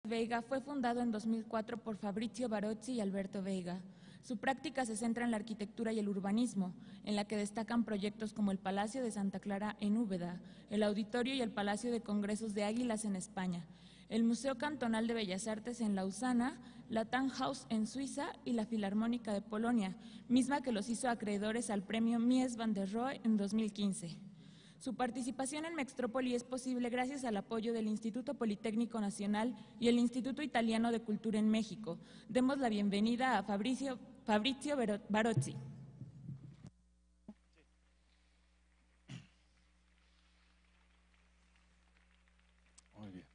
Veiga fue fundado en 2004 por Fabrizio Barozzi y Alberto Veiga. Su práctica se centra en la arquitectura y el urbanismo, en la que destacan proyectos como el Palacio de Santa Clara en Úbeda, el Auditorio y el Palacio de Congresos de Águilas en España, el Museo Cantonal de Bellas Artes en Lausana, la Tannhaus en Suiza y la Filarmónica de Polonia, misma que los hizo acreedores al premio Mies van der Rohe en 2015. Su participación en Mextrópoli es posible gracias al apoyo del Instituto Politécnico Nacional y el Instituto Italiano de Cultura en México. Demos la bienvenida a Fabrizio Barozzi. Muy bien.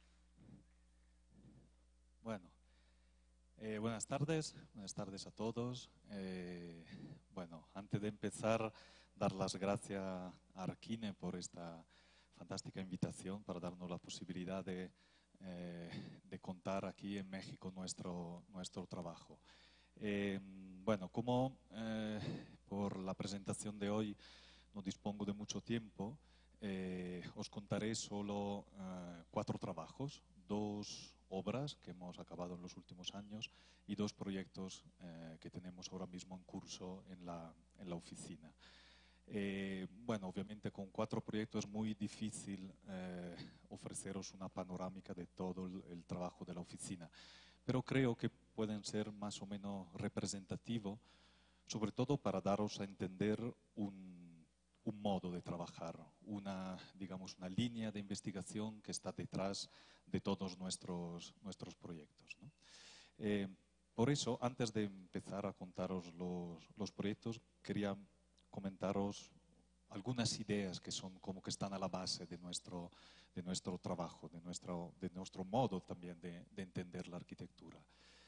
Bueno, buenas tardes a todos. Bueno, antes de empezar, dar las gracias a Arquine por esta fantástica invitación para darnos la posibilidad de contar aquí en México nuestro trabajo. Bueno, como por la presentación de hoy no dispongo de mucho tiempo, os contaré solo 4 trabajos, 2 obras que hemos acabado en los últimos años y 2 proyectos que tenemos ahora mismo en curso en la oficina. Bueno, obviamente con 4 proyectos es muy difícil ofreceros una panorámica de todo el trabajo de la oficina, pero creo que pueden ser más o menos representativos, sobre todo para daros a entender un modo de trabajar, digamos, una línea de investigación que está detrás de todos nuestros proyectos, ¿no? Por eso, antes de empezar a contaros los proyectos, quería comentaros algunas ideas que son como que están a la base de nuestro trabajo, de nuestro modo también de entender la arquitectura.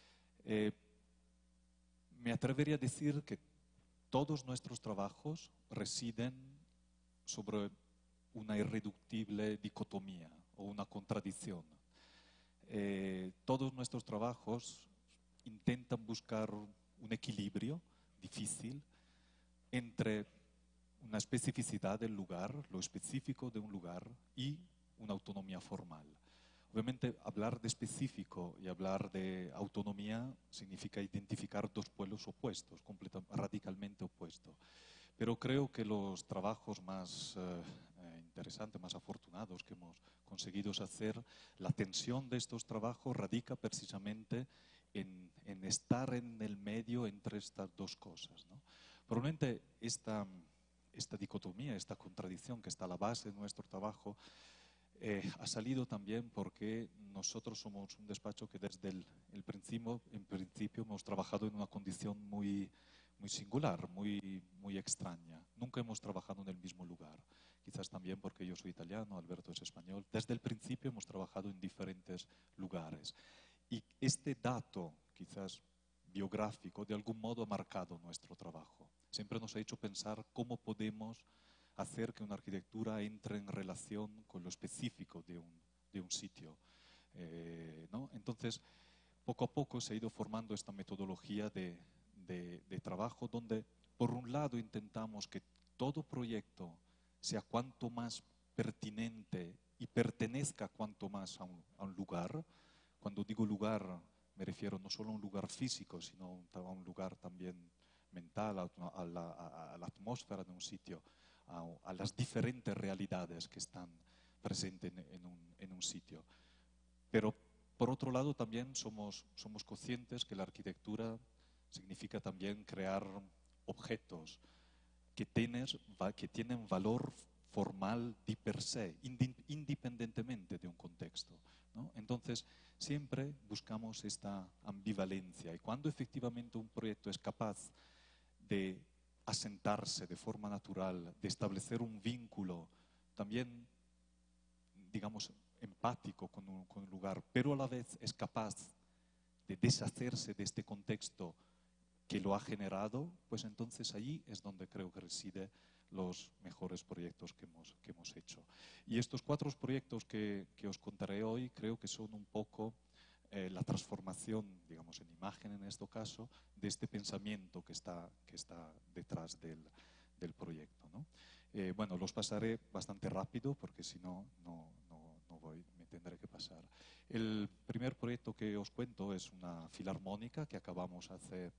Me atrevería a decir que todos nuestros trabajos residen sobre una irreductible dicotomía o una contradicción. Todos nuestros trabajos intentan buscar un equilibrio difícil entre una especificidad del lugar, lo específico de un lugar, y una autonomía formal. Obviamente, hablar de específico y hablar de autonomía significa identificar 2 pueblos opuestos, radicalmente opuestos. Pero creo que los trabajos más interesantes, más afortunados que hemos conseguido hacer, la tensión de estos trabajos radica precisamente en estar en el medio entre estas 2 cosas, ¿no? Probablemente esta dicotomía, esta contradicción que está a la base de nuestro trabajo, ha salido también porque nosotros somos un despacho que desde el principio hemos trabajado en una condición muy singular, muy extraña. Nunca hemos trabajado en el mismo lugar. Quizás también porque yo soy italiano, Alberto es español. Desde el principio hemos trabajado en diferentes lugares. Y este dato, quizás biográfico, de algún modo ha marcado nuestro trabajo. Siempre nos ha hecho pensar cómo podemos hacer que una arquitectura entre en relación con lo específico de un sitio, ¿no? Entonces, poco a poco se ha ido formando esta metodología de trabajo donde, por un lado, intentamos que todo proyecto sea cuanto más pertinente y pertenezca cuanto más a un lugar. Cuando digo lugar, me refiero no solo a un lugar físico, sino a un lugar también mental, a la atmósfera de un sitio, a las diferentes realidades que están presentes en un sitio. Pero por otro lado también somos conscientes que la arquitectura significa también crear objetos que tienen valor formal di per sé, independientemente de un contexto, ¿no? Entonces, siempre buscamos esta ambivalencia y cuando efectivamente un proyecto es capaz de asentarse de forma natural, de establecer un vínculo también, digamos, empático con un lugar, pero a la vez es capaz de deshacerse de este contexto que lo ha generado, pues entonces allí es donde creo que residen los mejores proyectos que hemos hecho. Y estos 4 proyectos que os contaré hoy creo que son un poco la transformación, digamos, en imagen en este caso, de este pensamiento que está detrás del proyecto, ¿no? Bueno, los pasaré bastante rápido porque si no voy. tendré que pasar. El primer proyecto que os cuento es una filarmónica que acabamos hace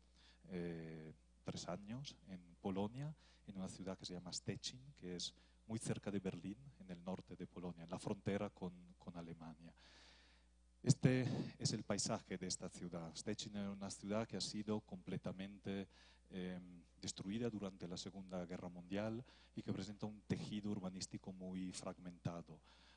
3 años en Polonia, en una ciudad que se llama Szczecin, que es muy cerca de Berlín, en el norte de Polonia, en la frontera con Alemania. Este es el paisaje de esta ciudad. Szczecin es una ciudad que ha sido completamente destruida durante la Segunda Guerra Mundial y que presenta un tejido urbanístico muy fragmentado.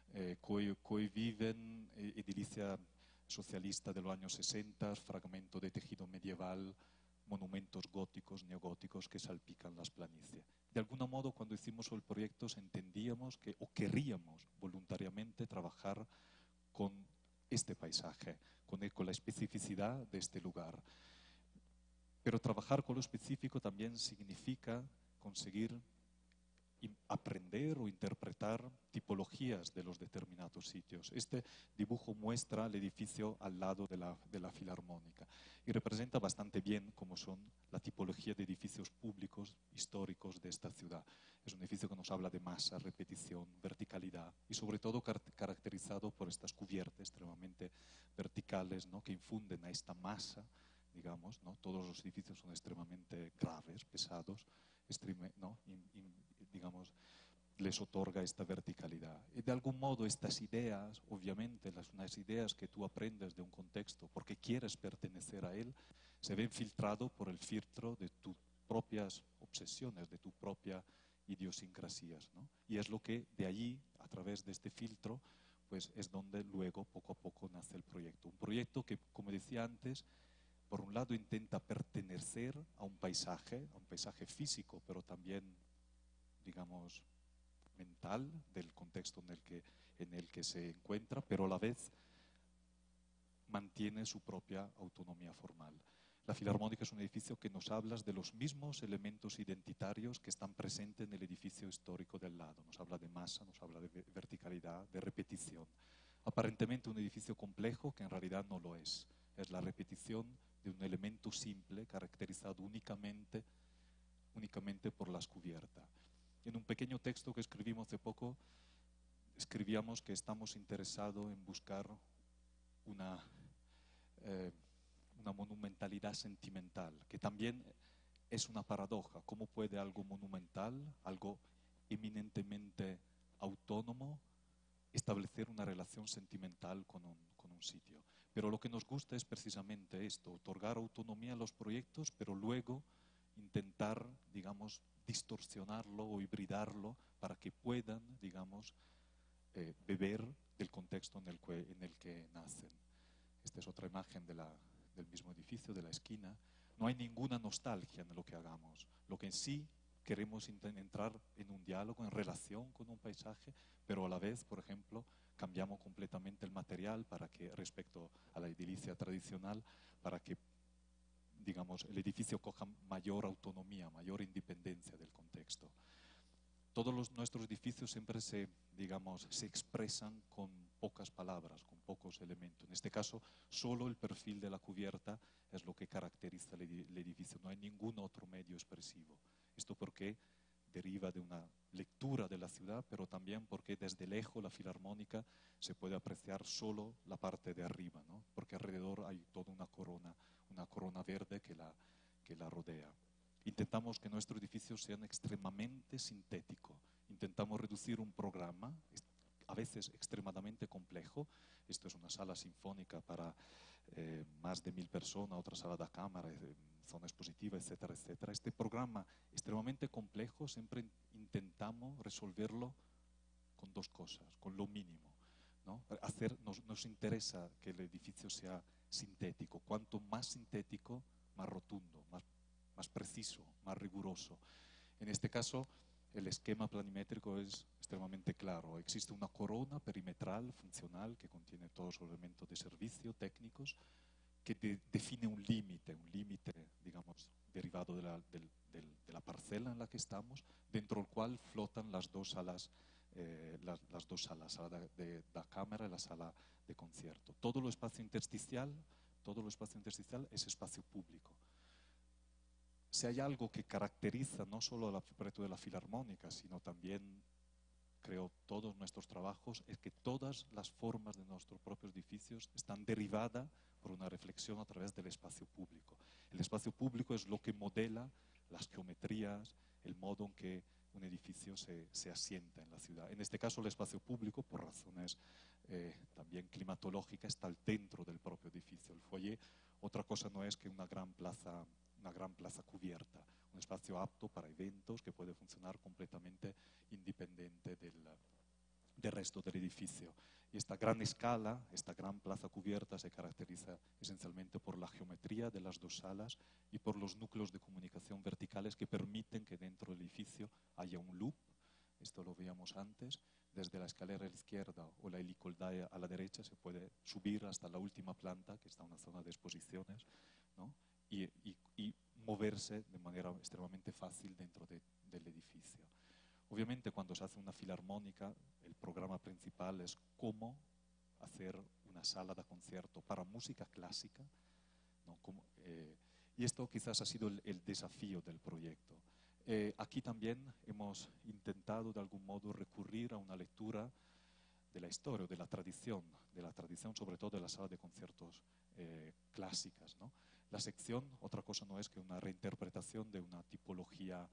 Coeviven edilicia socialista de los años 60, fragmento de tejido medieval, monumentos góticos, neogóticos que salpican las planicies. De algún modo, cuando hicimos el proyecto, entendíamos que, o queríamos voluntariamente trabajar con este paisaje, con la especificidad de este lugar. Pero trabajar con lo específico también significa conseguir aprender o interpretar tipologías de los determinados sitios. Este dibujo muestra el edificio al lado de la filarmónica y representa bastante bien cómo son la tipología de edificios públicos históricos de esta ciudad. Es un edificio que nos habla de masa, repetición, verticalidad y sobre todo caracterizado por estas cubiertas extremadamente verticales, ¿no?, que infunden a esta masa, digamos, ¿no? Todos los edificios son extremadamente graves, pesados, ¿no? Digamos, les otorga esta verticalidad. Y de algún modo estas ideas, obviamente, unas ideas que tú aprendes de un contexto porque quieres pertenecer a él, se ven filtrado por el filtro de tus propias obsesiones, de tus propias idiosincrasías, ¿no? Y es lo que de allí, a través de este filtro, pues es donde luego, poco a poco, nace el proyecto. Un proyecto que, como decía antes, por un lado intenta pertenecer a un paisaje físico, pero también, digamos, mental del contexto en el que se encuentra, pero a la vez mantiene su propia autonomía formal. La Filarmónica es un edificio que nos habla de los mismos elementos identitarios que están presentes en el edificio histórico del lado. Nos habla de masa, nos habla de verticalidad, de repetición. Aparentemente un edificio complejo que en realidad no lo es. Es la repetición de un elemento simple caracterizado únicamente por las cubiertas. En un pequeño texto que escribimos hace poco, escribíamos que estamos interesados en buscar una monumentalidad sentimental, que también es una paradoja. ¿Cómo puede algo monumental, algo eminentemente autónomo, establecer una relación sentimental con un sitio? Pero lo que nos gusta es precisamente esto, otorgar autonomía a los proyectos, pero luego intentar, digamos, distorsionarlo o hibridarlo para que puedan, digamos, beber del contexto en el que nacen. Esta es otra imagen del mismo edificio, de la esquina. No hay ninguna nostalgia en lo que hagamos. Lo que en sí queremos entrar en un diálogo, en relación con un paisaje, pero a la vez, por ejemplo, cambiamos completamente el material para que, respecto a la edilicia tradicional, para que, digamos, el edificio coja mayor autonomía, mayor independencia del contexto. Todos nuestros edificios siempre digamos, se expresan con pocas palabras, con pocos elementos. En este caso, solo el perfil de la cubierta es lo que caracteriza el edificio. No hay ningún otro medio expresivo. Esto porque deriva de una lectura de la ciudad, pero también porque desde lejos la filarmónica se puede apreciar solo la parte de arriba, ¿no? Porque alrededor hay toda una corona verde que la rodea. Intentamos que nuestros edificios sean extremadamente sintéticos. Intentamos reducir un programa, a veces extremadamente complejo. Esto es una sala sinfónica para más de 1000 personas, otra sala de cámara, zona expositiva, etcétera, etcétera. Este programa extremadamente complejo siempre intentamos resolverlo con 2 cosas, con lo mínimo, ¿no? Nos interesa que el edificio sea sintético. Cuanto más sintético, más rotundo, más preciso, más riguroso. En este caso, el esquema planimétrico es extremadamente claro. Existe una corona perimetral funcional que contiene todos los elementos de servicio técnicos que define un límite, digamos, derivado de la parcela en la que estamos, dentro del cual flotan las dos salas, la sala de cámara y la sala de concierto. Todo lo espacio intersticial es espacio público. Si hay algo que caracteriza no solo el proyecto de la Filarmónica, sino también creo, todos nuestros trabajos, es que todas las formas de nuestros propios edificios están derivadas por una reflexión a través del espacio público. El espacio público es lo que modela las geometrías, el modo en que un edificio se asienta en la ciudad. En este caso, el espacio público, por razones también climatológicas, está dentro del propio edificio. El foyer, otra cosa no es que una gran plaza cubierta, un espacio apto para eventos que puede funcionar completamente independiente del resto del edificio. Y esta gran escala, esta gran plaza cubierta se caracteriza esencialmente por la geometría de las dos salas y por los núcleos de comunicación verticales que permiten que dentro del edificio haya un loop. Esto lo veíamos antes. Desde la escalera a la izquierda o la helicoidea a la derecha se puede subir hasta la última planta, que está en una zona de exposiciones, ¿no? y moverse de manera extremadamente fácil dentro del edificio. Obviamente, cuando se hace una filarmónica, el programa principal es cómo hacer una sala de concierto para música clásica, ¿no? Y esto quizás ha sido el desafío del proyecto. Aquí también hemos intentado de algún modo recurrir a una lectura de la historia, de la tradición sobre todo de la sala de conciertos clásicas, ¿no? La sección, otra cosa no es que una reinterpretación de una tipología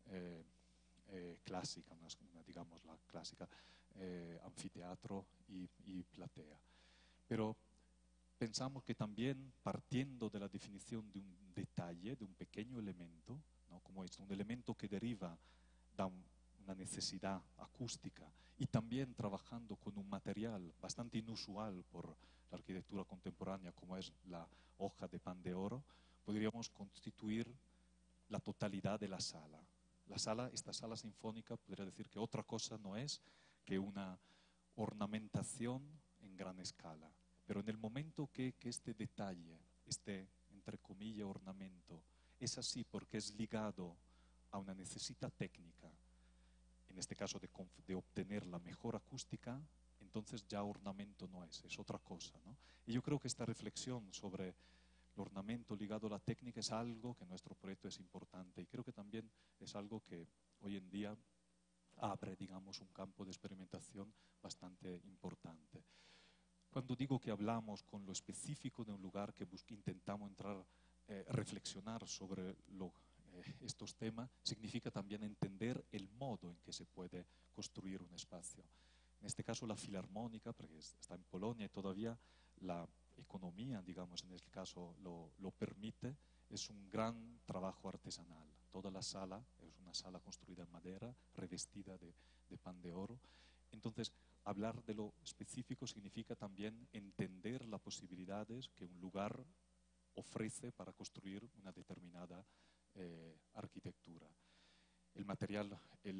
clásica, digamos la clásica anfiteatro y platea. Pero pensamos que también partiendo de la definición de un detalle, de un pequeño elemento, ¿no? Como es un elemento que deriva de una necesidad acústica y también trabajando con un material bastante inusual por la arquitectura contemporánea como es la hoja de pan de oro, podríamos constituir la totalidad de la sala. Esta sala sinfónica, podría decir que otra cosa no es que una ornamentación en gran escala. Pero en el momento que este detalle, este, entre comillas, ornamento, es así porque es ligado a una necesidad técnica, en este caso de obtener la mejor acústica, entonces ya ornamento no es otra cosa, ¿no? Y yo creo que esta reflexión sobre el ornamento ligado a la técnica es algo que en nuestro proyecto es importante y creo que también es algo que hoy en día abre, digamos, un campo de experimentación bastante importante. Cuando digo que hablamos con lo específico de un lugar, que intentamos entrar, reflexionar sobre estos temas, significa también entender el modo en que se puede construir un espacio. En este caso la filarmónica, porque está en Polonia y todavía la economía, digamos, en este caso lo permite, es un gran trabajo artesanal. Toda la sala es una sala construida en madera, revestida de pan de oro. Entonces, hablar de lo específico significa también entender las posibilidades que un lugar ofrece para construir una determinada arquitectura. El material,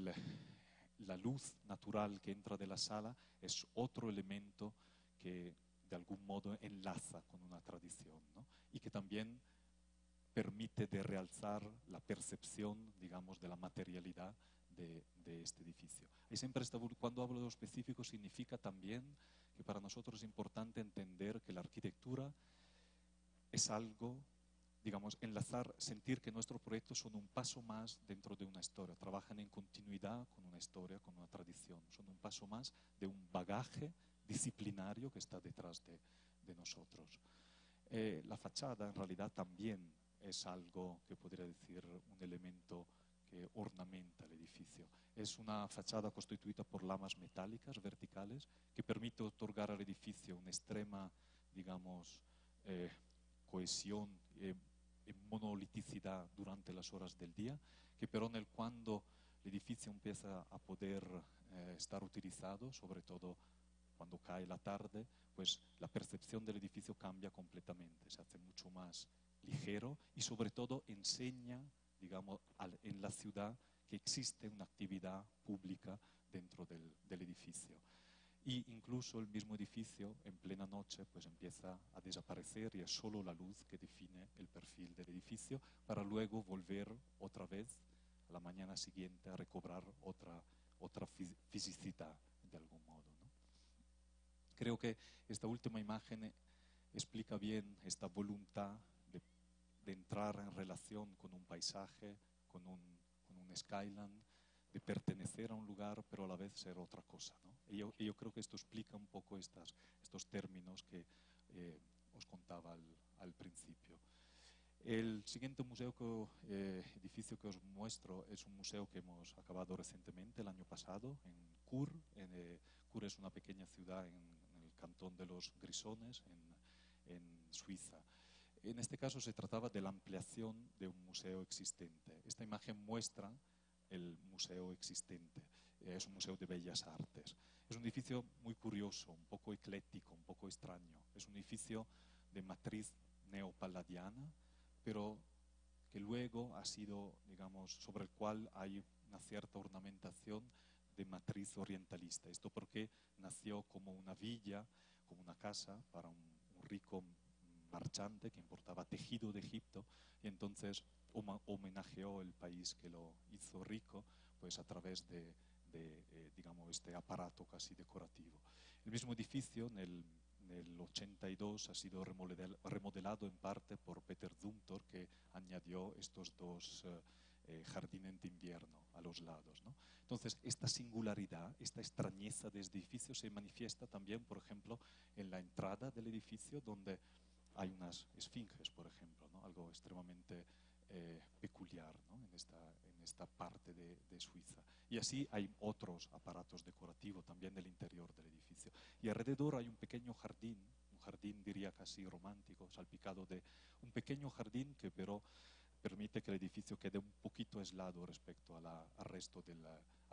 la luz natural que entra de la sala es otro elemento que de algún modo enlaza con una tradición, ¿no? Y que también permite de realzar la percepción, digamos, de la materialidad de este edificio. Y siempre cuando hablo de lo específico significa también que para nosotros es importante entender que la arquitectura es algo, digamos, enlazar, sentir que nuestros proyectos son un paso más dentro de una historia, trabajan en continuidad con una historia, con una tradición, son un paso más de un bagaje disciplinario que está detrás de nosotros. La fachada en realidad también es algo que podría decir un elemento que ornamenta el edificio. Es una fachada constituida por lamas metálicas verticales que permite otorgar al edificio una extrema, digamos, cohesión, monoliticidad durante las horas del día, que pero cuando el edificio empieza a poder estar utilizado, sobre todo cuando cae la tarde, pues la percepción del edificio cambia completamente, se hace mucho más ligero y sobre todo enseña, digamos, en la ciudad que existe una actividad pública dentro del edificio. Y incluso el mismo edificio en plena noche pues empieza a desaparecer y es solo la luz que define el perfil del edificio para luego volver otra vez a la mañana siguiente a recobrar otra fisicidad de algún modo, ¿no? Creo que esta última imagen explica bien esta voluntad de entrar en relación con un paisaje, con un skyline, de pertenecer a un lugar, pero a la vez ser otra cosa, ¿no? Y yo creo que esto explica un poco estos términos que os contaba al principio. El siguiente edificio que os muestro es un museo que hemos acabado recientemente, el año pasado, en Chur. Chur es una pequeña ciudad en el cantón de los Grisones, en Suiza. En este caso se trataba de la ampliación de un museo existente. Esta imagen muestra el museo existente. Es un museo de bellas artes. Es un edificio muy curioso, un poco ecléctico, un poco extraño. Es un edificio de matriz neopalladiana, pero que luego ha sido, digamos, sobre el cual hay una cierta ornamentación de matriz orientalista. Esto porque nació como una villa, como una casa para un rico marchante que importaba tejido de Egipto, y entonces homenajeó el país que lo hizo rico, pues a través de digamos, este aparato casi decorativo. El mismo edificio en el 82 ha sido remodelado en parte por Peter Zumthor, que añadió estos dos jardines de invierno a los lados, ¿no? Entonces, esta singularidad, esta extrañeza de este edificio se manifiesta también, por ejemplo, en la entrada del edificio, donde hay unas esfinges, por ejemplo, ¿no? Algo extremadamente peculiar, ¿no? en esta parte de Suiza. Y así hay otros aparatos decorativos también del interior del edificio. Y alrededor hay un pequeño jardín, un jardín diría casi romántico, salpicado de un pequeño jardín que pero permite que el edificio quede un poquito aislado respecto al resto de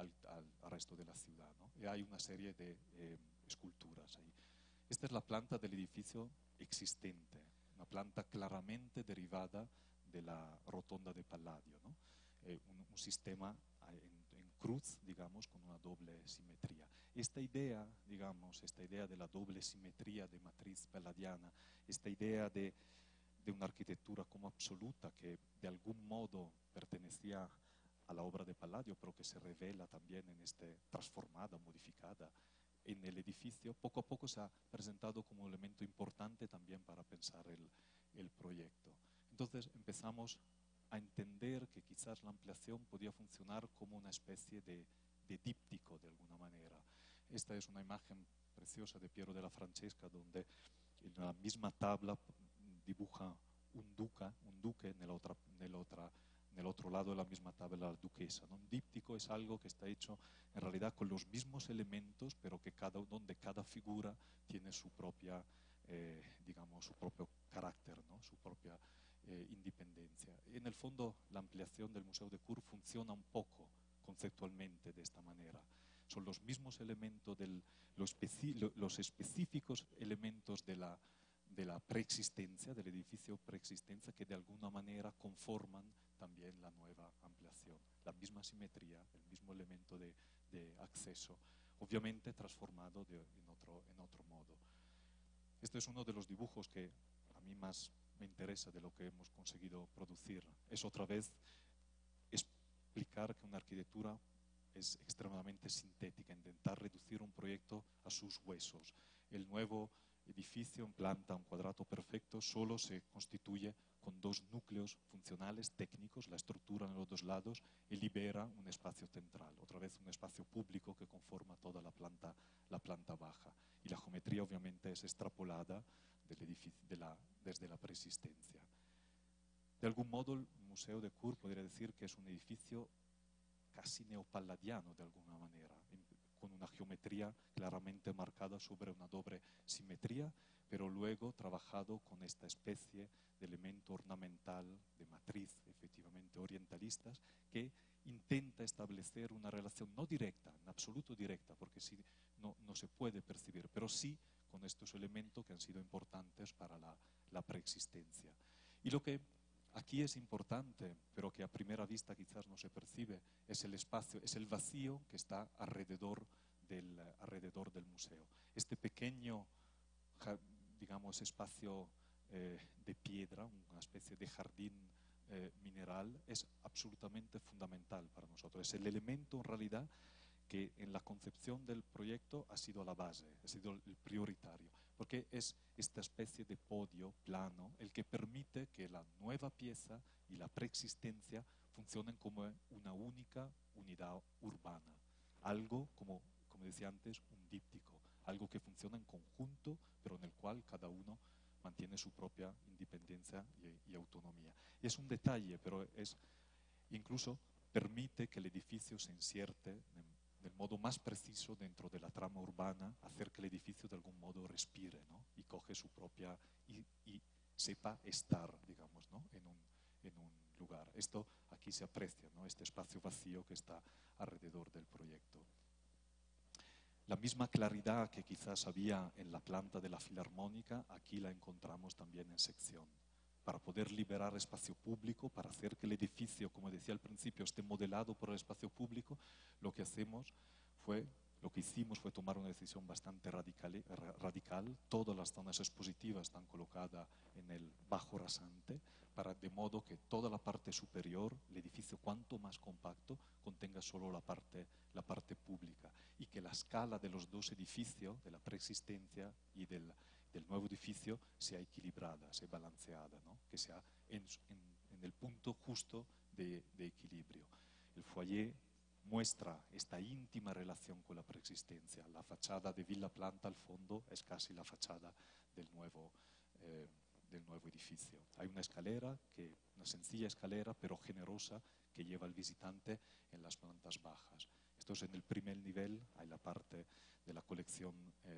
la ciudad, ¿no? Y hay una serie de esculturas ahí. Esta es la planta del edificio existente, una planta claramente derivada de la rotonda de Palladio, ¿no? Un sistema en cruz, digamos, con una doble simetría. Esta idea, digamos, esta idea de la doble simetría de matriz palladiana, esta idea de una arquitectura como absoluta que de algún modo pertenecía a la obra de Palladio, pero que se revela también en transformada, modificada en el edificio, poco a poco se ha presentado como un elemento importante también para pensar el proyecto. Entonces empezamos a entender que quizás la ampliación podía funcionar como una especie de díptico de alguna manera. Esta es una imagen preciosa de Piero della Francesca, donde en la misma tabla dibuja un duque en el otro lado de la misma tabla la duquesa, ¿no? Un díptico es algo que está hecho en realidad con los mismos elementos, pero que donde cada figura tiene su propia, digamos, su propio carácter, ¿no? Su propia independencia. En el fondo, la ampliación del Museo de Chur funciona un poco conceptualmente de esta manera. Son los mismos elementos, los específicos elementos de la preexistencia, del edificio preexistencia, que de alguna manera conforman también la nueva ampliación. La misma simetría, el mismo elemento de acceso, obviamente transformado en otro modo. Este es uno de los dibujos que a mí más me interesa de lo que hemos conseguido producir. Es otra vez explicar que una arquitectura es extremadamente sintética, intentar reducir un proyecto a sus huesos. El nuevo edificio en planta, un cuadrado perfecto, solo se constituye con dos núcleos funcionales, técnicos, la estructura en los dos lados, y libera un espacio central, otra vez un espacio público que conforma toda la planta baja. Y la geometría obviamente es extrapolada del edificio, desde la preexistencia. De algún modo el Museo de Chur podría decir que es un edificio casi neopalladiano de alguna manera, con una geometría claramente marcada sobre una doble simetría, pero luego trabajado con esta especie de elemento ornamental de matriz efectivamente orientalistas, que intenta establecer una relación no directa, en absoluto directa, porque sí, no se puede percibir, pero sí con estos elementos que han sido importantes para la preexistencia. Y lo que aquí es importante, pero que a primera vista quizás no se percibe, es el espacio, es el vacío que está alrededor del museo. Este pequeño, digamos, espacio de piedra, una especie de jardín mineral, es absolutamente fundamental para nosotros. Es el elemento en realidad que en la concepción del proyecto ha sido la base, ha sido el prioritario. porque es esta especie de podio plano el que permite que la nueva pieza y la preexistencia funcionen como una única unidad urbana. Algo, como decía antes, un díptico, algo que funciona en conjunto, pero en el cual cada uno mantiene su propia independencia y autonomía. Y es un detalle, pero incluso permite que el edificio se insierte del modo más preciso dentro de la trama urbana, hacer que el edificio de algún modo respire, ¿no? Y coge su propia, y sepa estar, digamos, ¿no? en un lugar. Esto aquí se aprecia, ¿no? Este espacio vacío que está alrededor del proyecto. La misma claridad que quizás había en la planta de la Filarmónica, aquí la encontramos también en sección. Para poder liberar espacio público, para hacer que el edificio, como decía al principio, esté modelado por el espacio público, lo que hicimos fue tomar una decisión bastante radical. Todas las zonas expositivas están colocadas en el bajo rasante, de modo que toda la parte superior, el edificio cuanto más compacto, contenga solo la parte pública, y que la escala de los dos edificios, de la preexistencia y del nuevo edificio, sea equilibrada, sea balanceada, ¿no? Que sea en el punto justo de equilibrio. El foyer muestra esta íntima relación con la preexistencia. La fachada de Villa Planta al fondo es casi la fachada del nuevo edificio. Hay una escalera, una sencilla escalera, pero generosa, que lleva al visitante en las plantas bajas. Esto es en el primer nivel, hay la parte de la colección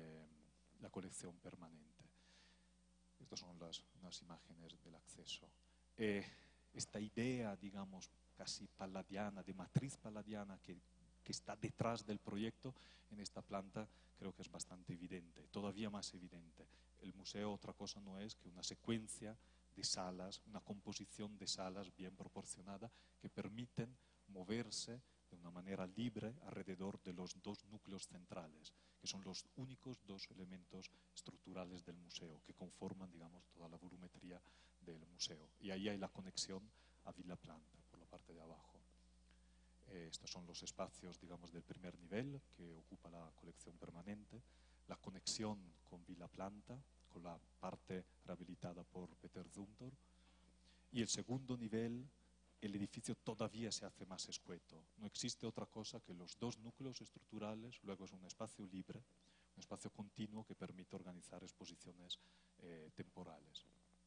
permanente. Estas son unas imágenes del acceso. Esta idea, digamos, casi palladiana, de matriz palladiana que está detrás del proyecto, en esta planta creo que es bastante evidente, todavía más evidente. El museo otra cosa no es que una secuencia de salas, una composición de salas bien proporcionada que permiten moverse de una manera libre alrededor de los dos núcleos centrales, que son los únicos dos elementos estructurales del museo, que conforman, digamos, toda la volumetría del museo. Y ahí hay la conexión a Villa Planta, por la parte de abajo. Estos son los espacios, digamos, del primer nivel, que ocupa la colección permanente. La conexión con Villa Planta, con la parte rehabilitada por Peter Zumthor. Y el segundo nivel, el edificio todavía se hace más escueto. No existe otra cosa que los dos núcleos estructurales, luego es un espacio libre, un espacio continuo que permite organizar exposiciones temporales.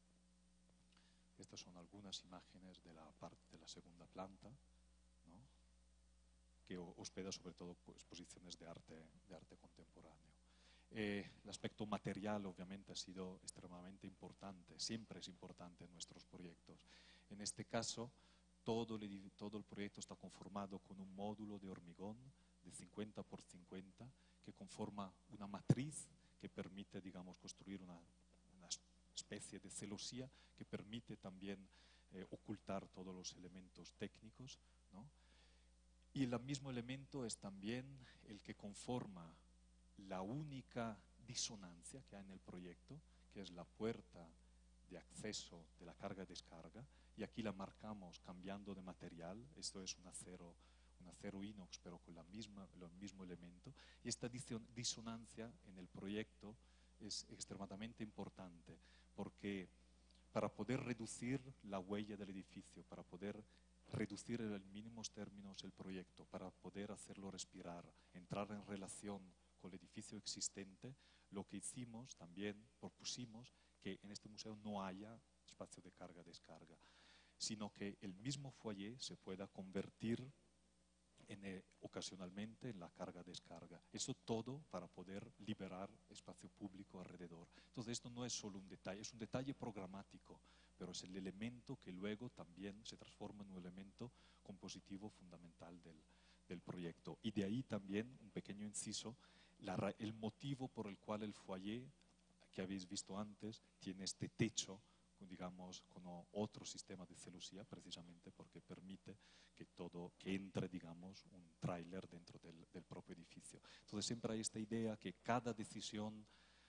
Estas son algunas imágenes de la parte de la segunda planta, ¿no? Que hospeda sobre todo exposiciones de arte contemporáneo. El aspecto material obviamente ha sido extremadamente importante, siempre es importante en nuestros proyectos. En este caso, todo el proyecto está conformado con un módulo de hormigón de 50 por 50 que conforma una matriz que permite, digamos, construir una especie de celosía que permite también ocultar todos los elementos técnicos, ¿no? Y el mismo elemento es también el que conforma la única disonancia que hay en el proyecto, que es la puerta de acceso de la carga-descarga, y aquí la marcamos cambiando de material. Esto es un acero inox, pero con el mismo elemento. Y esta disonancia en el proyecto es extremadamente importante, porque para poder reducir la huella del edificio, para poder reducir en mínimos términos el proyecto, para poder hacerlo respirar, entrar en relación con el edificio existente, lo que hicimos también, propusimos que en este museo no haya espacio de carga-descarga, sino que el mismo foyer se pueda convertir ocasionalmente en la carga-descarga. Eso todo para poder liberar espacio público alrededor. Entonces esto no es solo un detalle, es un detalle programático, pero es el elemento que luego también se transforma en un elemento compositivo fundamental del proyecto. Y de ahí también, un pequeño inciso, el motivo por el cual el foyer que habéis visto antes tiene este techo, digamos, con otro sistema de celosía, precisamente porque permite que entre, digamos, un tráiler dentro del propio edificio. Entonces siempre hay esta idea que cada decisión,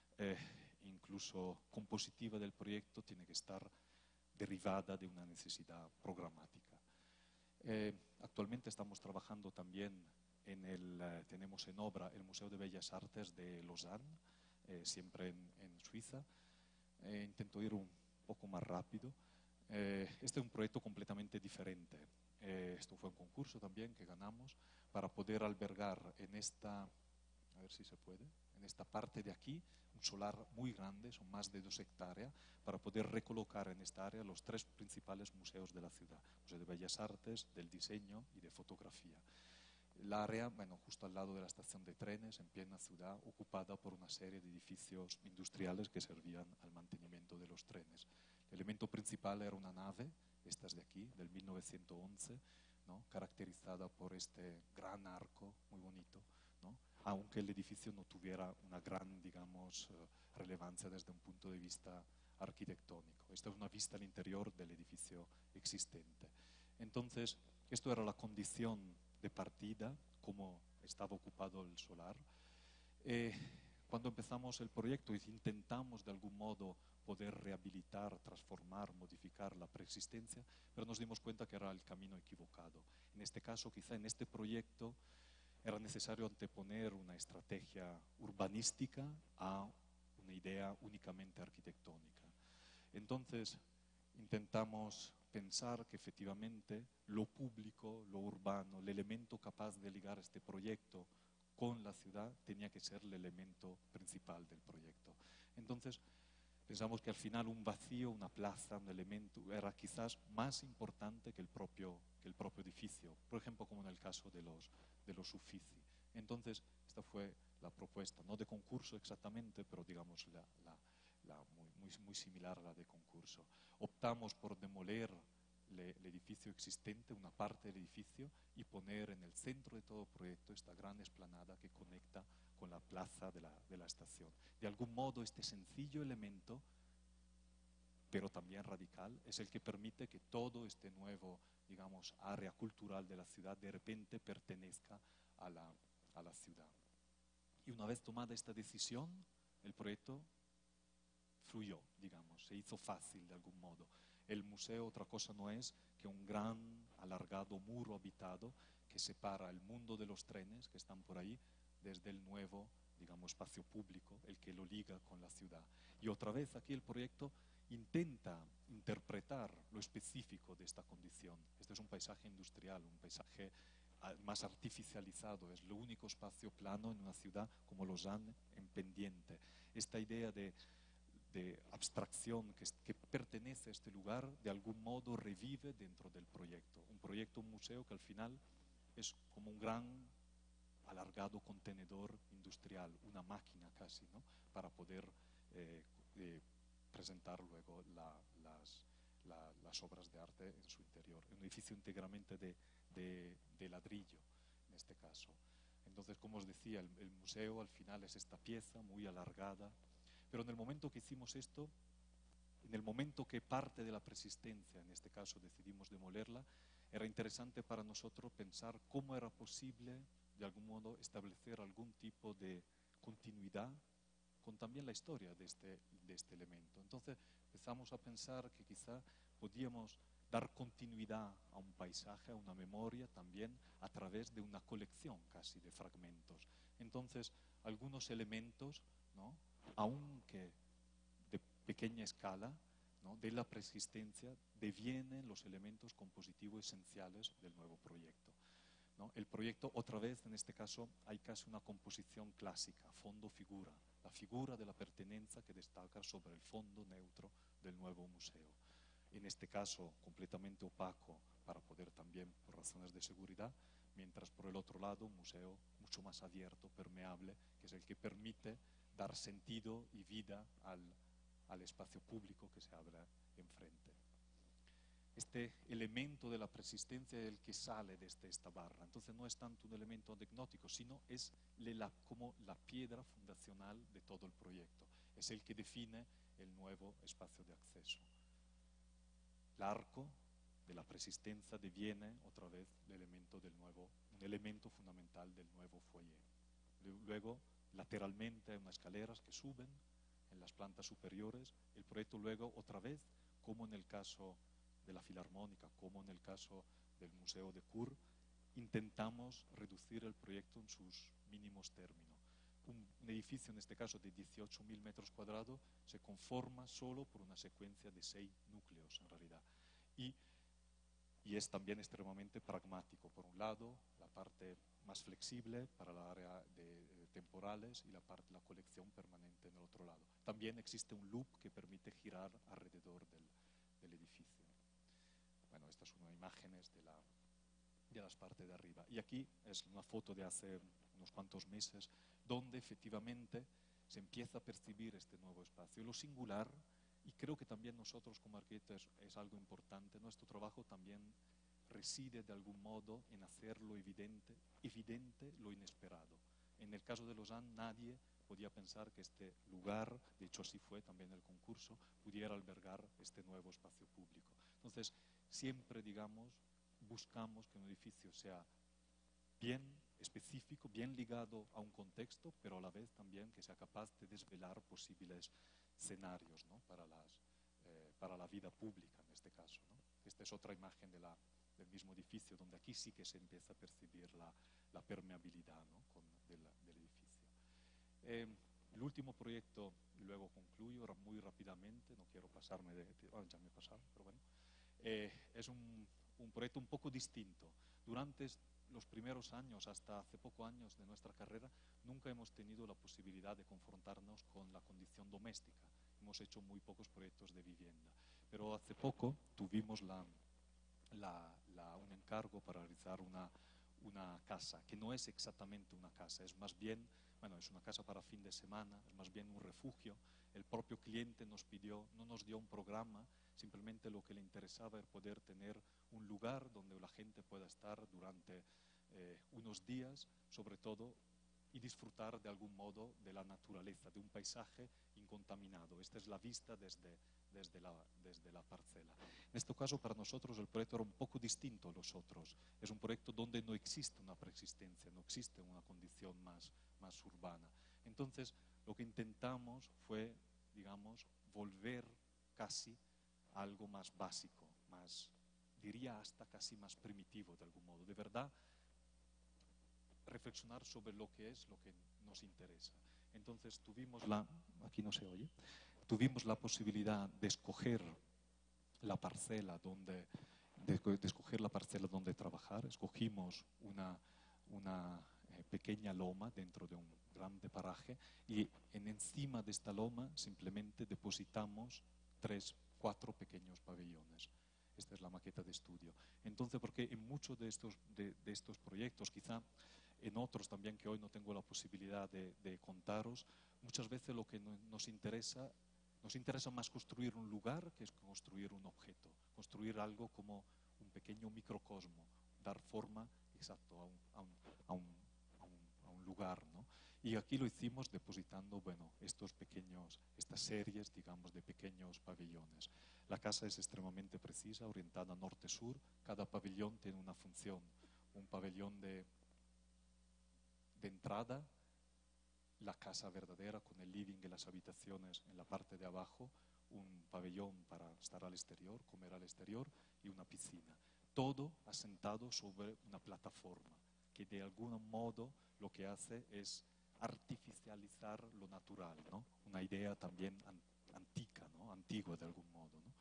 incluso compositiva del proyecto, tiene que estar derivada de una necesidad programática. Actualmente estamos trabajando también tenemos en obra el Museo de Bellas Artes de Lausanne, siempre en Suiza. Intento ir un poco más rápido. Este es un proyecto completamente diferente. Esto fue un concurso también que ganamos para poder albergar en esta, a ver si se puede, en esta parte de aquí, un solar muy grande, son más de 2 hectáreas, para poder recolocar en esta área los 3 principales museos de la ciudad: Museo de Bellas Artes, del Diseño y de Fotografía. El área, bueno, justo al lado de la estación de trenes, en plena ciudad, ocupada por una serie de edificios industriales que servían al mantenimiento de los trenes. El elemento principal era una nave, estas de aquí, del 1911, ¿no?, caracterizada por este gran arco muy bonito, ¿no?, aunque el edificio no tuviera una gran, digamos, relevancia desde un punto de vista arquitectónico. Esta es una vista al interior del edificio existente. Entonces, esto era la condición de partida, como estaba ocupado el solar. Cuando empezamos el proyecto intentamos de algún modo poder rehabilitar, transformar, modificar la preexistencia, pero nos dimos cuenta que era el camino equivocado. En este caso, quizá en este proyecto, era necesario anteponer una estrategia urbanística a una idea únicamente arquitectónica. Entonces, intentamos pensar que efectivamente lo público, lo urbano, el elemento capaz de ligar este proyecto con la ciudad tenía que ser el elemento principal del proyecto. Entonces, pensamos que al final un vacío, una plaza, un elemento era quizás más importante que el propio edificio, por ejemplo, como en el caso de los Uffizi. Entonces, esta fue la propuesta, no de concurso exactamente, pero digamos muy similar a la de concurso. Optamos por demoler el edificio existente, una parte del edificio, y poner en el centro de todo el proyecto esta gran explanada que conecta con la plaza de la estación. De algún modo, este sencillo elemento, pero también radical, es el que permite que todo este nuevo, digamos, área cultural de la ciudad de repente pertenezca a la ciudad. Y una vez tomada esta decisión, el proyecto fluyó, digamos, se hizo fácil de algún modo. El museo otra cosa no es que un gran alargado muro habitado que separa el mundo de los trenes que están por ahí desde el nuevo, digamos, espacio público, el que lo liga con la ciudad. Y otra vez aquí el proyecto intenta interpretar lo específico de esta condición. Este es un paisaje industrial, un paisaje más artificializado, es lo único espacio plano en una ciudad como Lausanne en pendiente. Esta idea de abstracción que pertenece a este lugar, de algún modo revive dentro del proyecto. Un museo que al final es como un gran alargado contenedor industrial, una máquina casi, ¿no?, para poder presentar luego las obras de arte en su interior. Un edificio íntegramente de ladrillo, en este caso. Entonces, como os decía, el museo al final es esta pieza muy alargada, pero en el momento que hicimos esto, en el momento que parte de la preexistencia, en este caso decidimos demolerla, era interesante para nosotros pensar cómo era posible, de algún modo, establecer algún tipo de continuidad con también la historia de este elemento. Entonces empezamos a pensar que quizá podíamos dar continuidad a un paisaje, a una memoria también a través de una colección casi de fragmentos. Entonces, algunos elementos, ¿no?, aunque de pequeña escala, ¿no?, de la preexistencia, devienen los elementos compositivos esenciales del nuevo proyecto, ¿no? El proyecto, otra vez, en este caso, hay casi una composición clásica, fondo-figura, la figura de la pertenencia que destaca sobre el fondo neutro del nuevo museo. En este caso, completamente opaco para poder también, por razones de seguridad, mientras por el otro lado, un museo mucho más abierto, permeable, que es el que permite dar sentido y vida al espacio público que se abre enfrente. Este elemento de la preexistencia es el que sale desde esta barra. Entonces no es tanto un elemento anecdótico, sino es como la piedra fundacional de todo el proyecto. Es el que define el nuevo espacio de acceso. El arco de la preexistencia deviene otra vez un elemento fundamental del nuevo foyer. Luego, lateralmente hay unas escaleras que suben en las plantas superiores. El proyecto luego, otra vez, como en el caso de la Filarmónica, como en el caso del Museo de Kur, intentamos reducir el proyecto en sus mínimos términos. un edificio, en este caso de 18.000 metros cuadrados, se conforma solo por una secuencia de 6 núcleos en realidad. Y es también extremadamente pragmático. Por un lado, la parte más flexible para la área de temporales y la colección permanente en el otro lado. También existe un loop que permite girar alrededor del edificio. Bueno, estas son unas imágenes de las partes de arriba. Y aquí es una foto de hace unos cuantos meses, donde efectivamente se empieza a percibir este nuevo espacio. Y lo singular, y creo que también nosotros como arquitectos es algo importante, nuestro trabajo también reside de algún modo en hacerlo evidente lo inesperado. En el caso de Lausanne nadie podía pensar que este lugar, de hecho así fue también el concurso, pudiera albergar este nuevo espacio público. Entonces, siempre, digamos, buscamos que un edificio sea bien específico, bien ligado a un contexto, pero a la vez también que sea capaz de desvelar posibles escenarios, ¿no? para la vida pública en este caso, ¿no? Esta es otra imagen del mismo edificio, donde aquí sí que se empieza a percibir la permeabilidad, ¿no? del edificio. El último proyecto, y luego concluyo muy rápidamente, no quiero pasarme ya me he pasado, pero bueno, es un proyecto un poco distinto. Durante los primeros años, hasta hace pocos años de nuestra carrera, nunca hemos tenido la posibilidad de confrontarnos con la condición doméstica. Hemos hecho muy pocos proyectos de vivienda. Pero hace poco tuvimos un encargo para realizar una casa, que no es exactamente una casa, es más bien, bueno, es una casa para fin de semana, es más bien un refugio. El propio cliente nos pidió, no nos dio un programa, simplemente lo que le interesaba era poder tener un lugar donde la gente pueda estar durante unos días, sobre todo, y disfrutar de algún modo de la naturaleza, de un paisaje incontaminado. Esta es la vista desde la parcela. En este caso, para nosotros el proyecto era un poco distinto a los otros. Es un proyecto donde no existe una preexistencia, no existe una condición más urbana. Entonces, lo que intentamos fue, digamos, volver casi a algo más básico, diría hasta casi más primitivo de algún modo. De verdad, reflexionar sobre lo que nos interesa. Entonces aquí no se oye, tuvimos la posibilidad de escoger la parcela donde trabajar. Escogimos una pequeña loma dentro de un grande paraje y encima de esta loma simplemente depositamos 4 pequeños pabellones. Esta es la maqueta de estudio. Entonces, porque en muchos de estos proyectos, quizá en otros también que hoy no tengo la posibilidad de contaros, muchas veces lo que nos interesa más construir un lugar que es construir un objeto, construir algo como un pequeño microcosmo, dar forma exacto a un lugar, ¿no? Y aquí lo hicimos depositando, bueno, estas series, digamos, de pequeños pabellones. La casa es extremadamente precisa, orientada norte-sur. Cada pabellón tiene una función. Un pabellón de entrada, la casa verdadera con el living y las habitaciones en la parte de abajo, un pabellón para estar al exterior, comer al exterior y una piscina. Todo asentado sobre una plataforma que de algún modo lo que hace es artificializar lo natural, ¿no? Una idea también antigua, ¿no? Antigua de algún modo, ¿no?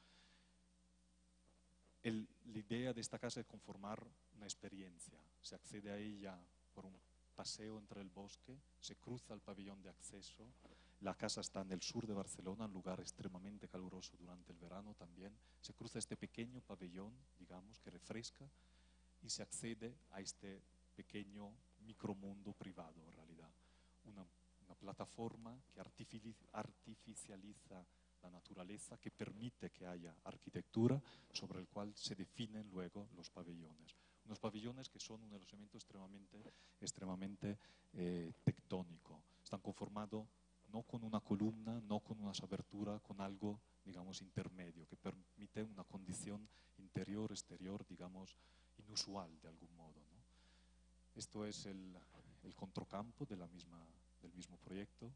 La idea de esta casa es conformar una experiencia. Se accede a ella por un paseo entre el bosque, se cruza el pabellón de acceso. La casa está en el sur de Barcelona, un lugar extremadamente caluroso durante el verano también. Se cruza este pequeño pabellón, digamos, que refresca y se accede a este pequeño micromundo privado en realidad. Una plataforma que artificializa la naturaleza, que permite que haya arquitectura sobre el cual se definen luego los pabellones. Unos pabellones que son un elemento extremadamente tectónico. Están conformados no con una columna, no con unas aberturas, con algo, digamos, intermedio, que permite una condición interior-exterior, digamos, inusual de algún modo, ¿no? Esto es el contracampo del mismo proyecto.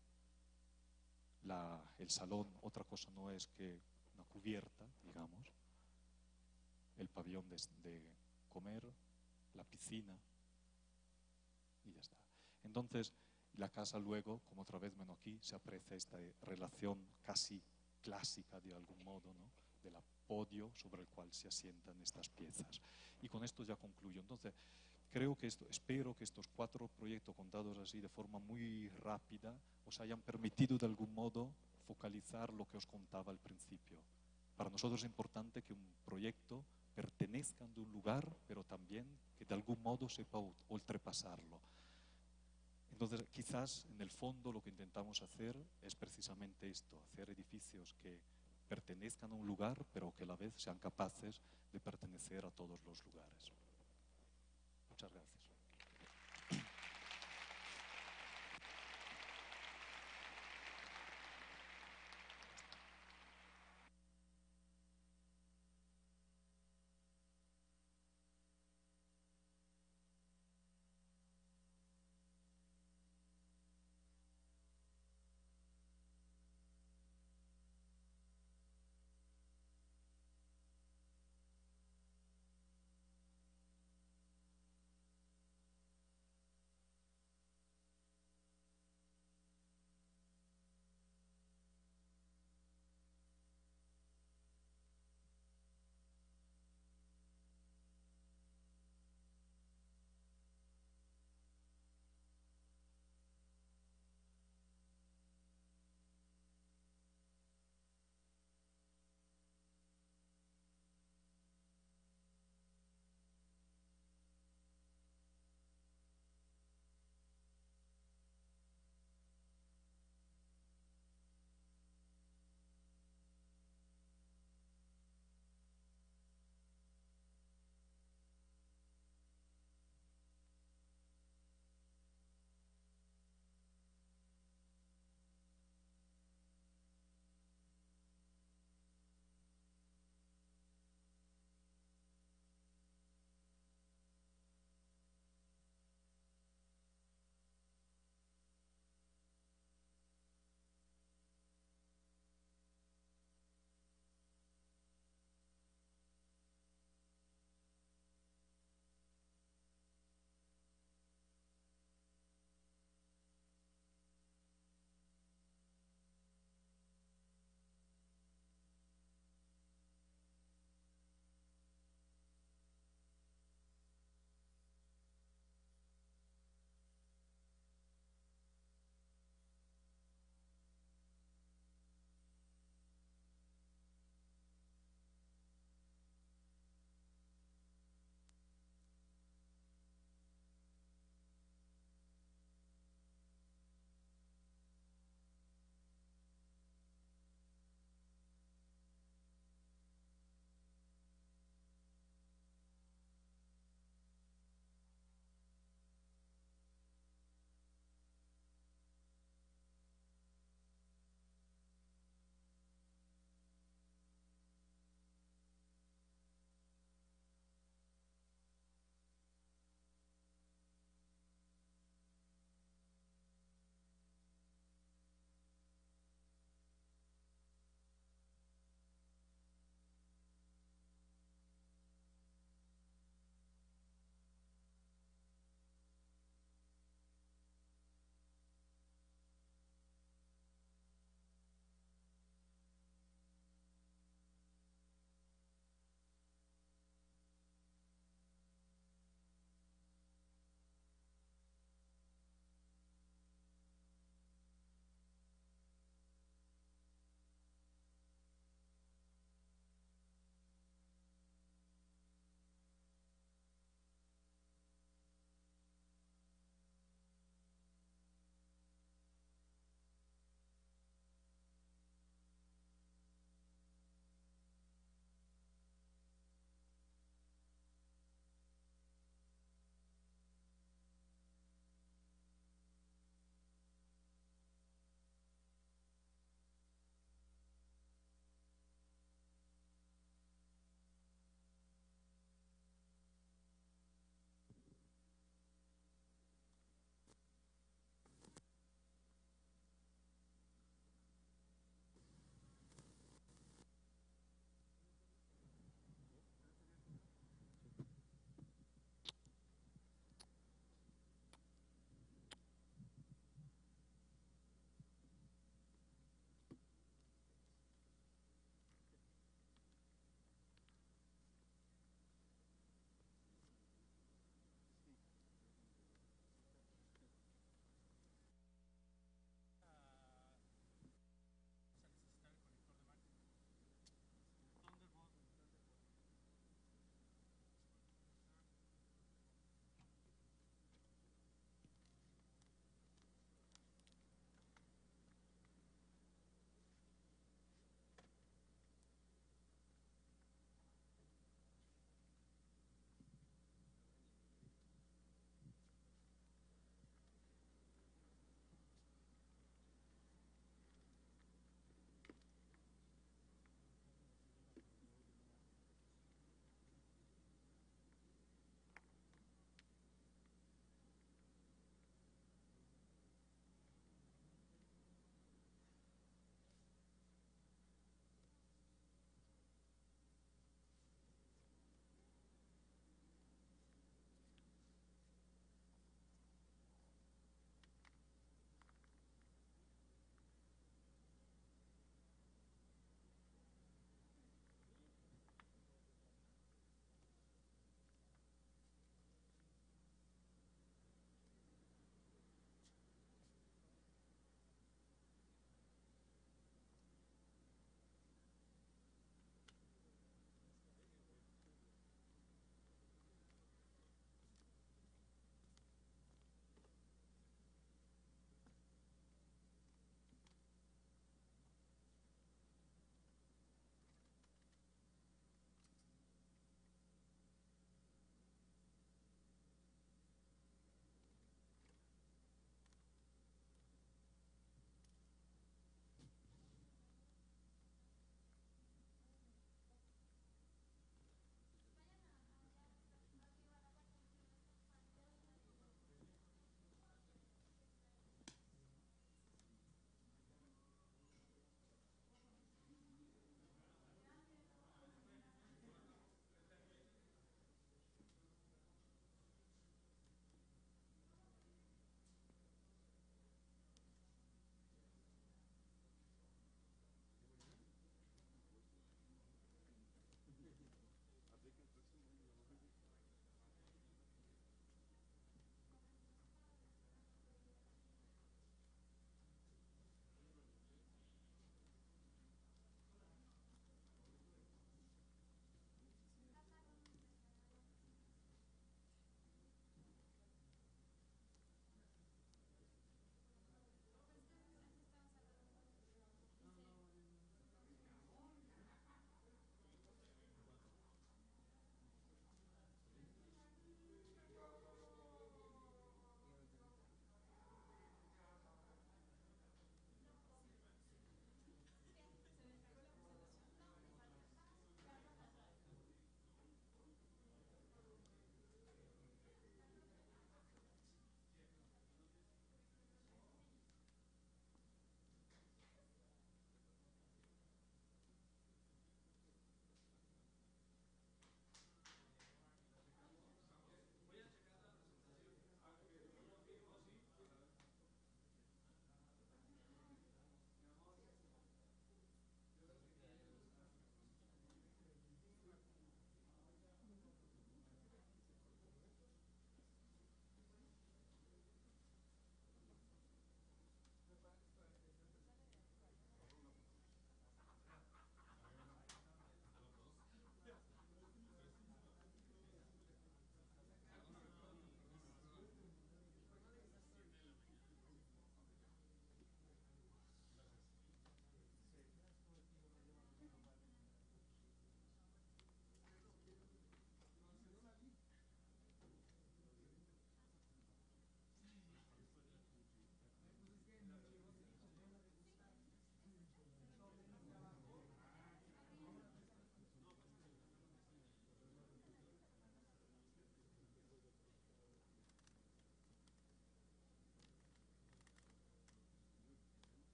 El salón, otra cosa no es que una cubierta, digamos, el pabellón de comer, la piscina y ya está. Entonces, la casa luego, como otra vez menos aquí, se aprecia esta relación casi clásica de algún modo, ¿no? Del apoyo sobre el cual se asientan estas piezas. Y con esto ya concluyo. Entonces, espero que estos 4 proyectos contados así de forma muy rápida os hayan permitido de algún modo focalizar lo que os contaba al principio. Para nosotros es importante que un proyecto pertenezca de un lugar, pero también que de algún modo sepa ultrapasarlo. Entonces, quizás en el fondo lo que intentamos hacer es precisamente esto, hacer edificios que pertenezcan a un lugar, pero que a la vez sean capaces de pertenecer a todos los lugares. Muchas gracias.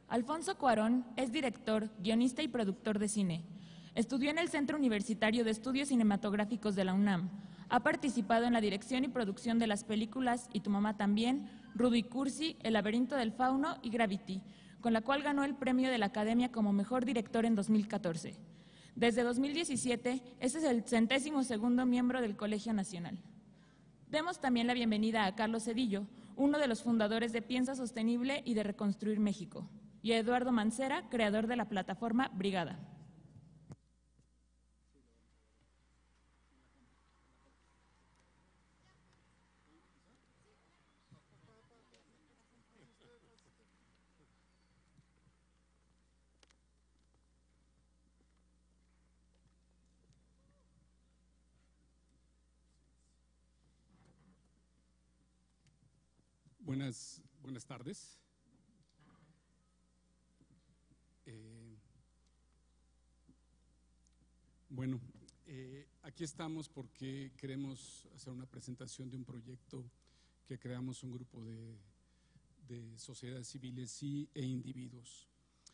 Alfonso Cuarón es director, guionista y productor de cine. Estudió en el Centro Universitario de Estudios Cinematográficos de la UNAM. Ha participado en la dirección y producción de las películas Y tu mamá también, Rudo y Cursi, El laberinto del fauno y Gravity, con la cual ganó el premio de la Academia como mejor director en 2014. Desde 2017, este es el 102º miembro del Colegio Nacional. Demos también la bienvenida a Carlos Cedillo, uno de los fundadores de Piensa Sostenible y de Reconstruir México, y a Eduardo Mancera, creador de la plataforma Brigada. Buenas tardes. Aquí estamos porque queremos hacer una presentación de un proyecto que creamos un grupo de sociedades civiles e individuos.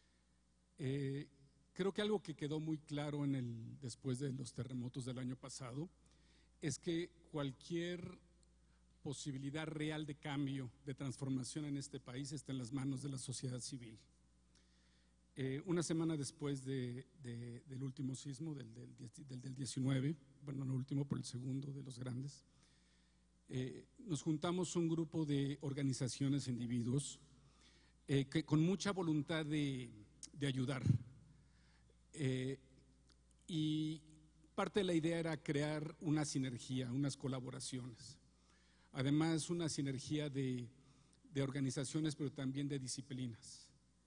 Creo que algo que quedó muy claro después de los terremotos del año pasado es que cualquier posibilidad real de cambio, de transformación en este país está en las manos de la sociedad civil. Una semana después del último sismo, del 19, bueno, no último, por el segundo de los grandes, nos juntamos un grupo de organizaciones e individuos que con mucha voluntad de ayudar. Y parte de la idea era crear una sinergia, unas colaboraciones. Además, una sinergia de organizaciones, pero también de disciplinas.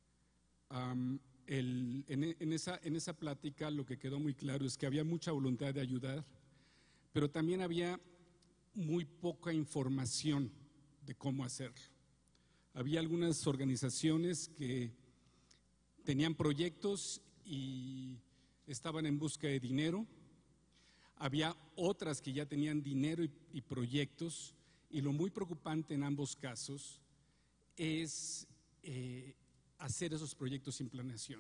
En esa plática lo que quedó muy claro es que había mucha voluntad de ayudar, pero también había muy poca información de cómo hacerlo. Había algunas organizaciones que tenían proyectos y estaban en busca de dinero. Había otras que ya tenían dinero y proyectos. Y lo muy preocupante en ambos casos es hacer esos proyectos sin planeación.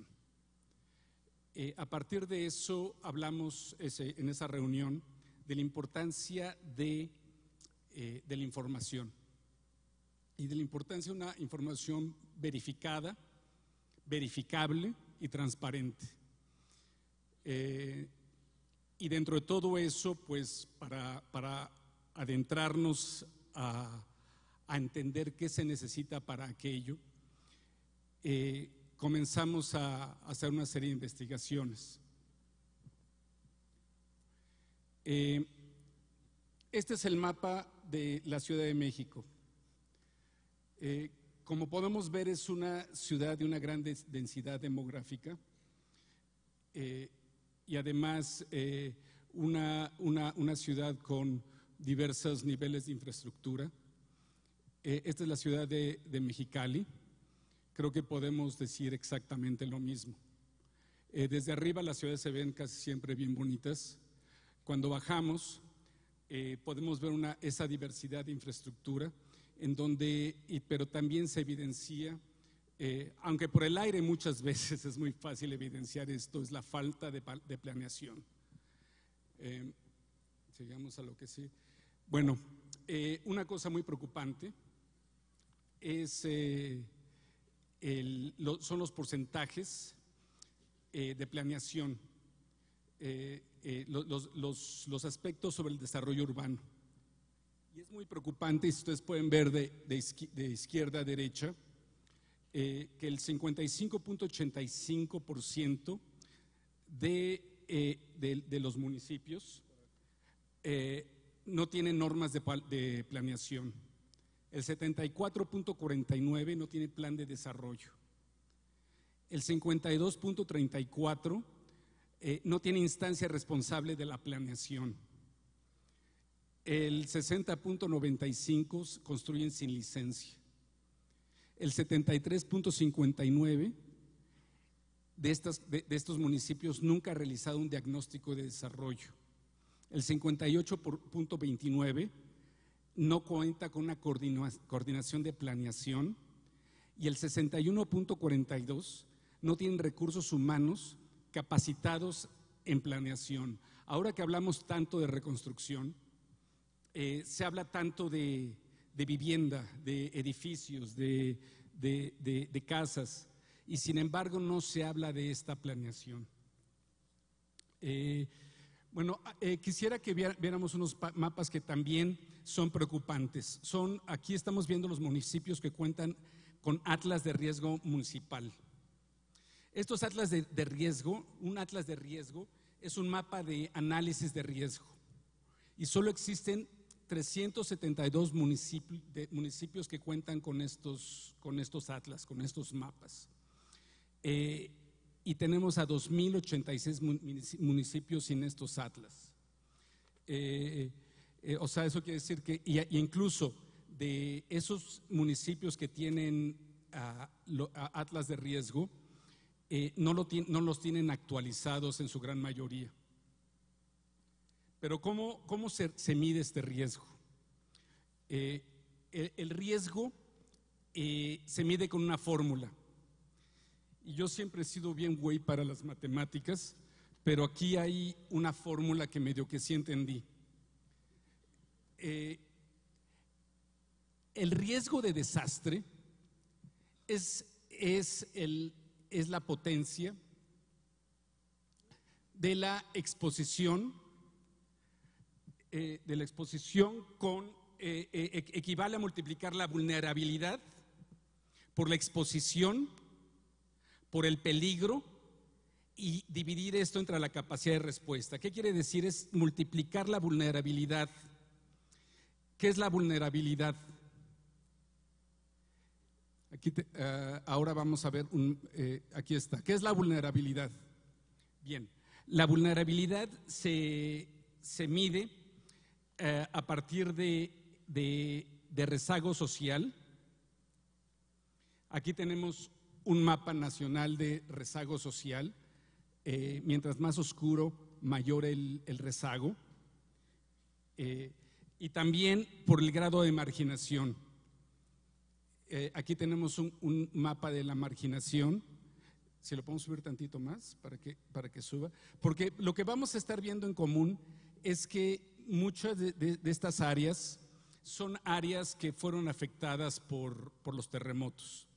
A partir de eso hablamos en esa reunión de la importancia de la información y de la importancia de una información verificada, verificable y transparente. Y dentro de todo eso, pues para adentrarnos a entender qué se necesita para aquello, comenzamos a hacer una serie de investigaciones. Este es el mapa de la Ciudad de México. Como podemos ver, es una ciudad de una gran densidad demográfica y además una ciudad con diversos niveles de infraestructura. Esta es la ciudad de Mexicali. Creo que podemos decir exactamente lo mismo. Desde arriba las ciudades se ven casi siempre bien bonitas. Cuando bajamos podemos ver esa diversidad de infraestructura pero también se evidencia, aunque por el aire muchas veces es muy fácil evidenciar esto, es la falta de planeación. Sigamos a lo que sí. Bueno, una cosa muy preocupante son los porcentajes de planeación, los aspectos sobre el desarrollo urbano. Y es muy preocupante, y ustedes pueden ver de izquierda a derecha, que el 55.85% de los municipios no tienen normas de planeación. El 74.49% no tiene plan de desarrollo. El 52.34% no tiene instancia responsable de la planeación. El 60.95% construyen sin licencia. El 73.59% de estos municipios nunca ha realizado un diagnóstico de desarrollo. El 58.29% no cuenta con una coordinación de planeación y el 61.42 no tienen recursos humanos capacitados en planeación. Ahora que hablamos tanto de reconstrucción, se habla tanto de vivienda, de edificios, de casas, y sin embargo no se habla de esta planeación. Quisiera que viéramos unos mapas que también son preocupantes. Aquí estamos viendo los municipios que cuentan con atlas de riesgo municipal. Estos atlas de riesgo, un atlas de riesgo es un mapa de análisis de riesgo y solo existen 372 municipios que cuentan con estos atlas, con estos mapas. Y tenemos a 2.086 municipios sin estos atlas. O sea, eso quiere decir que incluso de esos municipios que tienen atlas de riesgo, no los tienen actualizados en su gran mayoría. Pero ¿cómo se mide este riesgo? El riesgo se mide con una fórmula. Y yo siempre he sido bien güey para las matemáticas, pero aquí hay una fórmula que medio que sí entendí. El riesgo de desastre es la potencia de la exposición equivale a multiplicar la vulnerabilidad por la exposición, por el peligro y dividir esto entre la capacidad de respuesta. ¿Qué quiere decir? Es multiplicar la vulnerabilidad. ¿Qué es la vulnerabilidad? Ahora vamos a ver, aquí está. ¿Qué es la vulnerabilidad? Bien, la vulnerabilidad se mide a partir de rezago social. Aquí tenemos un mapa nacional de rezago social. Mientras más oscuro, mayor el rezago. Y también por el grado de marginación. Aquí tenemos un mapa de la marginación. Si lo podemos subir tantito más para que suba. Porque lo que vamos a estar viendo en común es que muchas de estas áreas son áreas que fueron afectadas por los terremotos.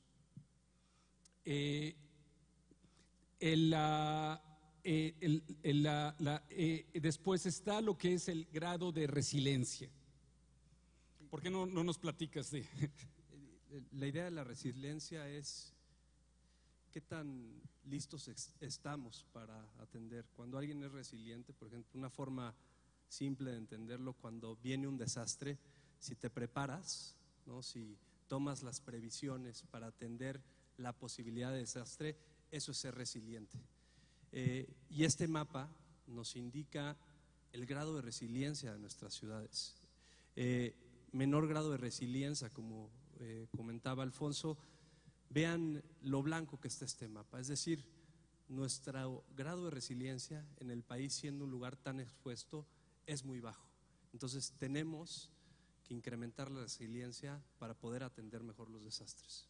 Después está lo que es el grado de resiliencia. ¿Por qué no nos platicas de...? La idea de la resiliencia es qué tan listos estamos para atender. Cuando alguien es resiliente, por ejemplo, una forma simple de entenderlo, cuando viene un desastre, si te preparas, ¿no? Si tomas las previsiones para atender la posibilidad de desastre, eso es ser resiliente. Y este mapa nos indica el grado de resiliencia de nuestras ciudades. Menor grado de resiliencia, como comentaba Alfonso, vean lo blanco que está este mapa, es decir, nuestro grado de resiliencia en el país, siendo un lugar tan expuesto, es muy bajo. Entonces tenemos que incrementar la resiliencia para poder atender mejor los desastres.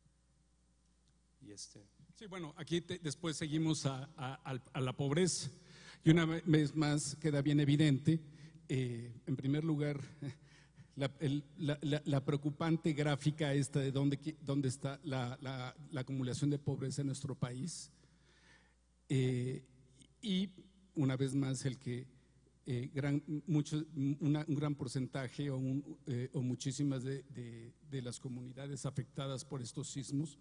Sí, bueno, aquí después seguimos a la pobreza y una vez más queda bien evidente, en primer lugar, la preocupante gráfica esta de dónde está la acumulación de pobreza en nuestro país, y una vez más el que un gran porcentaje o muchísimas de las comunidades afectadas por estos sismos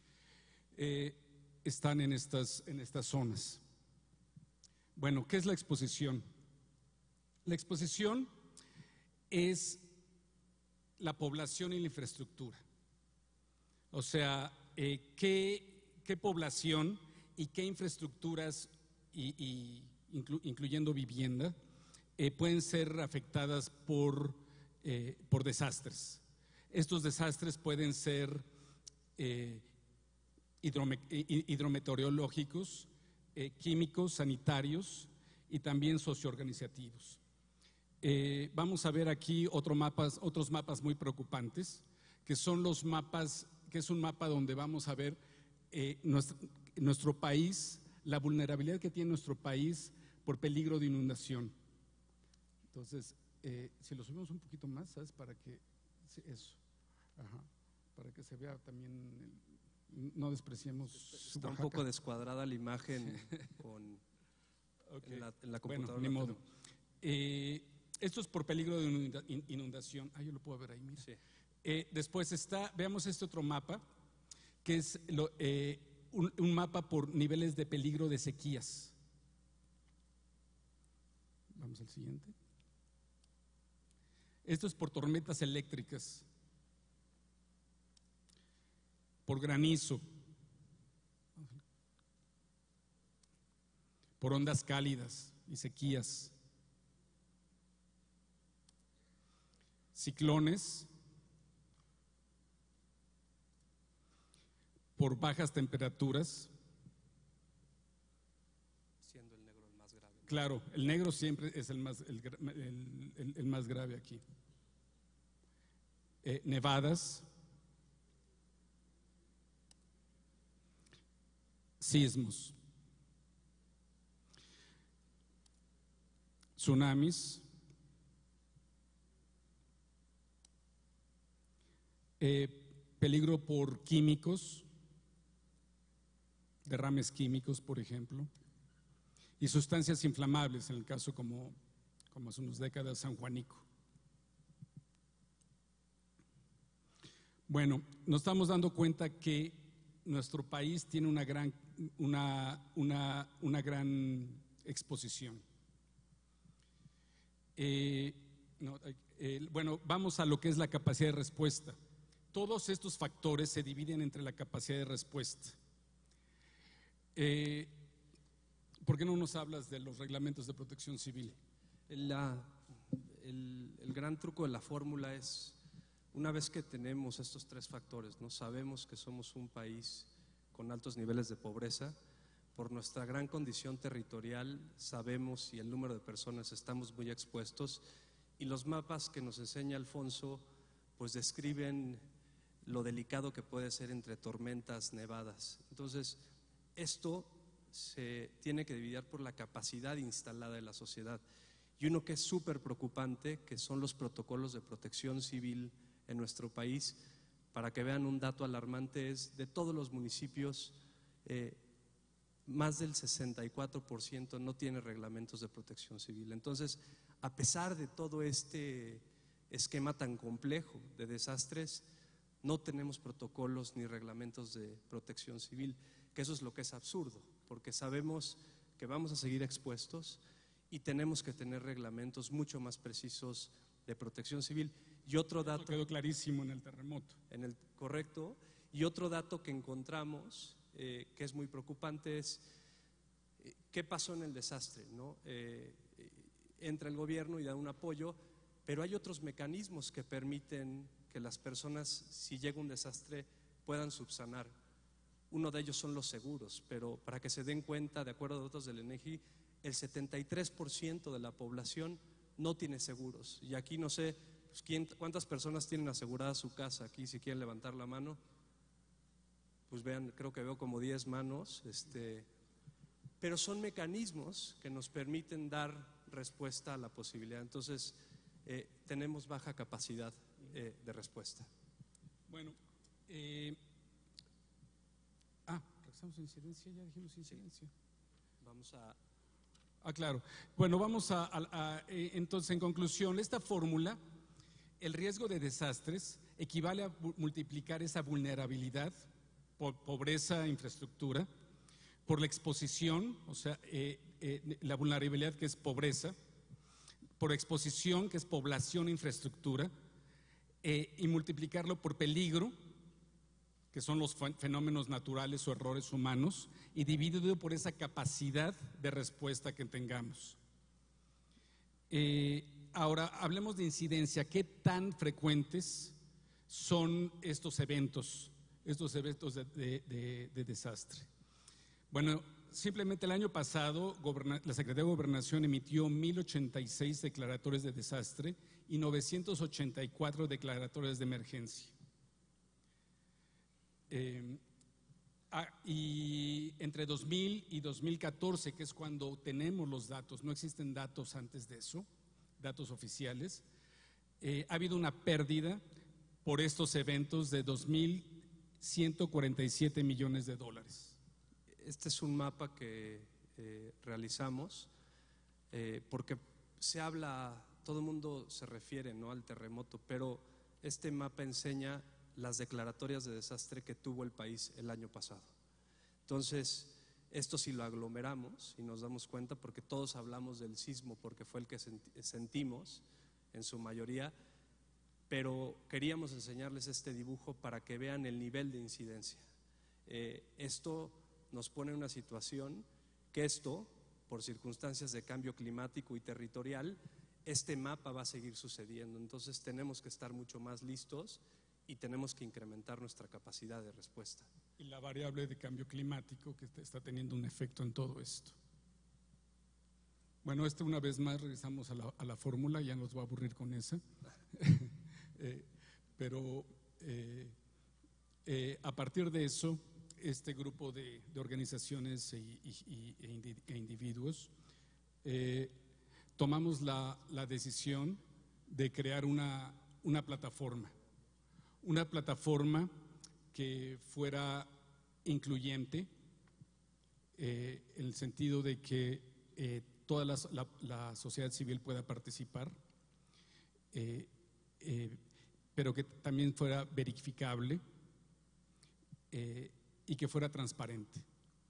están en estas zonas. Bueno, ¿qué es la exposición? La exposición es la población y la infraestructura. O sea, qué población y qué infraestructuras, incluyendo vivienda, pueden ser afectadas por desastres. Estos desastres pueden ser hidrometeorológicos, químicos, sanitarios y también socioorganizativos. Vamos a ver aquí otros mapas muy preocupantes, que son los mapas que es un mapa donde vamos a ver nuestro país, la vulnerabilidad que tiene nuestro país por peligro de inundación. Entonces, si lo subimos un poquito más, ¿sabes? Para que eso, para que se vea también, no despreciemos. Está un poco descuadrada la imagen con, okay. en la computadora. Bueno, ni modo. Esto es por peligro de inundación. Yo lo puedo ver ahí, mira. Sí. Después veamos este otro mapa, que es un mapa por niveles de peligro de sequías. Vamos al siguiente. Esto es por tormentas eléctricas, por granizo, por ondas cálidas y sequías, ciclones, por bajas temperaturas. Siendo el negro el más grave. Claro, el negro siempre es el más grave aquí. Nevadas, sismos, tsunamis, peligro por químicos, derrames químicos, por ejemplo, y sustancias inflamables, en el caso como hace unas décadas San Juanico. Bueno, nos estamos dando cuenta que nuestro país tiene una gran exposición. Bueno, vamos a lo que es la capacidad de respuesta. Todos estos factores se dividen entre la capacidad de respuesta. ¿Por qué no nos hablas de los reglamentos de protección civil? El gran truco de la fórmula es, una vez que tenemos estos tres factores, ¿no? Sabemos que somos un país con altos niveles de pobreza, por nuestra gran condición territorial sabemos y el número de personas estamos muy expuestos, y los mapas que nos enseña Alfonso pues describen lo delicado que puede ser entre tormentas, nevadas. Entonces, esto se tiene que dividir por la capacidad instalada de la sociedad. Y uno que es súper preocupante, que son los protocolos de protección civil en nuestro país. Para que vean un dato alarmante, es de todos los municipios, más del 64% no tiene reglamentos de protección civil. Entonces, a pesar de todo este esquema tan complejo de desastres, no tenemos protocolos ni reglamentos de protección civil, que eso es lo que es absurdo, porque sabemos que vamos a seguir expuestos y tenemos que tener reglamentos mucho más precisos de protección civil. Y otro dato… Quedó clarísimo en el terremoto. Correcto. Y otro dato que encontramos, que es muy preocupante, es qué pasó en el desastre, ¿no? Entra el gobierno y da un apoyo, pero hay otros mecanismos que permiten que las personas, si llega un desastre, puedan subsanar. Uno de ellos son los seguros, pero para que se den cuenta, de acuerdo a datos del INEGI, el 73% de la población no tiene seguros. Y aquí no sé, pues, ¿cuántas personas tienen asegurada su casa aquí? Si quieren levantar la mano, pues vean, creo que veo como 10 manos. Pero son mecanismos que nos permiten dar respuesta a la posibilidad. Entonces, tenemos baja capacidad de respuesta. Bueno, regresamos a incidencia, ya dijimos incidencia. Vamos a… claro. Bueno, vamos entonces, en conclusión, esta fórmula, el riesgo de desastres equivale a multiplicar esa vulnerabilidad por pobreza, infraestructura, por la exposición, o sea, la vulnerabilidad que es pobreza, por exposición que es población, infraestructura, y multiplicarlo por peligro, que son los fenómenos naturales o errores humanos, y dividido por esa capacidad de respuesta que tengamos. Ahora, hablemos de incidencia. ¿Qué tan frecuentes son estos eventos de desastre? Bueno, simplemente el año pasado la Secretaría de Gobernación emitió 1,086 declaratorias de desastre y 984 declaratorias de emergencia. Y entre 2000 y 2014, que es cuando tenemos los datos, no existen datos antes de eso, datos oficiales, ha habido una pérdida por estos eventos de 2.147 millones de dólares. Este es un mapa que realizamos porque se habla, todo el mundo se refiere, ¿no?, al terremoto, pero este mapa enseña las declaratorias de desastre que tuvo el país el año pasado. Entonces, esto si lo aglomeramos y nos damos cuenta, porque todos hablamos del sismo porque fue el que sentimos en su mayoría, pero queríamos enseñarles este dibujo para que vean el nivel de incidencia. Esto nos pone en una situación que por circunstancias de cambio climático y territorial, este mapa va a seguir sucediendo. Entonces tenemos que estar mucho más listos y tenemos que incrementar nuestra capacidad de respuesta. Y la variable de cambio climático que está teniendo un efecto en todo esto. Bueno, una vez más regresamos a la fórmula, ya nos va a aburrir con esa. Pero a partir de eso, este grupo de organizaciones e individuos tomamos la decisión de crear una plataforma que fuera incluyente, en el sentido de que toda la sociedad civil pueda participar, pero que también fuera verificable y que fuera transparente.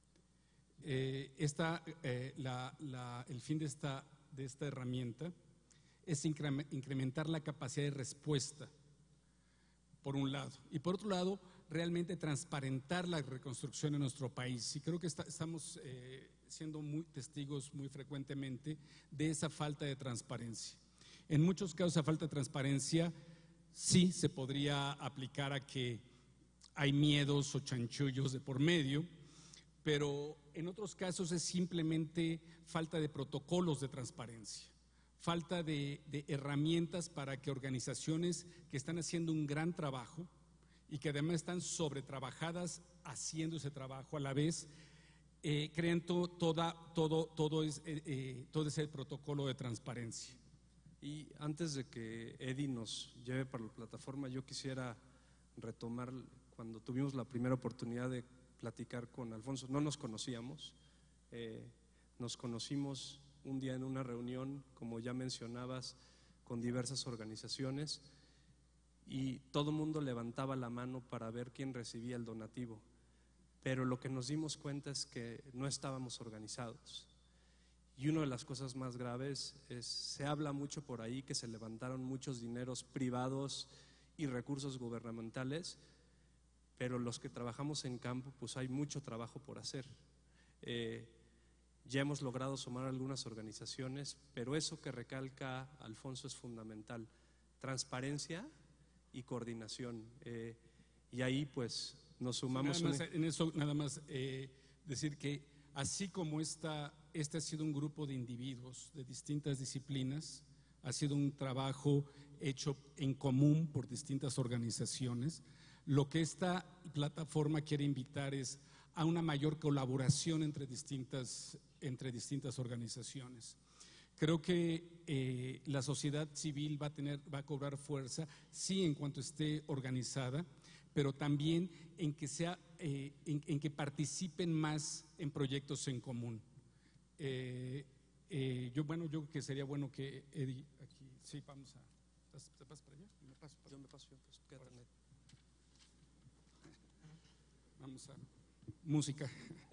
El fin de esta herramienta es incrementar la capacidad de respuesta, por un lado, y por otro lado, realmente transparentar la reconstrucción en nuestro país. Y creo que estamos siendo testigos muy frecuentemente de esa falta de transparencia. En muchos casos, esa falta de transparencia sí se podría aplicar a que hay miedos o chanchullos de por medio, pero en otros casos es simplemente falta de protocolos de transparencia, falta de herramientas para que organizaciones que están haciendo un gran trabajo y que además están sobretrabajadas haciendo ese trabajo a la vez, creen todo ese protocolo de transparencia. Y antes de que Eddie nos lleve para la plataforma, yo quisiera retomar cuando tuvimos la primera oportunidad de platicar con Alfonso. No nos conocíamos, nos conocimos un día en una reunión, como ya mencionabas, con diversas organizaciones, y todo el mundo levantaba la mano para ver quién recibía el donativo, pero lo que nos dimos cuenta es que no estábamos organizados. Y una de las cosas más graves es, se habla mucho por ahí que se levantaron muchos dineros privados y recursos gubernamentales, pero los que trabajamos en campo, pues hay mucho trabajo por hacer. Ya hemos logrado sumar algunas organizaciones, pero eso que recalca Alfonso es fundamental: transparencia y coordinación. Y ahí pues nos sumamos. En eso nada más decir que así como este ha sido un grupo de individuos de distintas disciplinas, ha sido un trabajo hecho en común por distintas organizaciones, lo que esta plataforma quiere invitar es a una mayor colaboración entre distintas organizaciones. Creo que la sociedad civil va a cobrar fuerza, sí, en cuanto esté organizada, pero también en que participen más en proyectos en común. Yo creo que sería bueno que Eddie aquí, sí, vamos a, ¿te pasas para allá? Yo me paso, pues quédate. Vamos a música.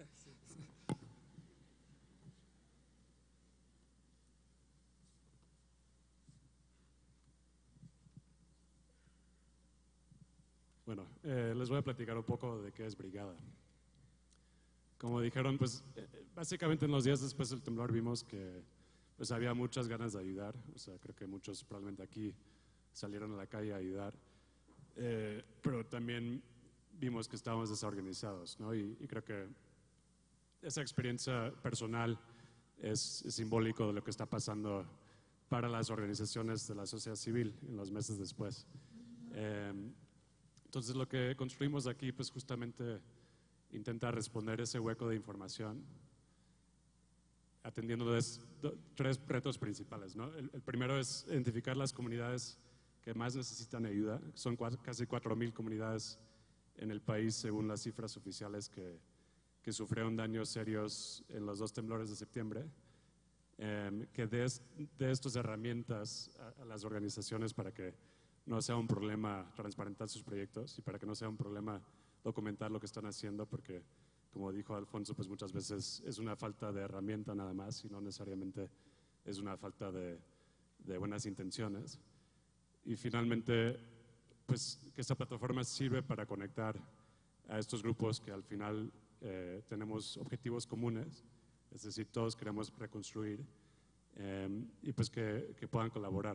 Bueno, les voy a platicar un poco de qué es Brigada. Como dijeron, pues básicamente en los días después del temblor vimos que pues había muchas ganas de ayudar. O sea, creo que muchos probablemente aquí salieron a la calle a ayudar, pero también vimos que estábamos desorganizados, ¿no? Y creo que esa experiencia personal es simbólico de lo que está pasando para las organizaciones de la sociedad civil en los meses después. Entonces lo que construimos aquí pues justamente intenta responder ese hueco de información atendiendo tres retos principales, ¿no? El primero es identificar las comunidades que más necesitan ayuda. Son casi 4,000 comunidades en el país, según las cifras oficiales, que sufrieron daños serios en los 2 temblores de septiembre. Que de estas herramientas a las organizaciones para que no sea un problema transparentar sus proyectos y para que no sea un problema documentar lo que están haciendo, porque como dijo Alfonso, pues muchas veces es una falta de herramienta nada más y no necesariamente es una falta de buenas intenciones. Y finalmente, pues que esta plataforma sirve para conectar a estos grupos que al final tenemos objetivos comunes, es decir, todos queremos reconstruir y pues que puedan colaborar.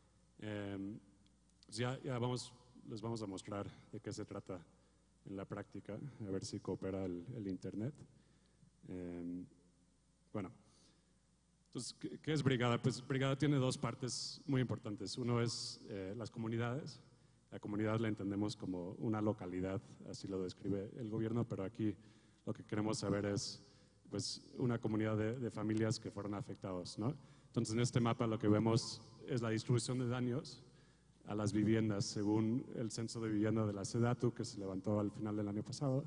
Ya les vamos a mostrar de qué se trata en la práctica, a ver si coopera el internet. Bueno, entonces, ¿qué es Brigada? Pues Brigada tiene 2 partes muy importantes. Uno es las comunidades. La comunidad la entendemos como una localidad, así lo describe el gobierno, pero aquí lo que queremos saber es pues, una comunidad de familias que fueron afectados, ¿no? Entonces, en este mapa lo que vemos es la distribución de daños a las viviendas según el censo de vivienda de la SEDATU que se levantó al final del año pasado.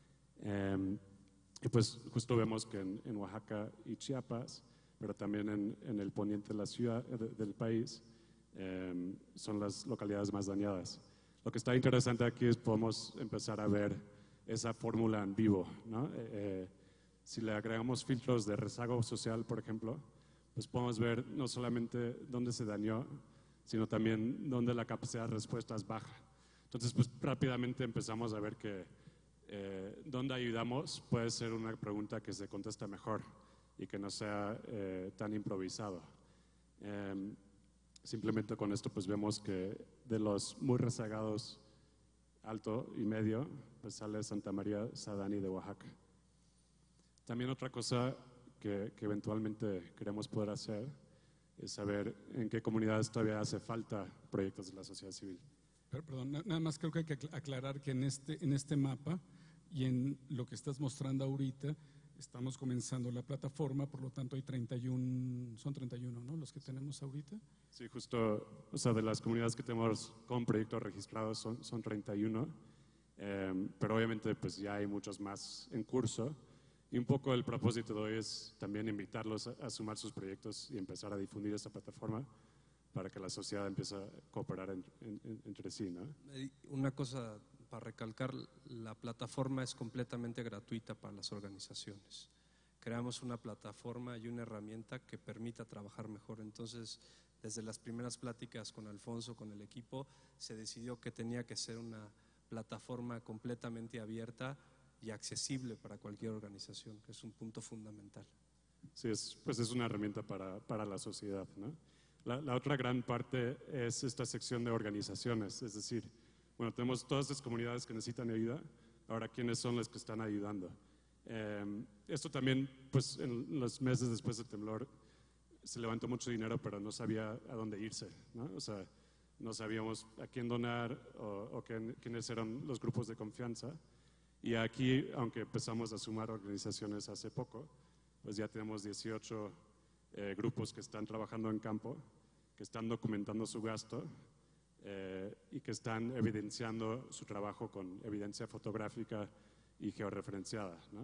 Y pues justo vemos que en Oaxaca y Chiapas, pero también en el poniente de la ciudad del país, son las localidades más dañadas. Lo que está interesante aquí es podemos empezar a ver esa fórmula en vivo, ¿no? Si le agregamos filtros de rezago social, por ejemplo, pues podemos ver no solamente dónde se dañó, sino también dónde la capacidad de respuesta es baja. Entonces, pues rápidamente empezamos a ver que dónde ayudamos puede ser una pregunta que se contesta mejor y que no sea tan improvisado. Simplemente con esto pues vemos que de los muy rezagados alto y medio, pues sale Santa María Sadani de Oaxaca. También otra cosa que eventualmente queremos poder hacer es saber en qué comunidades todavía hace falta proyectos de la sociedad civil. Perdón, nada más creo que hay que aclarar que en este mapa y en lo que estás mostrando ahorita, estamos comenzando la plataforma, por lo tanto hay 31, son 31, ¿no? Los que tenemos ahorita. Sí, justo, o sea, de las comunidades que tenemos con proyectos registrados son 31, pero obviamente pues ya hay muchos más en curso. Y un poco el propósito de hoy es también invitarlos a sumar sus proyectos y empezar a difundir esta plataforma para que la sociedad empiece a cooperar entre sí, ¿no? Una cosa para recalcar, la plataforma es completamente gratuita para las organizaciones. Creamos una plataforma y una herramienta que permita trabajar mejor. Entonces, desde las primeras pláticas con Alfonso, con el equipo, se decidió que tenía que ser una plataforma completamente abierta y accesible para cualquier organización, que es un punto fundamental. Sí, pues es una herramienta para la sociedad, ¿no? La otra gran parte es esta sección de organizaciones, es decir, bueno, tenemos todas estas comunidades que necesitan ayuda, ahora ¿quiénes son los que están ayudando? Esto también, pues en los meses después del temblor se levantó mucho dinero, pero no sabía a dónde irse, ¿no? O sea, no sabíamos a quién donar o quiénes eran los grupos de confianza. Y aquí, aunque empezamos a sumar organizaciones hace poco, pues ya tenemos 18 grupos que están trabajando en campo, que están documentando su gasto y que están evidenciando su trabajo con evidencia fotográfica y georreferenciada, ¿no?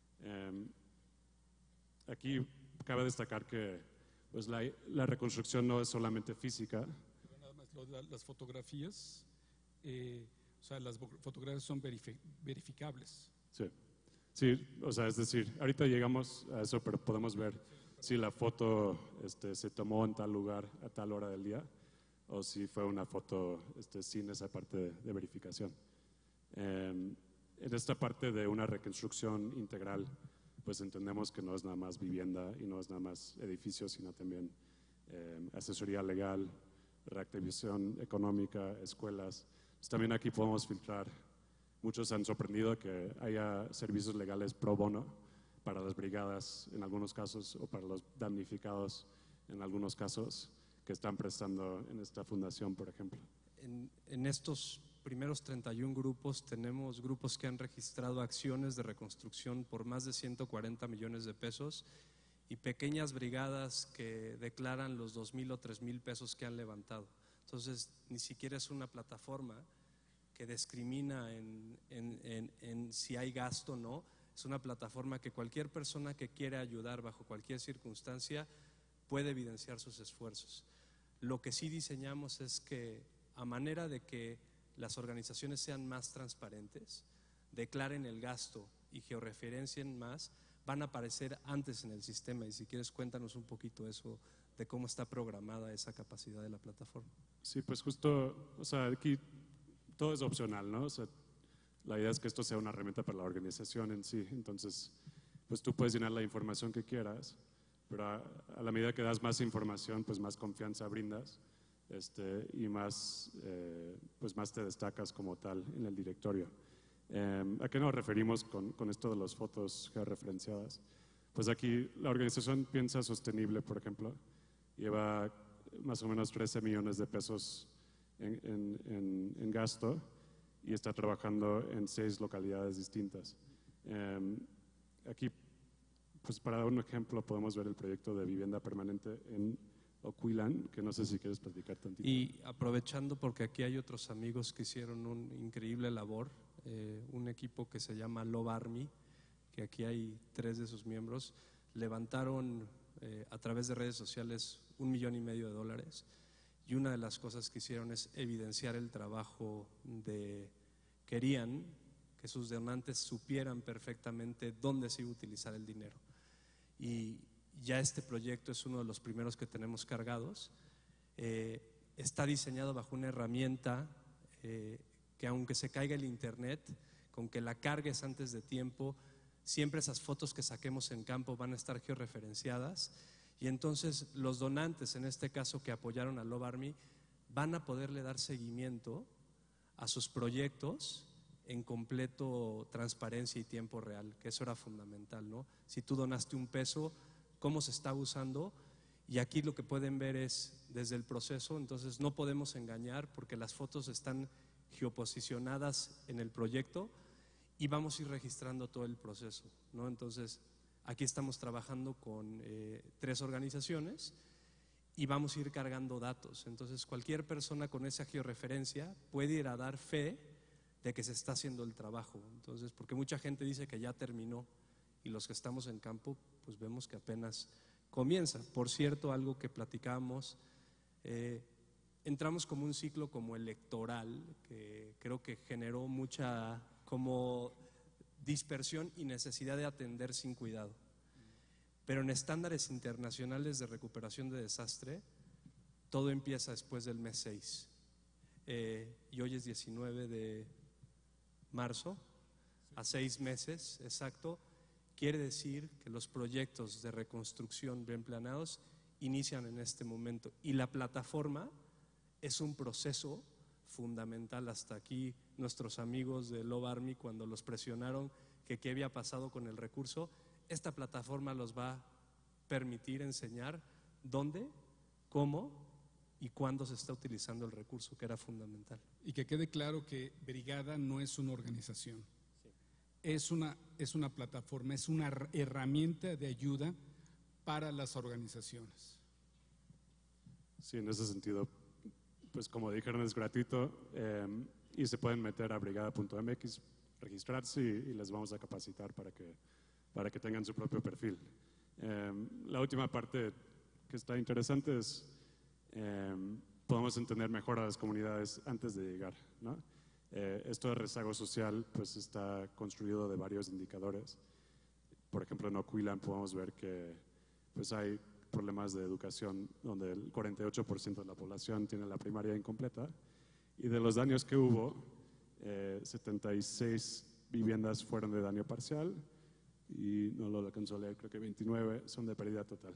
Aquí cabe destacar que pues, la reconstrucción no es solamente física. Pero nada más, las fotografías, o sea, las fotografías son verificables. Sí. Sí, o sea, es decir, ahorita llegamos a eso, pero podemos ver si la foto se tomó en tal lugar a tal hora del día o si fue una foto sin esa parte de verificación. En esta parte de una reconstrucción integral, pues entendemos que no es nada más vivienda y no es nada más edificios, sino también asesoría legal, reactivación económica, escuelas. Pues también aquí podemos filtrar. Muchos han sorprendido que haya servicios legales pro bono para las brigadas en algunos casos o para los damnificados en algunos casos que están prestando en esta fundación, por ejemplo. En estos primeros 31 grupos tenemos grupos que han registrado acciones de reconstrucción por más de 140 millones de pesos y pequeñas brigadas que declaran los 2,000 o 3,000 pesos que han levantado. Entonces, ni siquiera es una plataforma que discrimina en si hay gasto o no. Es una plataforma que cualquier persona que quiera ayudar bajo cualquier circunstancia puede evidenciar sus esfuerzos. Lo que sí diseñamos es que, a manera de que las organizaciones sean más transparentes, declaren el gasto y georreferencien más, van a aparecer antes en el sistema. Y si quieres, cuéntanos un poquito eso de cómo está programada esa capacidad de la plataforma. Sí, pues justo, o sea, aquí todo es opcional, ¿no? O sea, la idea es que esto sea una herramienta para la organización en sí. Entonces, pues tú puedes llenar la información que quieras, pero a la medida que das más información, pues más confianza brindas, y más, pues más te destacas como tal en el directorio. ¿A qué nos referimos con esto de las fotos georreferenciadas? Pues aquí la organización Piensa Sostenible, por ejemplo, lleva más o menos 13 millones de pesos en gasto y está trabajando en 6 localidades distintas. Aquí, pues para dar un ejemplo, podemos ver el proyecto de vivienda permanente en Ocuilán, que no sé si quieres platicar tantito. Y aprovechando, porque aquí hay otros amigos que hicieron una increíble labor, un equipo que se llama Love Army, que aquí hay 3 de sus miembros, levantaron a través de redes sociales $1,5 millones, y una de las cosas que hicieron es evidenciar el trabajo querían que sus donantes supieran perfectamente dónde se iba a utilizar el dinero. Y ya este proyecto es uno de los primeros que tenemos cargados. Está diseñado bajo una herramienta que, aunque se caiga el internet, con que la cargues antes de tiempo, siempre esas fotos que saquemos en campo van a estar georreferenciadas, y entonces los donantes, en este caso que apoyaron a Love Army, van a poderle dar seguimiento a sus proyectos en completo transparencia y tiempo real, que eso era fundamental, ¿no? Si tú donaste un peso, cómo se está usando, y aquí lo que pueden ver es desde el proceso. Entonces no podemos engañar porque las fotos están geoposicionadas en el proyecto y vamos a ir registrando todo el proceso, ¿no? Entonces aquí estamos trabajando con 3 organizaciones y vamos a ir cargando datos. Entonces cualquier persona con esa georreferencia puede ir a dar fe de que se está haciendo el trabajo. Entonces, porque mucha gente dice que ya terminó y los que estamos en campo pues vemos que apenas comienza. Por cierto, algo que platicábamos, entramos como un ciclo como electoral que creo que generó mucha como dispersión y necesidad de atender sin cuidado. Pero en estándares internacionales de recuperación de desastre, todo empieza después del mes 6. Y hoy es 19 de marzo, a 6 meses exacto. Quiere decir que los proyectos de reconstrucción bien planeados inician en este momento, y la plataforma es un proceso fundamental. Hasta aquí nuestros amigos de Love Army, cuando los presionaron que qué había pasado con el recurso, esta plataforma los va a permitir enseñar dónde, cómo y cuándo se está utilizando el recurso, que era fundamental. Y que quede claro que Brigada no es una organización. Es una plataforma, es una herramienta de ayuda para las organizaciones. Sí, en ese sentido, pues como dijeron, es gratuito, y se pueden meter a brigada.mx, registrarse y les vamos a capacitar para que tengan su propio perfil. La última parte que está interesante es podemos entender mejor a las comunidades antes de llegar, ¿no? Esto de rezago social pues está construido de varios indicadores. Por ejemplo, en Ocuilán podemos ver que pues hay problemas de educación donde el 48% de la población tiene la primaria incompleta, y de los daños que hubo, 76 viviendas fueron de daño parcial y no lo alcanzó a leer, creo que 29 son de pérdida total.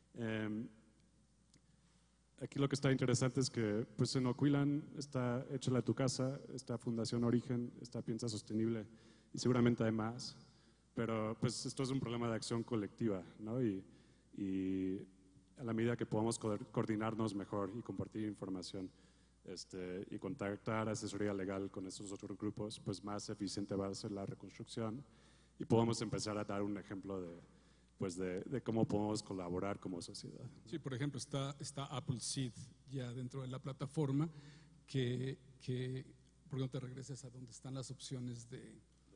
Aquí lo que está interesante es que pues en Ocuilán está Échala a tu casa, está Fundación Origen, está Piensa Sostenible y seguramente hay más, pero pues esto es un problema de acción colectiva, ¿no? Y a la medida que podamos coordinarnos mejor y compartir información, y contactar asesoría legal con esos otros grupos, pues más eficiente va a ser la reconstrucción y podemos empezar a dar un ejemplo de cómo podemos colaborar como sociedad. Sí, por ejemplo, está Appleseed ya dentro de la plataforma ¿por qué no te regresas a donde están las opciones de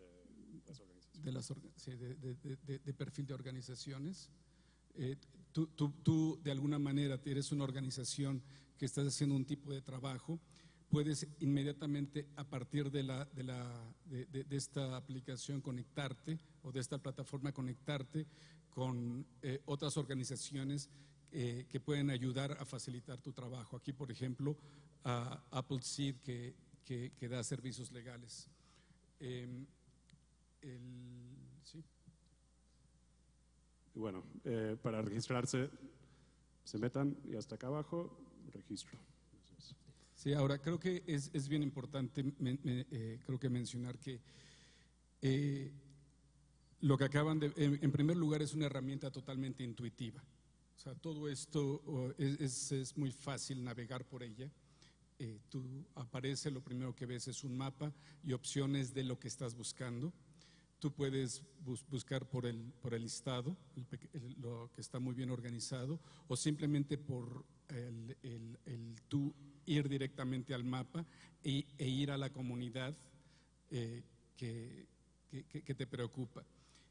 perfil de organizaciones? Tú de alguna manera eres una organización que estás haciendo un tipo de trabajo, puedes inmediatamente a partir de esta aplicación conectarte o de esta plataforma conectarte con otras organizaciones que pueden ayudar a facilitar tu trabajo. Aquí, por ejemplo, Appleseed que da servicios legales. Sí. Y bueno, para registrarse, se metan y hasta acá abajo, registro. Sí, ahora creo que es bien importante creo que mencionar que lo que acaban de, en primer lugar, es una herramienta totalmente intuitiva. O sea, todo esto es muy fácil navegar por ella. Tú aparece, lo primero que ves es un mapa y opciones de lo que estás buscando. Tú puedes buscar por el listado, lo que está muy bien organizado, o simplemente por tú ir directamente al mapa e ir a la comunidad que te preocupa.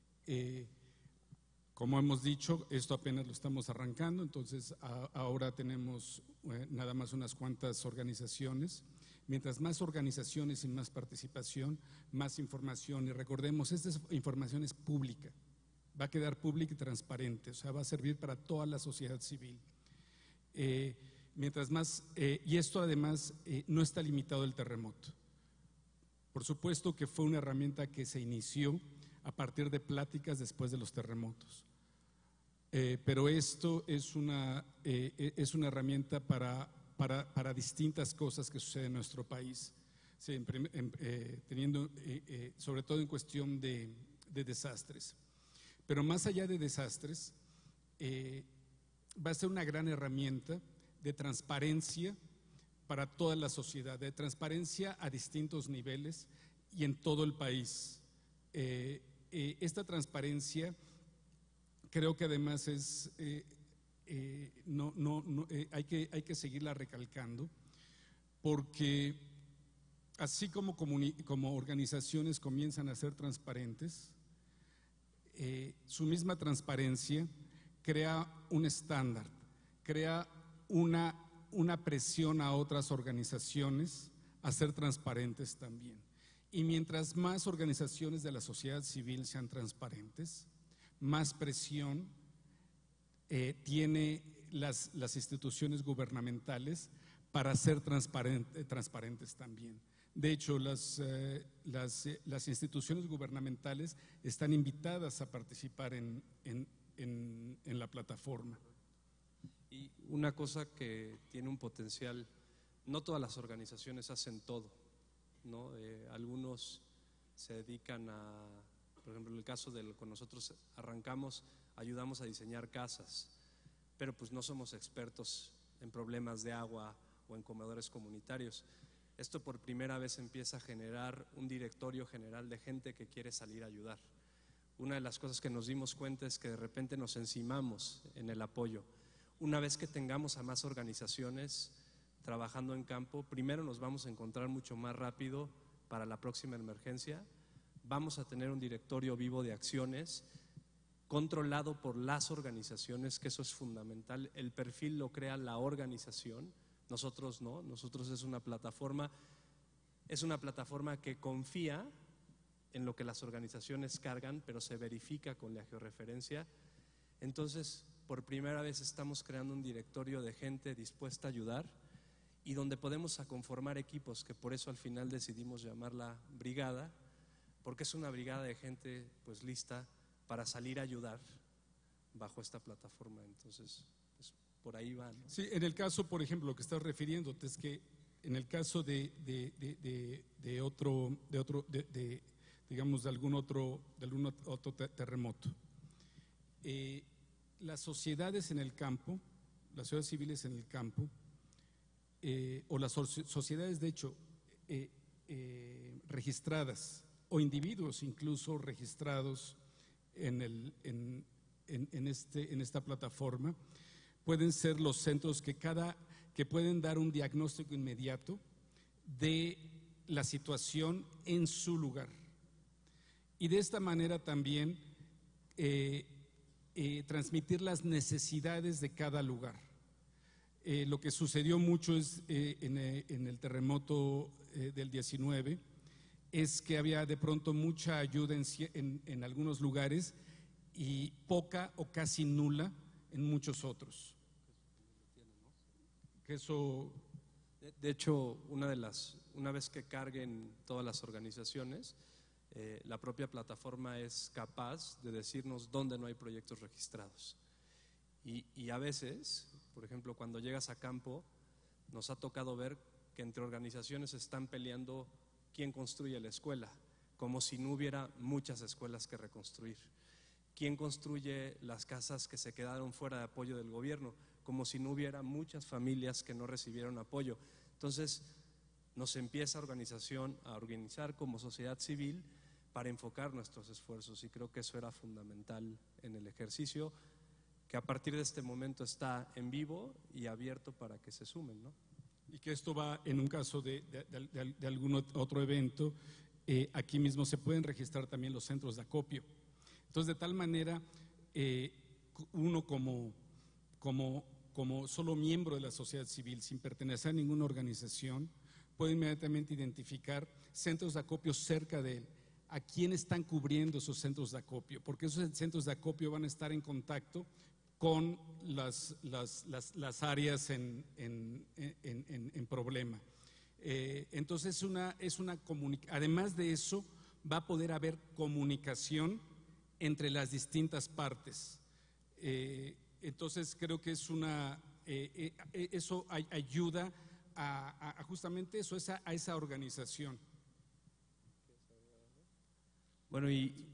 Como hemos dicho, esto apenas lo estamos arrancando, entonces ahora tenemos nada más unas cuantas organizaciones. Mientras más organizaciones y más participación, más información. Y recordemos, esta información es pública, va a quedar pública y transparente, o sea, va a servir para toda la sociedad civil. Mientras más, y esto además no está limitado al terremoto. Por supuesto que fue una herramienta que se inició a partir de pláticas después de los terremotos. Pero esto es una herramienta para distintas cosas que suceden en nuestro país, sí, teniendo, sobre todo en cuestión de desastres. Pero más allá de desastres, va a ser una gran herramienta de transparencia para toda la sociedad, de transparencia a distintos niveles y en todo el país. Esta transparencia creo que además hay que seguirla recalcando, porque así como organizaciones comienzan a ser transparentes, su misma transparencia crea un estándar, crea una presión a otras organizaciones a ser transparentes también. Y mientras más organizaciones de la sociedad civil sean transparentes, más presión tiene las instituciones gubernamentales para ser transparentes también. De hecho, las instituciones gubernamentales están invitadas a participar en la plataforma. Y una cosa que tiene un potencial, no todas las organizaciones hacen todo, ¿no? Algunos se dedican a, por ejemplo, en el caso con nosotros arrancamos, ayudamos a diseñar casas, pero pues no somos expertos en problemas de agua o en comedores comunitarios. Esto por primera vez empieza a generar un directorio general de gente que quiere salir a ayudar. Una de las cosas que nos dimos cuenta es que de repente nos encimamos en el apoyo. Una vez que tengamos a más organizaciones trabajando en campo, primero nos vamos a encontrar mucho más rápido para la próxima emergencia. Vamos a tener un directorio vivo de acciones controlado por las organizaciones, que eso es fundamental. El perfil lo crea la organización, nosotros no, nosotros es una plataforma que confía en lo que las organizaciones cargan, pero se verifica con la georreferencia. Entonces, por primera vez estamos creando un directorio de gente dispuesta a ayudar y donde podemos conformar equipos, que por eso al final decidimos llamarla brigada, porque es una brigada de gente pues lista para salir a ayudar bajo esta plataforma. Entonces, pues, por ahí va, ¿no? Sí, en el caso, por ejemplo, lo que estás refiriéndote es que en el caso de algún otro terremoto, las sociedades en el campo, las sociedades civiles en el campo, o las sociedades, de hecho, registradas, o individuos incluso registrados en esta plataforma, pueden ser los centros que pueden dar un diagnóstico inmediato de la situación en su lugar. Y de esta manera también transmitir las necesidades de cada lugar. Lo que sucedió mucho es en el terremoto del 19, es que había de pronto mucha ayuda en algunos lugares y poca o casi nula en muchos otros. Que eso… De hecho, una vez que carguen todas las organizaciones, la propia plataforma es capaz de decirnos dónde no hay proyectos registrados. Y a veces, por ejemplo, cuando llegas a campo, nos ha tocado ver que entre organizaciones están peleando quién construye la escuela, como si no hubiera muchas escuelas que reconstruir. ¿Quién construye las casas que se quedaron fuera de apoyo del gobierno? Como si no hubiera muchas familias que no recibieron apoyo. Entonces, nos empieza a organizar como sociedad civil para enfocar nuestros esfuerzos, y creo que eso era fundamental en el ejercicio, que a partir de este momento está en vivo y abierto para que se sumen, ¿no? Y que esto va, en un caso de algún otro evento, aquí mismo se pueden registrar también los centros de acopio. Entonces, de tal manera, uno como solo miembro de la sociedad civil, sin pertenecer a ninguna organización, puede inmediatamente identificar centros de acopio cerca de él, a quién están cubriendo esos centros de acopio, porque esos centros de acopio van a estar en contacto con las áreas en problema. Entonces, además de eso, va a poder haber comunicación entre las distintas partes. Entonces, creo que eso ayuda a justamente eso, a esa organización. Bueno,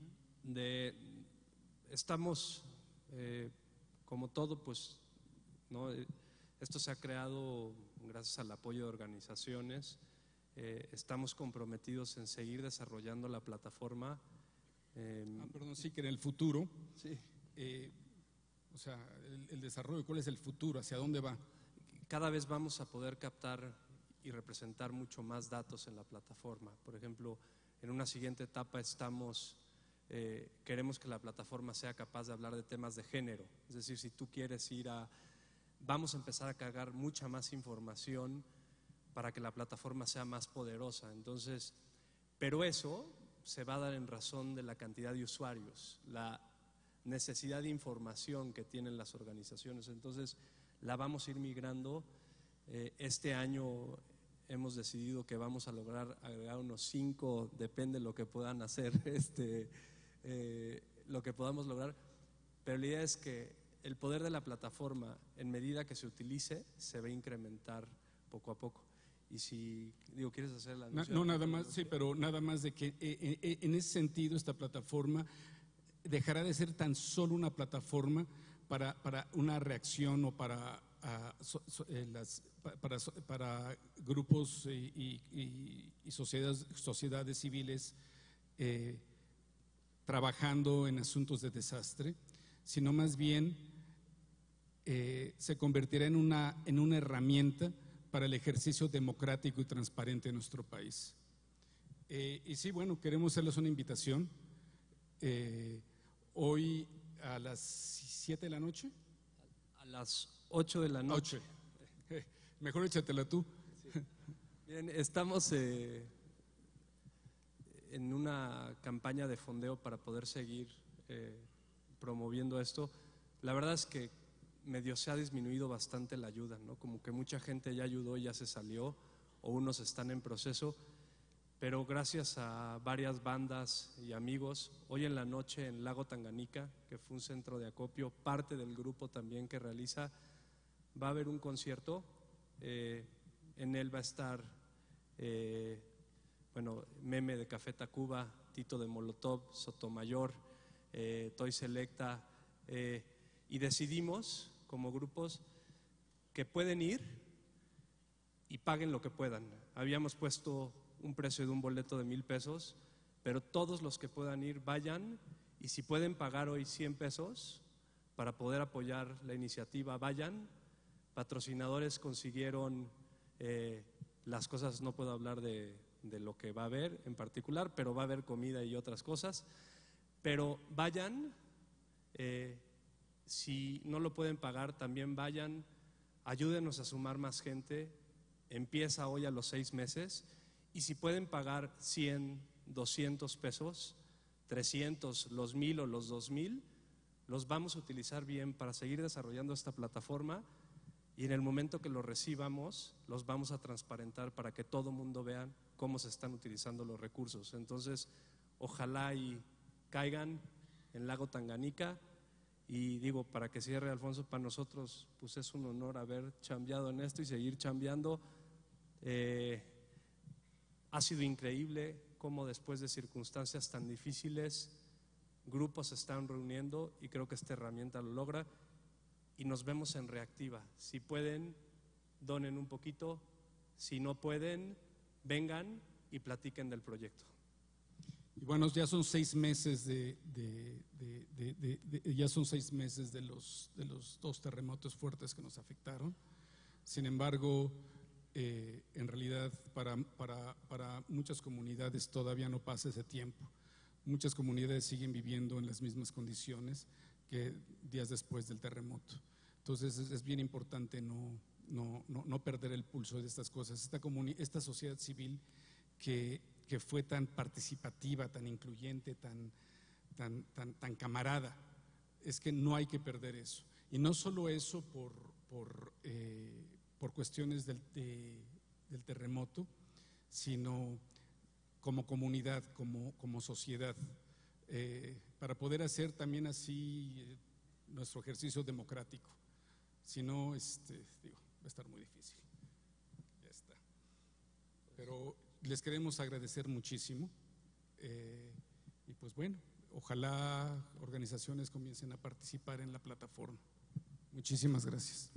estamos, como todo, pues, ¿no? Esto se ha creado gracias al apoyo de organizaciones. Estamos comprometidos en seguir desarrollando la plataforma. Sí, que en el futuro, sí. O sea, el desarrollo, ¿cuál es el futuro? ¿Hacia dónde va? Cada vez vamos a poder captar y representar mucho más datos en la plataforma. Por ejemplo, en una siguiente etapa queremos que la plataforma sea capaz de hablar de temas de género. Es decir, si tú quieres vamos a empezar a cargar mucha más información para que la plataforma sea más poderosa. Entonces, pero eso se va a dar en razón de la cantidad de usuarios, la necesidad de información que tienen las organizaciones. Entonces, la vamos a ir migrando. Este año hemos decidido que vamos a lograr agregar unos 5, depende de lo que puedan hacer, lo que podamos lograr. Pero la idea es que el poder de la plataforma, en medida que se utilice, se va a incrementar poco a poco. Y si, ¿quieres hacer la anuncio? No, nada más, sí, pero nada más de que en ese sentido esta plataforma dejará de ser tan solo una plataforma para una reacción o para grupos y sociedades civiles trabajando en asuntos de desastre, sino más bien se convertirá en una herramienta para el ejercicio democrático y transparente de nuestro país. Y sí, bueno, queremos hacerles una invitación. Hoy a las 7 de la noche. A las 8 de la noche. Mejor échatela tú. Sí. Bien, estamos en una campaña de fondeo para poder seguir promoviendo esto. La verdad es que medio se ha disminuido bastante la ayuda, ¿no? Como que mucha gente ya ayudó y ya se salió, o unos están en proceso. Pero gracias a varias bandas y amigos, hoy en la noche en Lago Tanganica, que fue un centro de acopio, parte del grupo también que realiza, va a haber un concierto. En él va a estar Meme de Café Tacuba, Tito de Molotov, Sotomayor, Toy Selecta, y decidimos como grupos que pueden ir y paguen lo que puedan. Habíamos puesto un precio de un boleto de 1,000 pesos, pero todos los que puedan ir, vayan, y si pueden pagar hoy 100 pesos para poder apoyar la iniciativa, vayan. Patrocinadores consiguieron las cosas, no puedo hablar de lo que va a haber en particular, pero va a haber comida y otras cosas, pero vayan, si no lo pueden pagar también vayan, ayúdenos a sumar más gente, empieza hoy a los 6 meses, y si pueden pagar 100, 200 pesos, 300, los 1,000 o los 2,000, los vamos a utilizar bien para seguir desarrollando esta plataforma, y en el momento que lo recibamos, los vamos a transparentar para que todo mundo vea cómo se están utilizando los recursos. Entonces, ojalá y caigan en Lago Tanganica, y digo, para que cierre Alfonso, para nosotros pues es un honor haber chambeado en esto y seguir chambeando. Ha sido increíble cómo después de circunstancias tan difíciles, grupos se están reuniendo, y creo que esta herramienta lo logra, y nos vemos en Reactiva. Si pueden, donen un poquito, si no pueden, vengan y platiquen del proyecto. Y bueno, ya son 6 meses ya son 6 meses de los 2 terremotos fuertes que nos afectaron. Sin embargo, en realidad para muchas comunidades todavía no pasa ese tiempo. Muchas comunidades siguen viviendo en las mismas condiciones que días después del terremoto. Entonces es bien importante no perder el pulso de estas cosas. Esta sociedad civil que fue tan participativa, tan incluyente, tan camarada, es que no hay que perder eso. Y no solo eso por cuestiones del terremoto, sino como comunidad, como sociedad, para poder hacer también así nuestro ejercicio democrático. Si no, digo, va a estar muy difícil. Ya está. Pero les queremos agradecer muchísimo, y pues bueno, ojalá organizaciones comiencen a participar en la plataforma. Muchísimas gracias.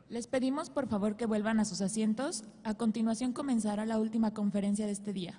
Les pedimos por favor que vuelvan a sus asientos. A continuación comenzará la última conferencia de este día.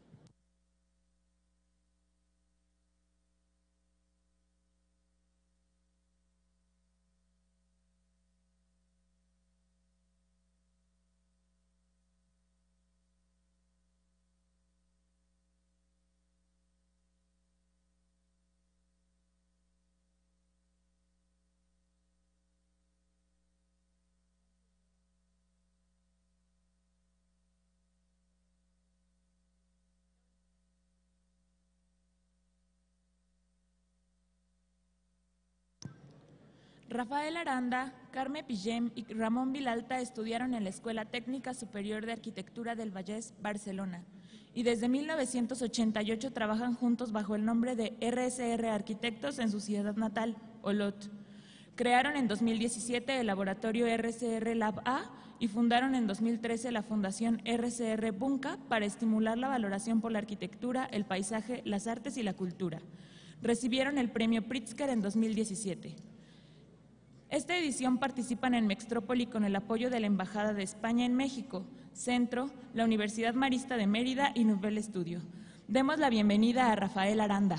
Rafael Aranda, Carme Pillem y Ramón Vilalta estudiaron en la Escuela Técnica Superior de Arquitectura del Vallès, Barcelona, y desde 1988 trabajan juntos bajo el nombre de RSR Arquitectos en su ciudad natal, Olot. Crearon en 2017 el laboratorio RSR Lab A y fundaron en 2013 la Fundación RSR Bunca para estimular la valoración por la arquitectura, el paisaje, las artes y la cultura. Recibieron el premio Pritzker en 2017. Esta edición participan en Mextrópoli con el apoyo de la Embajada de España en México, Centro, la Universidad Marista de Mérida y Nouvel Studio. Demos la bienvenida a Rafael Aranda.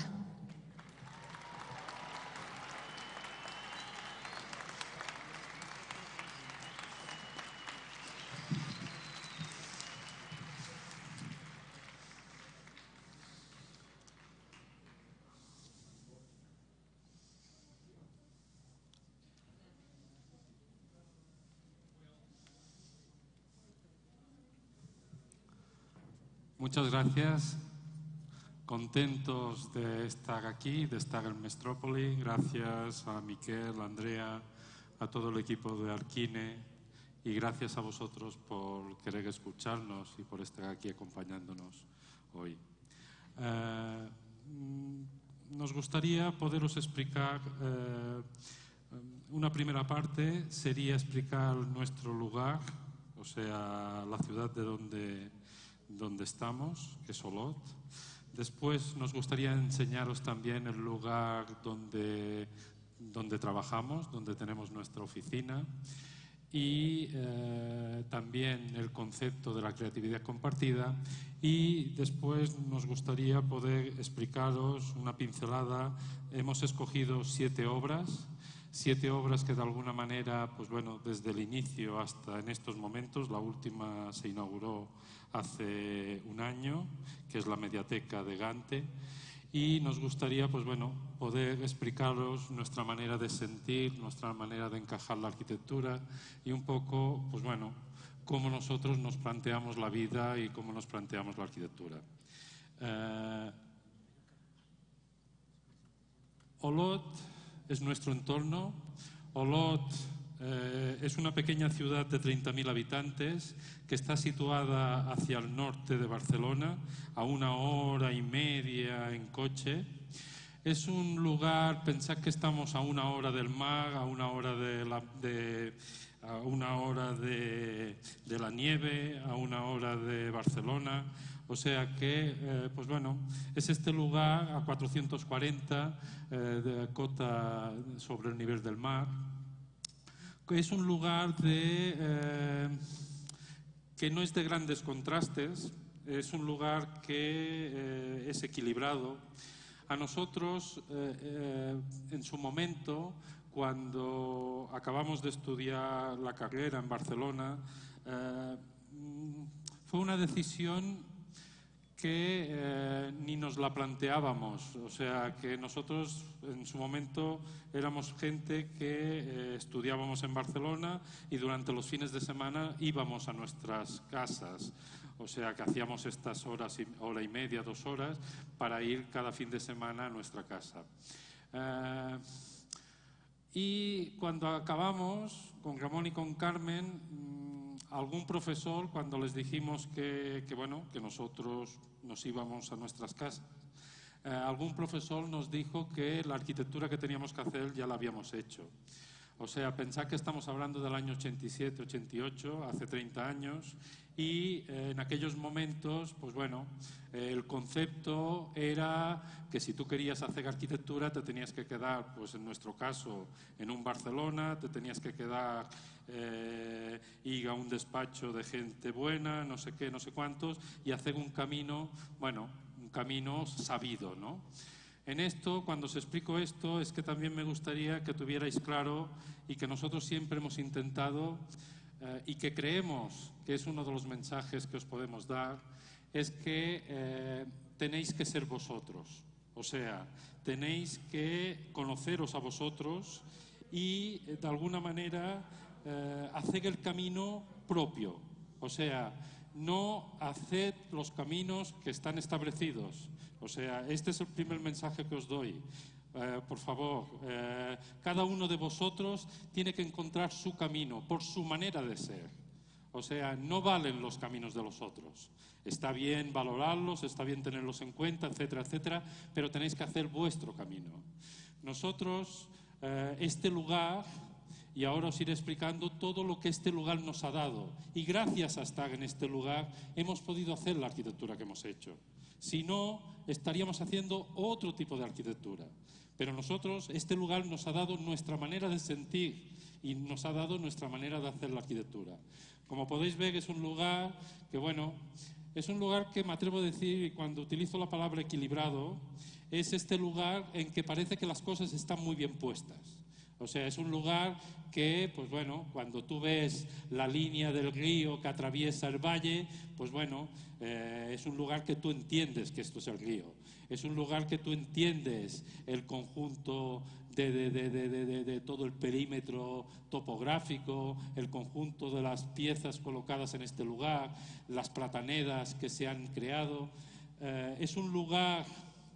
Muchas gracias. Contentos de estar aquí, de estar en Mextrópoli. Gracias a Miquel, a Andrea, a todo el equipo de Arquine y gracias a vosotros por querer escucharnos y por estar aquí acompañándonos hoy. Nos gustaría poderos explicar, una primera parte sería explicar nuestro lugar, o sea, la ciudad de donde estamos, que es Olot. Después nos gustaría enseñaros también el lugar donde trabajamos, donde tenemos nuestra oficina y también el concepto de la creatividad compartida, y después nos gustaría poder explicaros una pincelada. Hemos escogido 7 obras que de alguna manera, pues bueno, desde el inicio hasta en estos momentos, la última se inauguró hace un año, que es la Mediateca de Gante, y nos gustaría, pues bueno, poder explicaros nuestra manera de sentir, nuestra manera de encajar la arquitectura y un poco, pues bueno, cómo nosotros nos planteamos la vida y cómo nos planteamos la arquitectura. Olot es nuestro entorno. Olot es una pequeña ciudad de 30.000 habitantes que está situada hacia el norte de Barcelona, a 1 hora y media en coche. Es un lugar, pensad que estamos a 1 hora del mar, a 1 hora de la nieve, a 1 hora de Barcelona. O sea que, pues bueno, es este lugar a 440 de cota sobre el nivel del mar. Es un lugar que no es de grandes contrastes, es un lugar que es equilibrado. A nosotros, en su momento, cuando acabamos de estudiar la carrera en Barcelona, fue una decisión que ni nos la planteábamos. O sea, que nosotros en su momento éramos gente que estudiábamos en Barcelona y durante los fines de semana íbamos a nuestras casas. O sea, que hacíamos estas horas, hora y media, 2 horas, para ir cada fin de semana a nuestra casa. Y cuando acabamos, con Ramón y con Carmen, algún profesor, cuando les dijimos que nosotros nos íbamos a nuestras casas, algún profesor nos dijo que la arquitectura que teníamos que hacer ya la habíamos hecho. O sea, pensad que estamos hablando del año 87, 88, hace 30 años, y en aquellos momentos, pues bueno, el concepto era que si tú querías hacer arquitectura te tenías que quedar, pues en nuestro caso, en un Barcelona, te tenías que quedar ir a un despacho de gente buena, no sé qué, no sé cuántos, y hacer un camino, bueno, un camino sabido, ¿no? En esto, cuando os explico esto, es que también me gustaría que tuvierais claro y que nosotros siempre hemos intentado y que creemos que es uno de los mensajes que os podemos dar, es que tenéis que ser vosotros. O sea, tenéis que conoceros a vosotros y, de alguna manera, hacer el camino propio. O sea, no haced los caminos que están establecidos. O sea, este es el primer mensaje que os doy. Por favor, cada uno de vosotros tiene que encontrar su camino por su manera de ser. O sea, no valen los caminos de los otros. Está bien valorarlos, está bien tenerlos en cuenta, etcétera, etcétera, pero tenéis que hacer vuestro camino. Nosotros, este lugar, y ahora os iré explicando todo lo que este lugar nos ha dado. Y gracias a estar en este lugar hemos podido hacer la arquitectura que hemos hecho. Si no, estaríamos haciendo otro tipo de arquitectura. Pero nosotros, este lugar nos ha dado nuestra manera de sentir y nos ha dado nuestra manera de hacer la arquitectura. Como podéis ver, es un lugar que, bueno, es un lugar que me atrevo a decir, y cuando utilizo la palabra equilibrado, es este lugar en que parece que las cosas están muy bien puestas. O sea, es un lugar que, pues bueno, cuando tú ves la línea del río que atraviesa el valle, pues bueno, es un lugar que tú entiendes que esto es el río. Es un lugar que tú entiendes el conjunto de todo el perímetro topográfico, el conjunto de las piezas colocadas en este lugar, las platanedas que se han creado. Es un lugar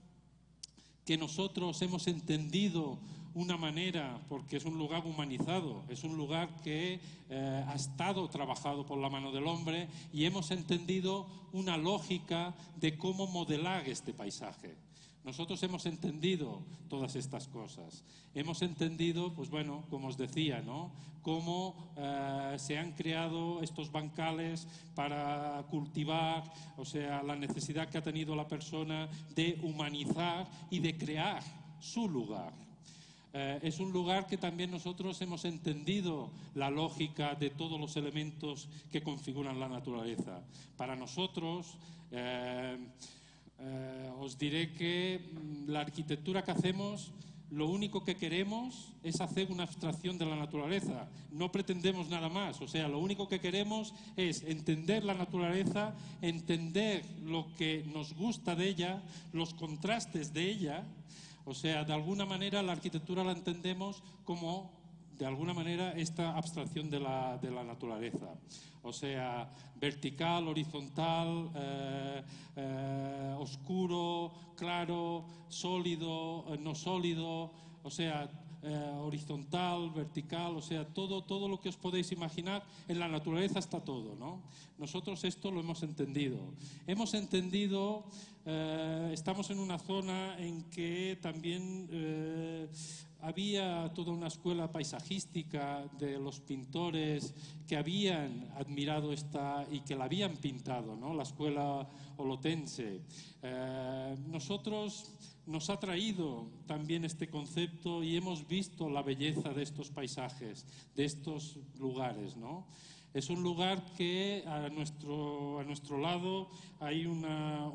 que nosotros hemos entendido una manera, porque es un lugar humanizado, es un lugar que ha estado trabajado por la mano del hombre y hemos entendido una lógica de cómo modelar este paisaje. Nosotros hemos entendido todas estas cosas. Hemos entendido, pues bueno, como os decía, ¿no?, cómo se han creado estos bancales para cultivar, o sea, la necesidad que ha tenido la persona de humanizar y de crear su lugar. Es un lugar que también nosotros hemos entendido la lógica de todos los elementos que configuran la naturaleza. Para nosotros, os diré que la arquitectura que hacemos, lo único que queremos es hacer una abstracción de la naturaleza. No pretendemos nada más. O sea, lo único que queremos es entender la naturaleza, entender lo que nos gusta de ella, los contrastes de ella. O sea, de alguna manera la arquitectura la entendemos como, de alguna manera, esta abstracción de la naturaleza. O sea, vertical, horizontal, oscuro, claro, sólido, no sólido, o sea, horizontal, vertical, o sea, todo lo que os podéis imaginar, en la naturaleza está todo, ¿no? Nosotros esto lo hemos entendido. Hemos entendido, estamos en una zona en que también había toda una escuela paisajística de los pintores que habían admirado esta y que la habían pintado, ¿no?, la escuela olotense. Nosotros nos ha traído también este concepto y hemos visto la belleza de estos paisajes, de estos lugares, ¿no? Es un lugar que a nuestro lado hay una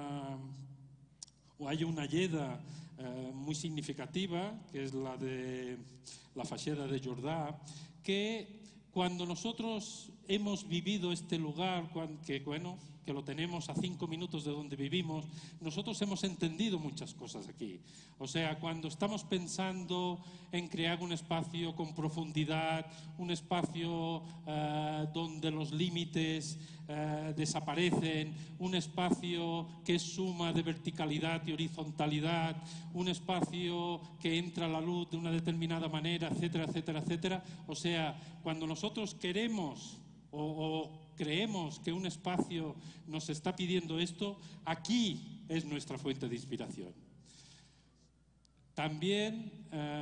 lleda muy significativa, que es la de la Fachera de Jordà, que cuando nosotros hemos vivido este lugar, que lo tenemos a 5 minutos de donde vivimos, nosotros hemos entendido muchas cosas aquí. O sea, cuando estamos pensando en crear un espacio con profundidad, un espacio donde los límites desaparecen, un espacio que es suma de verticalidad y horizontalidad, un espacio que entra la luz de una determinada manera, etcétera, etcétera, etcétera. O sea, cuando nosotros queremos o creemos que un espacio nos está pidiendo esto, aquí es nuestra fuente de inspiración. También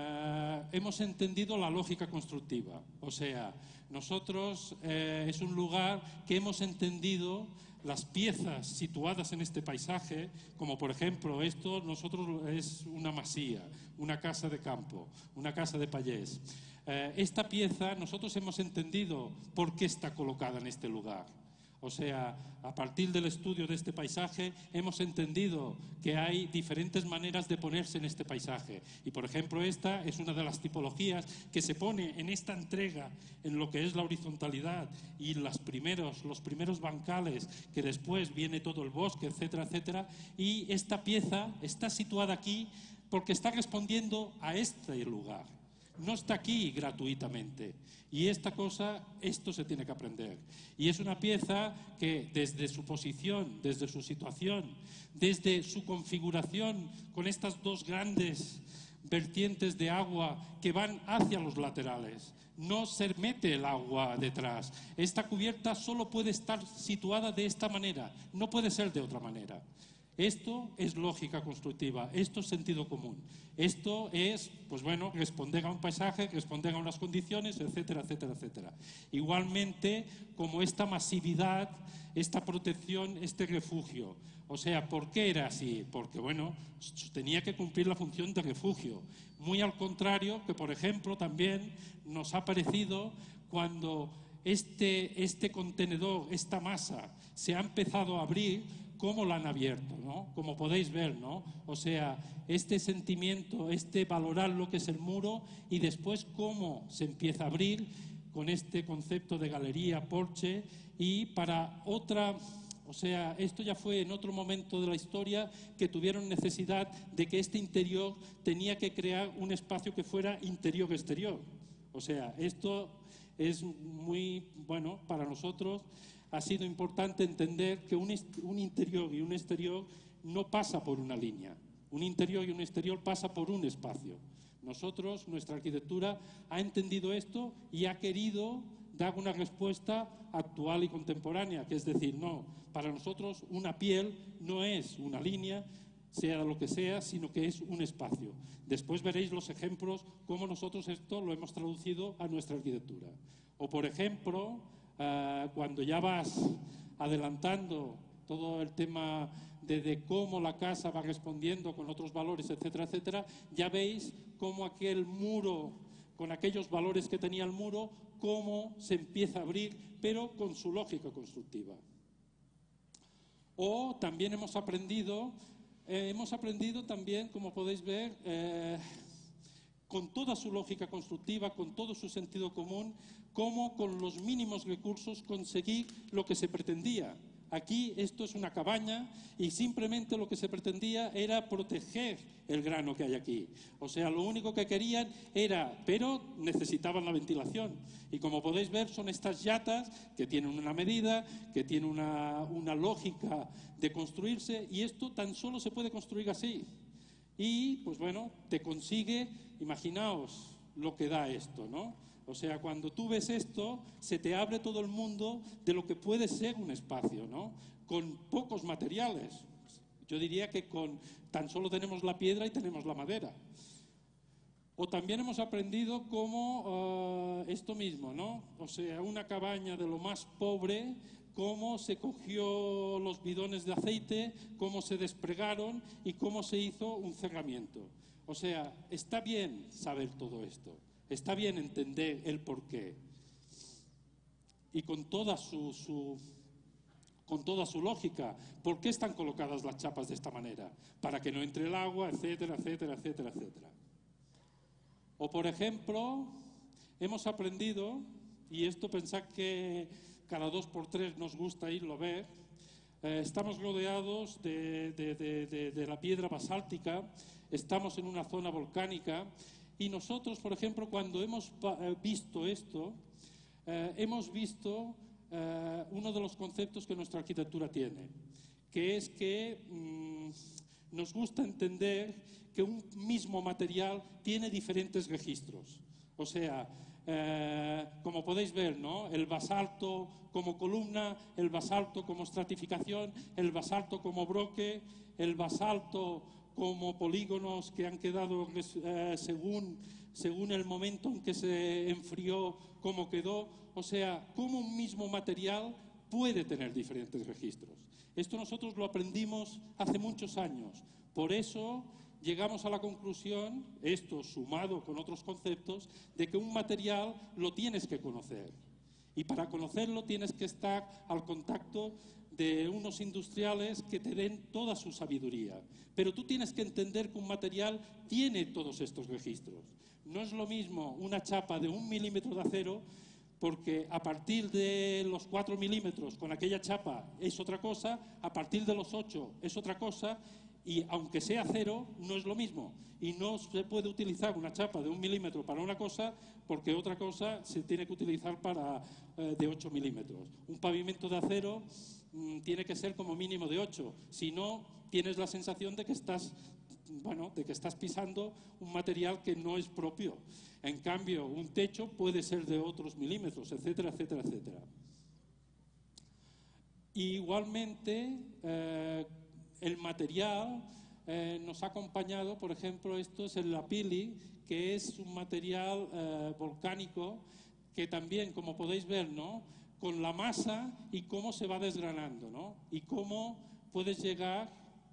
hemos entendido la lógica constructiva, o sea, nosotros es un lugar que hemos entendido las piezas situadas en este paisaje, como por ejemplo esto, nosotros es una masía, una casa de campo, una casa de payés. Esta pieza nosotros hemos entendido por qué está colocada en este lugar. O sea, a partir del estudio de este paisaje hemos entendido que hay diferentes maneras de ponerse en este paisaje. Y por ejemplo, esta es una de las tipologías que se pone en esta entrega, en lo que es la horizontalidad y los primeros bancales, que después viene todo el bosque, etcétera, etcétera. Y esta pieza está situada aquí porque está respondiendo a este lugar. No está aquí gratuitamente. Y esto se tiene que aprender. Y es una pieza que desde su posición, desde su situación, desde su configuración con estas dos grandes vertientes de agua que van hacia los laterales, no se mete el agua detrás. Esta cubierta solo puede estar situada de esta manera, no puede ser de otra manera. Esto es lógica constructiva, esto es sentido común, esto es, pues bueno, responder a un paisaje, responder a unas condiciones, etcétera, etcétera, etcétera. Igualmente, como esta masividad, esta protección, este refugio. O sea, ¿por qué era así? Porque, bueno, tenía que cumplir la función de refugio. Muy al contrario que, por ejemplo, también nos ha parecido cuando este contenedor, esta masa, se ha empezado a abrir, cómo la han abierto, ¿no? Como podéis ver, ¿no? O sea, este sentimiento, valorar lo que es el muro y después cómo se empieza a abrir con este concepto de galería, porche y para otra... O sea, esto ya fue en otro momento de la historia que tuvieron necesidad de que este interior tenía que crear un espacio que fuera interior-exterior. O sea, esto es muy, bueno, para nosotros ha sido importante entender que un interior y un exterior no pasa por una línea. Un interior y un exterior pasa por un espacio. Nosotros, nuestra arquitectura, ha entendido esto y ha querido dar una respuesta actual y contemporánea, que es decir, no, para nosotros una piel no es una línea, sea lo que sea, sino que es un espacio. Después veréis los ejemplos, cómo nosotros esto lo hemos traducido a nuestra arquitectura. O, por ejemplo, cuando ya vas adelantando todo el tema de cómo la casa va respondiendo con otros valores, etcétera, etcétera, ya veis cómo aquel muro, con aquellos valores que tenía el muro, cómo se empieza a abrir, pero con su lógica constructiva. O también hemos aprendido también, como podéis ver, con toda su lógica constructiva, con todo su sentido común, cómo con los mínimos recursos conseguir lo que se pretendía. Aquí esto es una cabaña y simplemente lo que se pretendía era proteger el grano que hay aquí. O sea, lo único que querían era, pero necesitaban la ventilación. Y como podéis ver, son estas yatas que tienen una medida, que tienen una lógica de construirse y esto tan solo se puede construir así. Y, pues bueno, te consigue, imaginaos lo que da esto, ¿no? O sea, cuando tú ves esto, se te abre todo el mundo de lo que puede ser un espacio, ¿no? Con pocos materiales. Yo diría que tan solo tenemos la piedra y tenemos la madera. O también hemos aprendido cómo esto mismo, ¿no? O sea, una cabaña de lo más pobre, cómo se cogió los bidones de aceite, cómo se despregaron y cómo se hizo un cerramiento. O sea, está bien saber todo esto. Está bien entender el porqué y con toda su lógica. ¿Por qué están colocadas las chapas de esta manera? Para que no entre el agua, etcétera, etcétera, etcétera, etcétera. O, por ejemplo, hemos aprendido, y esto pensad que cada 2 por 3 nos gusta irlo a ver, estamos rodeados de la piedra basáltica, estamos en una zona volcánica. Y nosotros, por ejemplo, cuando hemos visto esto, hemos visto uno de los conceptos que nuestra arquitectura tiene, que es que nos gusta entender que un mismo material tiene diferentes registros. O sea, como podéis ver, ¿no? El basalto como columna, el basalto como estratificación, el basalto como bloque, el basalto como polígonos que han quedado según el momento en que se enfrió, cómo quedó. O sea, cómo un mismo material puede tener diferentes registros. Esto nosotros lo aprendimos hace muchos años. Por eso llegamos a la conclusión, esto sumado con otros conceptos, de que un material lo tienes que conocer. Y para conocerlo tienes que estar al contacto de unos industriales que te den toda su sabiduría. Pero tú tienes que entender que un material tiene todos estos registros. No es lo mismo una chapa de 1 milímetro de acero, porque a partir de los 4 milímetros con aquella chapa es otra cosa, a partir de los 8 es otra cosa, y aunque sea acero, no es lo mismo. Y no se puede utilizar una chapa de 1 milímetro para una cosa, porque otra cosa se tiene que utilizar para de 8 milímetros. Un pavimento de acero tiene que ser como mínimo de 8, si no tienes la sensación de que estás pisando un material que no es propio. En cambio, un techo puede ser de otros milímetros, etcétera, etcétera, etcétera. Y igualmente, el material nos ha acompañado, por ejemplo, esto es el lapili, que es un material volcánico que también, como podéis ver, ¿no?, con la masa y cómo se va desgranando, ¿no?, y cómo puedes llegar...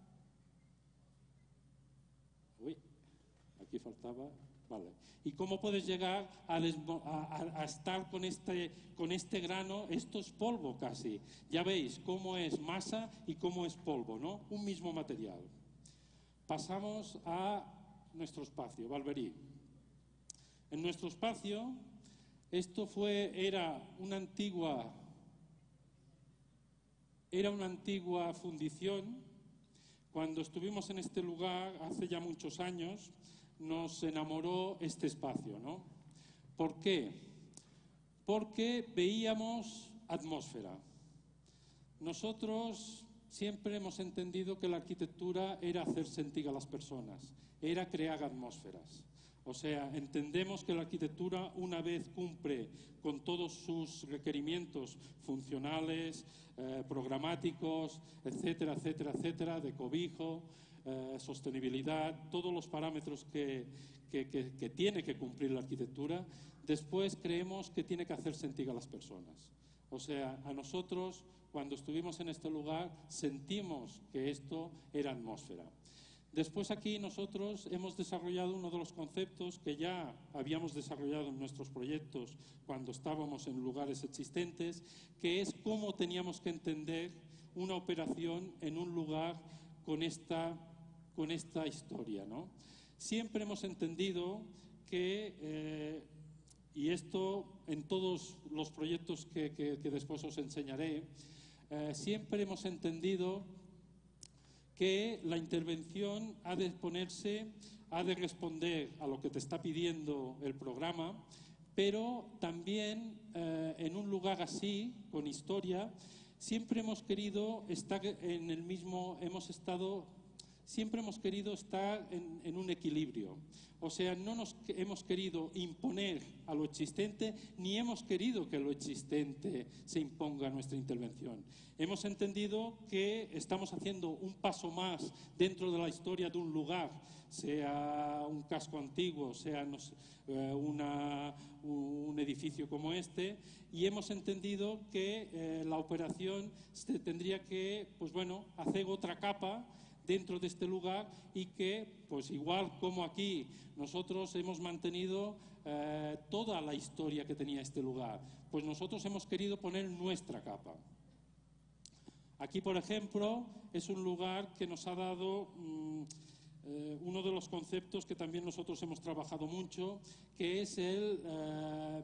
Uy, aquí faltaba... Vale. ¿Y cómo puedes llegar a estar con este grano? Esto es polvo casi. Ya veis cómo es masa y cómo es polvo, ¿no? Un mismo material. Pasamos a nuestro espacio, Valverí. En nuestro espacio, esto era una antigua fundición. Cuando estuvimos en este lugar hace ya muchos años, nos enamoró este espacio, ¿no? ¿Por qué? Porque veíamos atmósfera. Nosotros siempre hemos entendido que la arquitectura era hacer sentir a las personas, era crear atmósferas. O sea, entendemos que la arquitectura, una vez cumple con todos sus requerimientos funcionales, programáticos, etcétera, etcétera, etcétera, de cobijo, sostenibilidad, todos los parámetros que tiene que cumplir la arquitectura, después creemos que tiene que hacer sentir a las personas. O sea, a nosotros, cuando estuvimos en este lugar, sentimos que esto era atmósfera. Después aquí nosotros hemos desarrollado uno de los conceptos que ya habíamos desarrollado en nuestros proyectos cuando estábamos en lugares existentes, que es cómo teníamos que entender una operación en un lugar con esta historia, ¿no? Siempre hemos entendido que, y esto en todos los proyectos que después os enseñaré, siempre hemos entendido que la intervención ha de responder a lo que te está pidiendo el programa, pero también en un lugar así, con historia, siempre hemos querido estar siempre hemos querido estar en un equilibrio. O sea, no nos hemos querido imponer a lo existente, ni hemos querido que lo existente se imponga a nuestra intervención. Hemos entendido que estamos haciendo un paso más dentro de la historia de un lugar, sea un casco antiguo, sea un edificio como este, y hemos entendido que la operación se tendría que, hacer otra capa dentro de este lugar y que, pues igual como aquí, nosotros hemos mantenido toda la historia que tenía este lugar, pues nosotros hemos querido poner nuestra capa. Aquí, por ejemplo, es un lugar que nos ha dado uno de los conceptos que también nosotros hemos trabajado mucho, que es de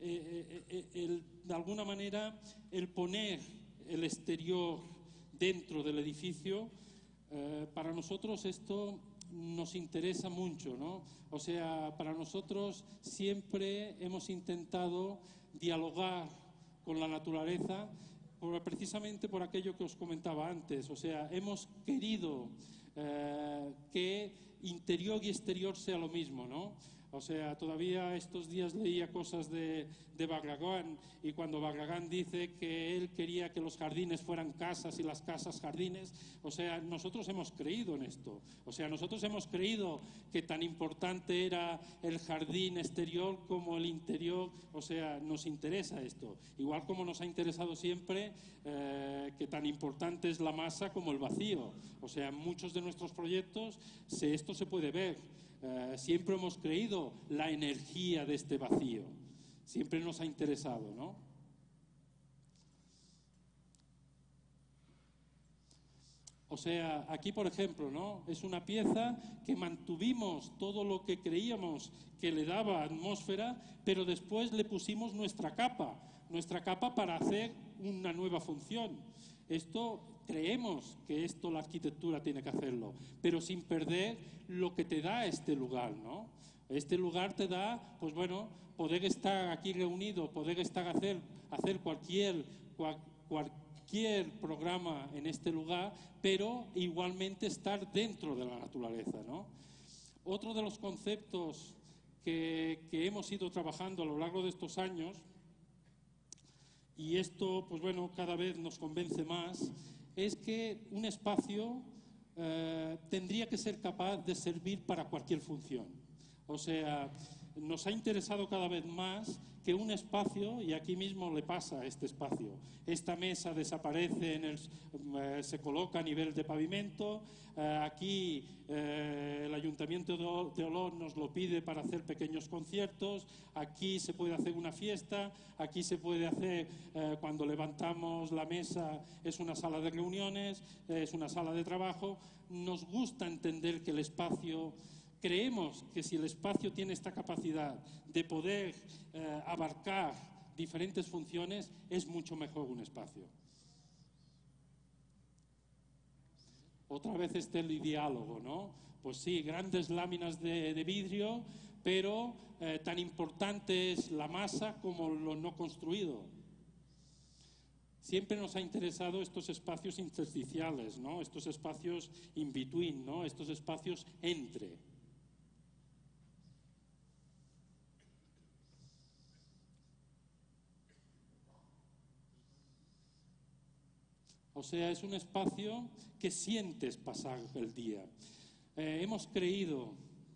alguna manera, el poner el exterior dentro del edificio. Para nosotros esto nos interesa mucho, ¿no? O sea, para nosotros siempre hemos intentado dialogar con la naturaleza precisamente por aquello que os comentaba antes. O sea, hemos querido que interior y exterior sea lo mismo, ¿no? O sea, todavía estos días leía cosas de Barragán, y cuando Barragán dice que él quería que los jardines fueran casas y las casas jardines, o sea, nosotros hemos creído en esto. O sea, nosotros hemos creído que tan importante era el jardín exterior como el interior. O sea, nos interesa esto. Igual como nos ha interesado siempre que tan importante es la masa como el vacío. O sea, en muchos de nuestros proyectos esto se puede ver. Siempre hemos creído la energía de este vacío. Siempre nos ha interesado, ¿no? O sea, aquí, por ejemplo, ¿no? Es una pieza que mantuvimos todo lo que creíamos que le daba atmósfera, pero después le pusimos nuestra capa para hacer una nueva función. Creemos que esto la arquitectura tiene que hacerlo, pero sin perder lo que te da este lugar, ¿no? Este lugar te da, pues bueno, poder estar aquí reunido, poder hacer cualquier programa en este lugar, pero igualmente estar dentro de la naturaleza, ¿no? Otro de los conceptos que hemos ido trabajando a lo largo de estos años, y esto, pues bueno, cada vez nos convence más, es que un espacio tendría que ser capaz de servir para cualquier función. O sea, nos ha interesado cada vez más que un espacio, y aquí mismo le pasa a este espacio, esta mesa desaparece, se coloca a nivel de pavimento, aquí el Ayuntamiento de Olot nos lo pide para hacer pequeños conciertos, aquí se puede hacer una fiesta, aquí se puede hacer, cuando levantamos la mesa, es una sala de reuniones, es una sala de trabajo. Nos gusta entender que el espacio... Creemos que si el espacio tiene esta capacidad de poder abarcar diferentes funciones, es mucho mejor un espacio. Otra vez el diálogo, ¿no? Pues sí, grandes láminas de vidrio, pero tan importante es la masa como lo no construido. Siempre nos ha interesado estos espacios intersticiales, ¿no? Estos espacios in between, ¿no? Estos espacios entre. O sea, es un espacio que sientes pasar el día. Hemos creído,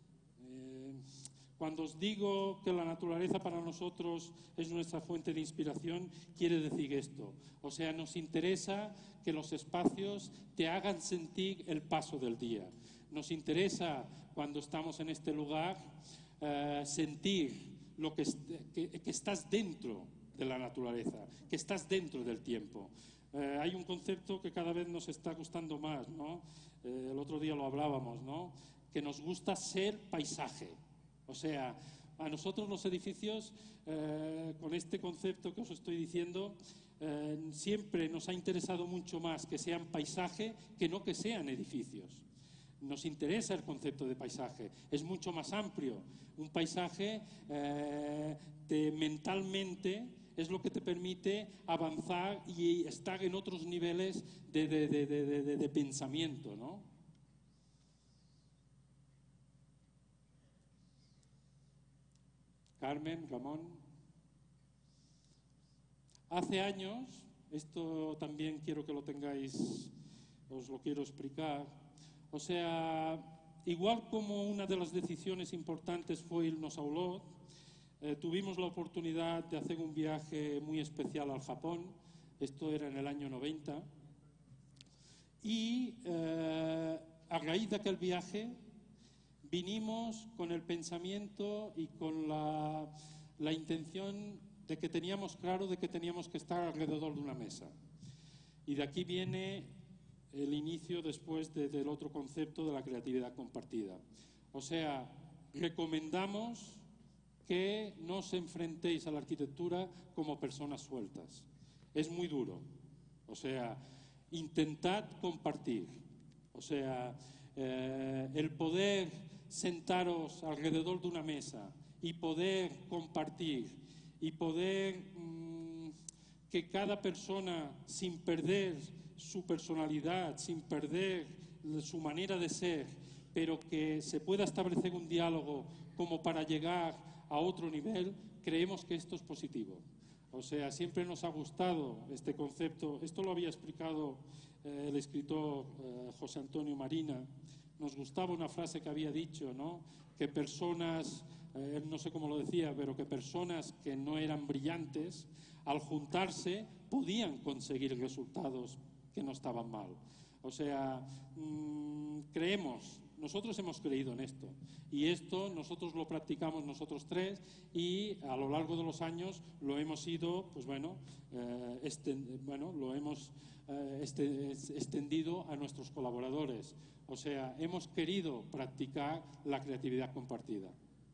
cuando os digo que la naturaleza para nosotros es nuestra fuente de inspiración, quiere decir esto. O sea, nos interesa que los espacios te hagan sentir el paso del día. Nos interesa, cuando estamos en este lugar, sentir que estás dentro de la naturaleza, que estás dentro del tiempo. Hay un concepto que cada vez nos está gustando más, ¿no? El otro día lo hablábamos, ¿no? Que nos gusta ser paisaje. O sea, a nosotros los edificios, con este concepto que os estoy diciendo, siempre nos ha interesado mucho más que sean paisaje que no que sean edificios. Nos interesa el concepto de paisaje, es mucho más amplio. Un paisaje mentalmente es lo que te permite avanzar y estar en otros niveles de pensamiento, ¿no? Carmen, Ramón. Hace años, esto también quiero que lo tengáis, os lo quiero explicar. O sea, igual como una de las decisiones importantes fue irnos a Olot, tuvimos la oportunidad de hacer un viaje muy especial al Japón. Esto era en el año 90. Y a raíz de aquel viaje vinimos con el pensamiento y con la intención de que teníamos claro de que teníamos que estar alrededor de una mesa. Y de aquí viene el inicio después del otro concepto de la creatividad compartida. O sea, recomendamos que no os enfrentéis a la arquitectura como personas sueltas. Es muy duro. O sea, intentad compartir. O sea, el poder sentaros alrededor de una mesa y poder compartir y poder que cada persona, sin perder su personalidad, sin perder su manera de ser, pero que se pueda establecer un diálogo como para llegar a otro nivel, creemos que esto es positivo. O sea, siempre nos ha gustado este concepto. Esto lo había explicado el escritor José Antonio Marina. Nos gustaba una frase que había dicho, ¿no? Que personas, no sé cómo lo decía, pero que personas que no eran brillantes, al juntarse, podían conseguir resultados que no estaban mal. O sea, nosotros hemos creído en esto, y esto nosotros lo practicamos nosotros tres, y a lo largo de los años lo hemos ido, pues bueno, lo hemos extendido a nuestros colaboradores. O sea, hemos querido practicar la creatividad compartida.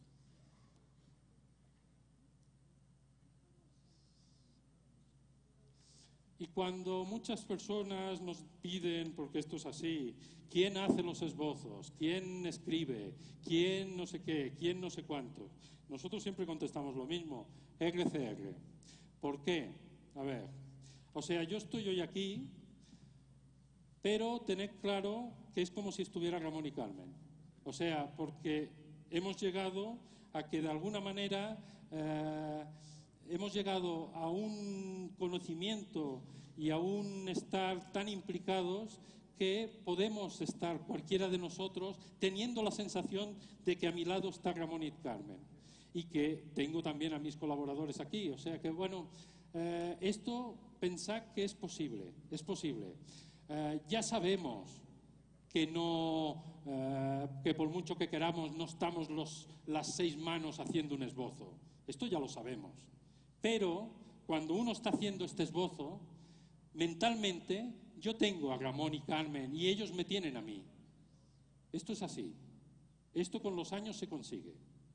Y cuando muchas personas nos piden, porque esto es así, ¿quién hace los esbozos? ¿Quién escribe? ¿Quién no sé qué? ¿Quién no sé cuánto? Nosotros siempre contestamos lo mismo, RCR. ¿Por qué? A ver, o sea, yo estoy hoy aquí, pero tened claro que es como si estuviera Ramón y Carmen. O sea, porque hemos llegado a que de alguna manera hemos llegado a un conocimiento y a un estar tan implicados que podemos estar cualquiera de nosotros teniendo la sensación de que a mi lado está Ramón y Carmen, y que tengo también a mis colaboradores aquí. O sea que, bueno, esto pensad que es posible, es posible. Ya sabemos que que por mucho que queramos no estamos las 6 manos haciendo un esbozo. Esto ya lo sabemos. Pero cuando uno está haciendo este esbozo, mentalmente yo tengo a Ramón y Carmen y ellos me tienen a mí. Esto es así. Esto con los años se consigue.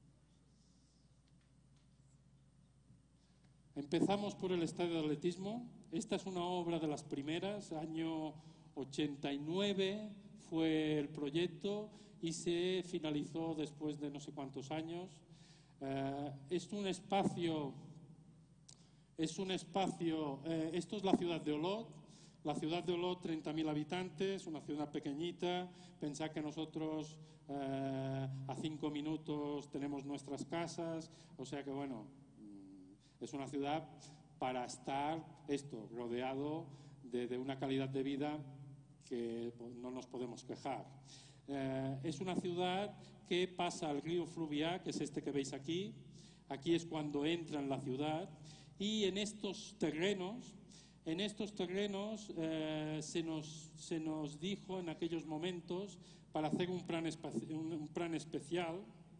Empezamos por el estadio de atletismo. Esta es una obra de las primeras, año 89 fue el proyecto y se finalizó después de no sé cuántos años. Es un espacio, esto es la ciudad de Olot. La ciudad de Olot, 30.000 habitantes, una ciudad pequeñita. Pensad que nosotros a 5 minutos tenemos nuestras casas, o sea que bueno, es una ciudad para estar rodeado de una calidad de vida que no nos podemos quejar. Es una ciudad que pasa al río Fluvià, que es este que veis aquí. Aquí es cuando entra en la ciudad, y en estos terrenos se nos dijo en aquellos momentos para hacer un plan especial,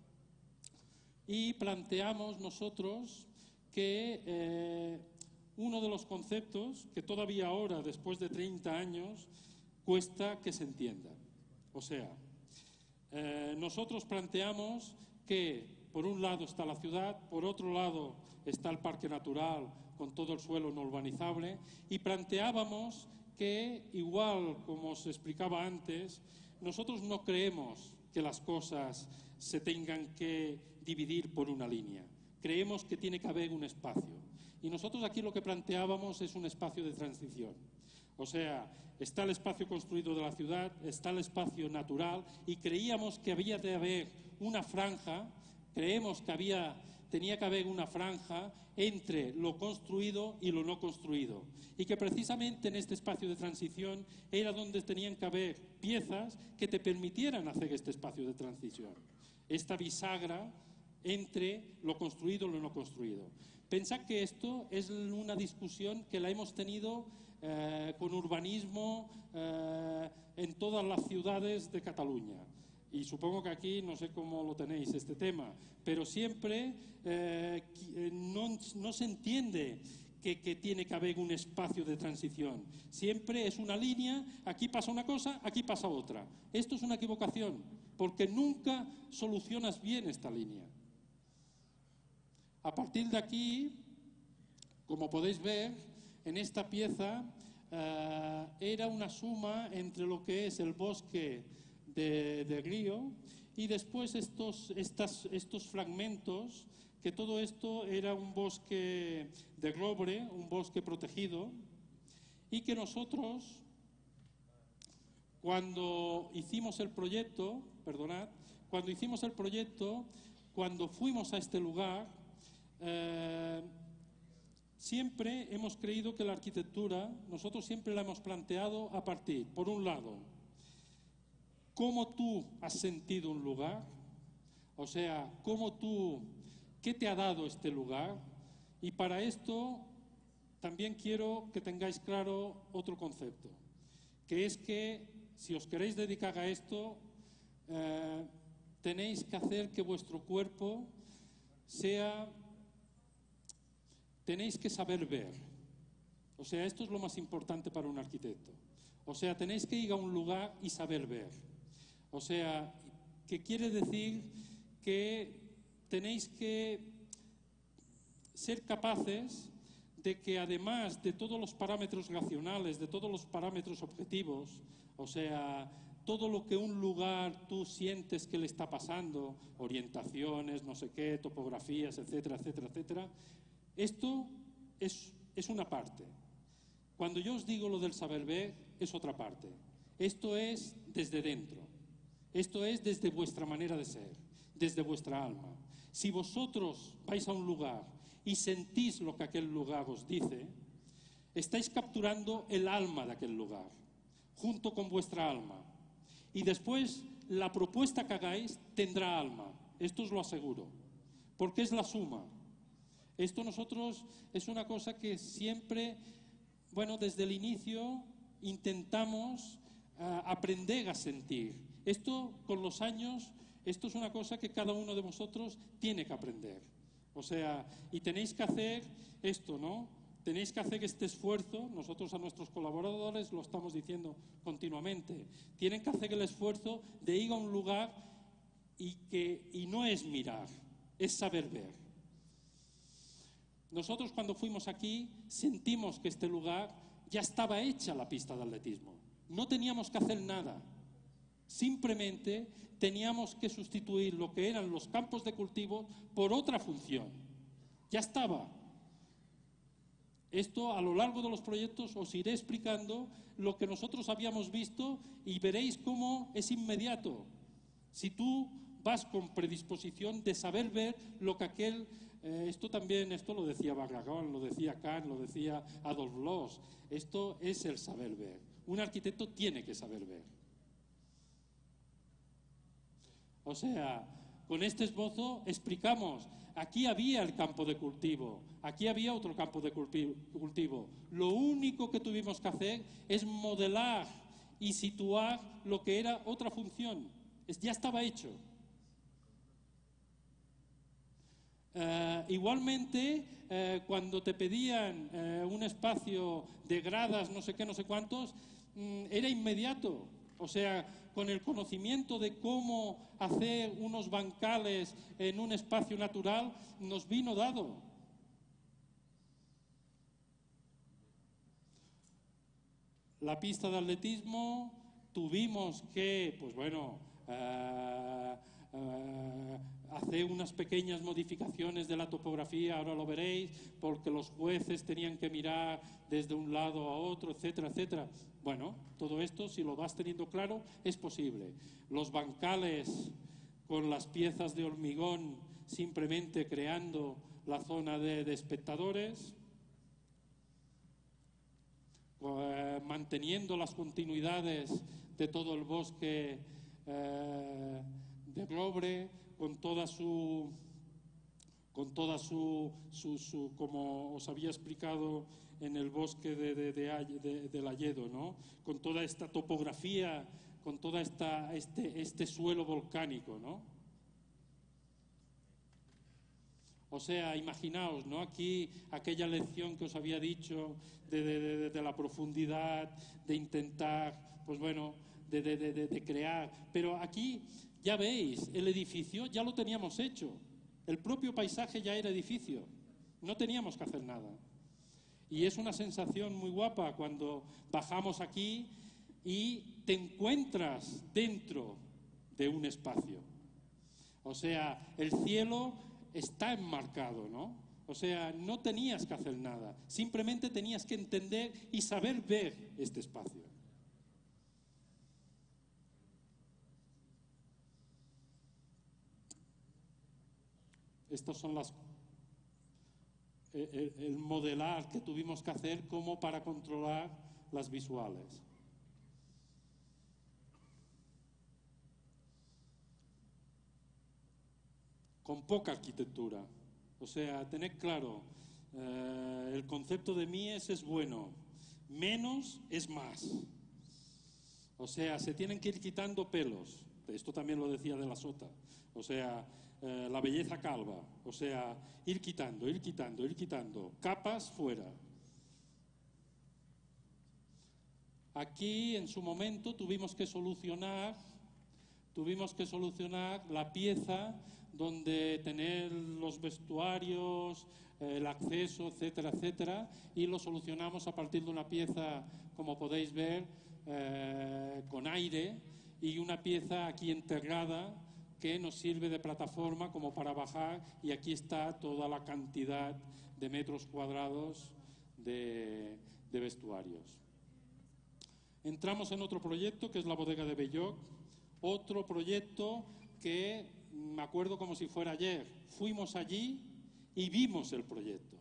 y planteamos nosotros que uno de los conceptos que todavía ahora, después de 30 años, cuesta que se entienda. O sea, nosotros planteamos que por un lado está la ciudad, por otro lado está el parque natural con todo el suelo no urbanizable, y planteábamos que, igual como os explicaba antes, nosotros no creemos que las cosas se tengan que dividir por una línea. Creemos que tiene que haber un espacio. Y nosotros aquí lo que planteábamos es un espacio de transición. O sea, está el espacio construido de la ciudad, está el espacio natural, y creíamos que había de haber una franja, tenía que haber una franja entre lo construido y lo no construido. Y que precisamente en este espacio de transición era donde tenían que haber piezas que te permitieran hacer este espacio de transición. Esta bisagra entre lo construido y lo no construido. Pensad que esto es una discusión que la hemos tenido con urbanismo en todas las ciudades de Cataluña. Y supongo que aquí no sé cómo lo tenéis este tema, pero siempre no se entiende que tiene que haber un espacio de transición. Siempre es una línea, aquí pasa una cosa, aquí pasa otra. Esto es una equivocación, porque nunca solucionas bien esta línea. A partir de aquí, como podéis ver, en esta pieza era una suma entre lo que es el bosque de río y después estos fragmentos, que todo esto era un bosque de roble, un bosque protegido, y que nosotros Cuando hicimos el proyecto, perdonad, cuando fuimos a este lugar, siempre hemos creído que la arquitectura, nosotros siempre la hemos planteado a partir, por un lado, cómo tú has sentido un lugar, o sea, qué te ha dado este lugar, y para esto también quiero que tengáis claro otro concepto, que es que si os queréis dedicar a esto, tenéis que hacer que vuestro cuerpo tenéis que saber ver. O sea, esto es lo más importante para un arquitecto. O sea, tenéis que ir a un lugar y saber ver. O sea, que quiere decir que tenéis que ser capaces de que además de todos los parámetros racionales, de todos los parámetros objetivos, o sea, todo lo que un lugar tú sientes que le está pasando, orientaciones, no sé qué, topografías, etcétera, etcétera, etcétera, esto es una parte. Cuando yo os digo lo del saber ver, es otra parte. Esto es desde dentro. Esto es desde vuestra manera de ser, desde vuestra alma. Si vosotros vais a un lugar y sentís lo que aquel lugar os dice, estáis capturando el alma de aquel lugar, junto con vuestra alma. Y después, la propuesta que hagáis tendrá alma. Esto os lo aseguro. Porque es la suma. Esto nosotros es una cosa que siempre, bueno, desde el inicio intentamos aprender a sentir. Esto, con los años, esto es una cosa que cada uno de vosotros tiene que aprender. O sea, y tenéis que hacer esto, ¿no? Tenéis que hacer este esfuerzo. Nosotros a nuestros colaboradores lo estamos diciendo continuamente. Tienen que hacer el esfuerzo de ir a un lugar y no es mirar, es saber ver. Nosotros cuando fuimos aquí sentimos que este lugar ya estaba hecha la pista de atletismo. No teníamos que hacer nada. Simplemente teníamos que sustituir lo que eran los campos de cultivo por otra función. Ya estaba. Esto a lo largo de los proyectos os iré explicando lo que nosotros habíamos visto y veréis cómo es inmediato. Si tú vas con predisposición de saber ver lo que aquel... esto lo decía Barragán, lo decía Kant, lo decía Adolf Loos. Esto es el saber ver. Un arquitecto tiene que saber ver. O sea, con este esbozo explicamos, aquí había el campo de cultivo, aquí había otro campo de cultivo. Lo único que tuvimos que hacer es modelar y situar lo que era otra función. Ya estaba hecho. Igualmente, cuando te pedían un espacio de gradas, no sé qué, no sé cuántos, era inmediato. O sea, con el conocimiento de cómo hacer unos bancales en un espacio natural, nos vino dado. La pista de atletismo, tuvimos que, pues bueno, hacer unas pequeñas modificaciones de la topografía, ahora lo veréis, porque los jueces tenían que mirar desde un lado a otro, etcétera, etcétera. Bueno, todo esto, si lo vas teniendo claro, es posible. Los bancales con las piezas de hormigón, simplemente creando la zona de espectadores, manteniendo las continuidades de todo el bosque de roble, con toda su, como os había explicado en el bosque del Alledo, ¿no? Con toda esta topografía, con toda este suelo volcánico, ¿no? O sea, imaginaos, ¿no? Aquí aquella lección que os había dicho de la profundidad, de intentar, pues bueno, de crear. Pero aquí, ya veis, el edificio ya lo teníamos hecho. El propio paisaje ya era edificio. No teníamos que hacer nada. Y es una sensación muy guapa cuando bajamos aquí y te encuentras dentro de un espacio. O sea, el cielo está enmarcado, ¿no? O sea, no tenías que hacer nada. Simplemente tenías que entender y saber ver este espacio. Estos son el modelar que tuvimos que hacer como para controlar las visuales. Con poca arquitectura. O sea, tened claro, el concepto de Mies es bueno, menos es más. O sea, se tienen que ir quitando pelos. Esto también lo decía de la Sota. O sea, la belleza calva. O sea, ir quitando, ir quitando, ir quitando. Capas fuera. Aquí, en su momento, tuvimos que solucionar la pieza donde tener los vestuarios, el acceso, etcétera, etcétera, y lo solucionamos a partir de una pieza, como podéis ver, con aire, y una pieza aquí enterrada que nos sirve de plataforma como para bajar, y aquí está toda la cantidad de metros cuadrados de vestuarios. Entramos en otro proyecto que es la bodega de Belloc, otro proyecto que me acuerdo como si fuera ayer. Fuimos allí y vimos el proyecto.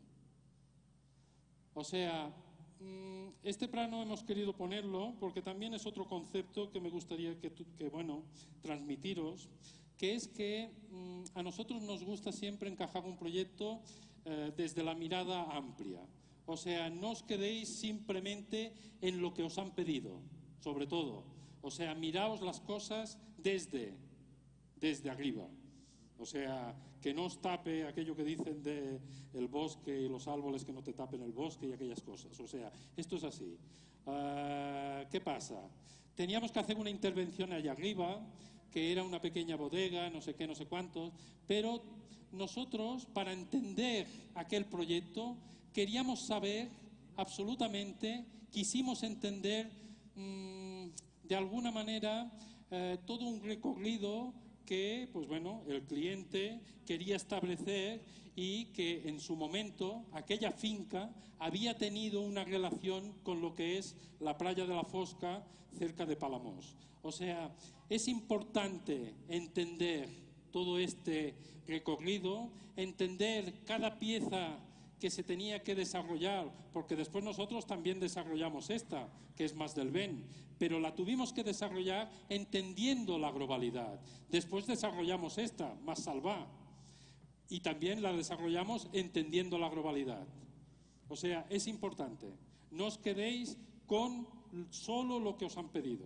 O sea, este plano hemos querido ponerlo porque también es otro concepto que me gustaría transmitiros, que es que a nosotros nos gusta siempre encajar un proyecto desde la mirada amplia. O sea, no os quedéis simplemente en lo que os han pedido, sobre todo. O sea, miraos las cosas desde arriba. O sea, que no os tape aquello que dicen de el bosque y los árboles, que no te tapen el bosque y aquellas cosas. O sea, esto es así. ¿Qué pasa? Teníamos que hacer una intervención allá arriba, que era una pequeña bodega, no sé qué, no sé cuántos, pero nosotros, para entender aquel proyecto, queríamos saber absolutamente, quisimos entender de alguna manera todo un recorrido que, pues bueno, el cliente quería establecer y que en su momento aquella finca había tenido una relación con lo que es la playa de la Fosca cerca de Palamós. O sea, es importante entender todo este recorrido, entender cada pieza que se tenía que desarrollar, porque después nosotros también desarrollamos esta, que es más del Ben, pero la tuvimos que desarrollar entendiendo la globalidad. Después desarrollamos esta, más Salvá, y también la desarrollamos entendiendo la globalidad. O sea, es importante. No os quedéis con solo lo que os han pedido.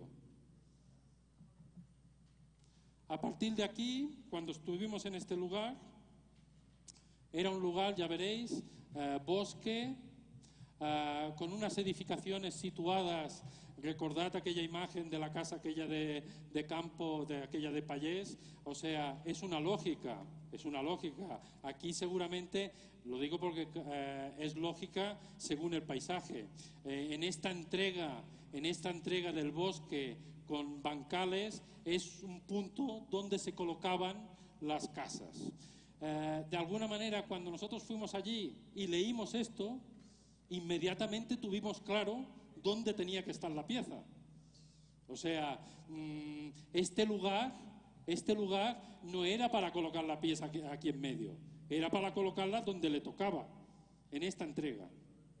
A partir de aquí, cuando estuvimos en este lugar, era un lugar, ya veréis, bosque, con unas edificaciones situadas. Recordad aquella imagen de la casa aquella de campo, de aquella de Pallés. O sea, es una lógica, es una lógica. Aquí seguramente, lo digo porque es lógica según el paisaje. En esta entrega del bosque con bancales es un punto donde se colocaban las casas. De alguna manera, cuando nosotros fuimos allí y leímos esto, inmediatamente tuvimos claro dónde tenía que estar la pieza. O sea, este lugar no era para colocar la pieza aquí en medio, era para colocarla donde le tocaba, en esta entrega.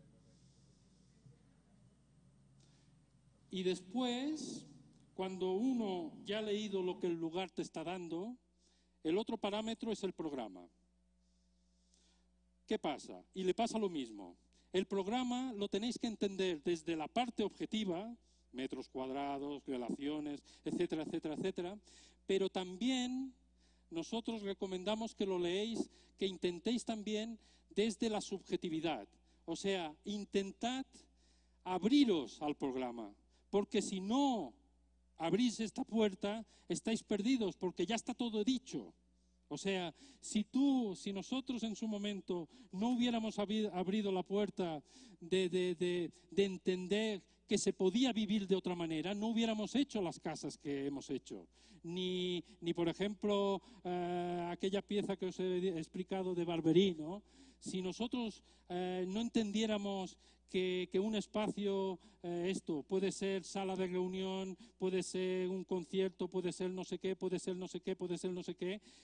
Y después, cuando uno ya ha leído lo que el lugar te está dando, el otro parámetro es el programa. ¿Qué pasa? Y le pasa lo mismo. El programa lo tenéis que entender desde la parte objetiva, metros cuadrados, relaciones, etcétera, etcétera, etcétera, pero también nosotros recomendamos que lo leéis, que intentéis también desde la subjetividad. O sea, intentad abriros al programa, porque si no abrís esta puerta, estáis perdidos, porque ya está todo dicho. O sea, si nosotros en su momento no hubiéramos abrido la puerta de entender que se podía vivir de otra manera, no hubiéramos hecho las casas que hemos hecho. Ni por ejemplo, aquella pieza que os he explicado de Barberí, ¿no? Si nosotros no entendiéramos que un espacio, esto, puede ser sala de reunión, puede ser un concierto, puede ser no sé qué, puede ser no sé qué, puede ser no sé qué,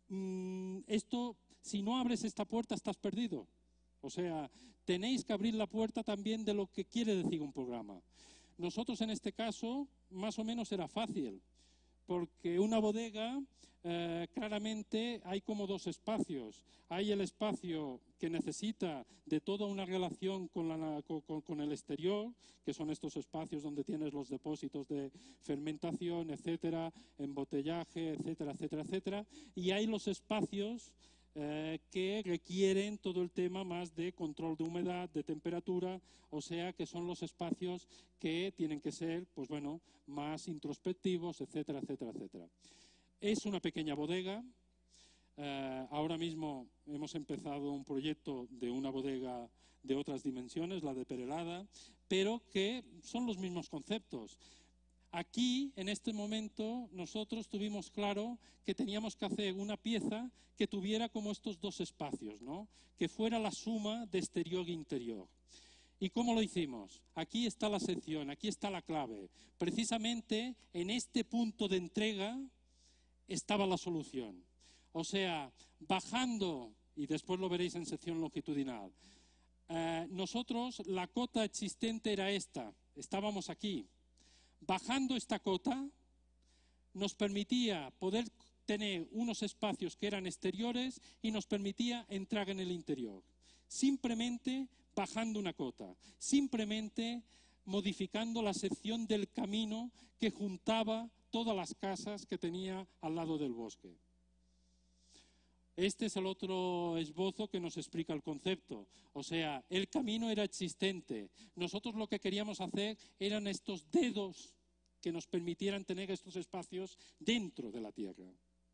esto, si no abres esta puerta estás perdido. O sea, tenéis que abrir la puerta también de lo que quiere decir un programa. Nosotros en este caso, más o menos era fácil, porque una bodega, claramente hay como dos espacios. Hay el espacio que necesita de toda una relación con el exterior, que son estos espacios donde tienes los depósitos de fermentación, etcétera, embotellaje, etcétera, etcétera, etcétera. Y hay los espacios que requieren todo el tema más de control de humedad, de temperatura, o sea que son los espacios que tienen que ser, pues bueno, más introspectivos, etcétera, etcétera, etcétera. Es una pequeña bodega. Ahora mismo hemos empezado un proyecto de una bodega de otras dimensiones, la de Perelada, pero que son los mismos conceptos. Aquí, en este momento, nosotros tuvimos claro que teníamos que hacer una pieza que tuviera como estos dos espacios, ¿no? Que fuera la suma de exterior e interior. ¿Y cómo lo hicimos? Aquí está la sección, aquí está la clave. Precisamente en este punto de entrega estaba la solución. O sea, bajando, y después lo veréis en sección longitudinal, nosotros, la cota existente era esta, estábamos aquí. Bajando esta cota nos permitía poder tener unos espacios que eran exteriores y nos permitía entrar en el interior. Simplemente bajando una cota, simplemente modificando la sección del camino que juntaba todas las casas que tenía al lado del bosque. Este es el otro esbozo que nos explica el concepto. O sea, el camino era existente. Nosotros lo que queríamos hacer eran estos dedos que nos permitieran tener estos espacios dentro de la tierra.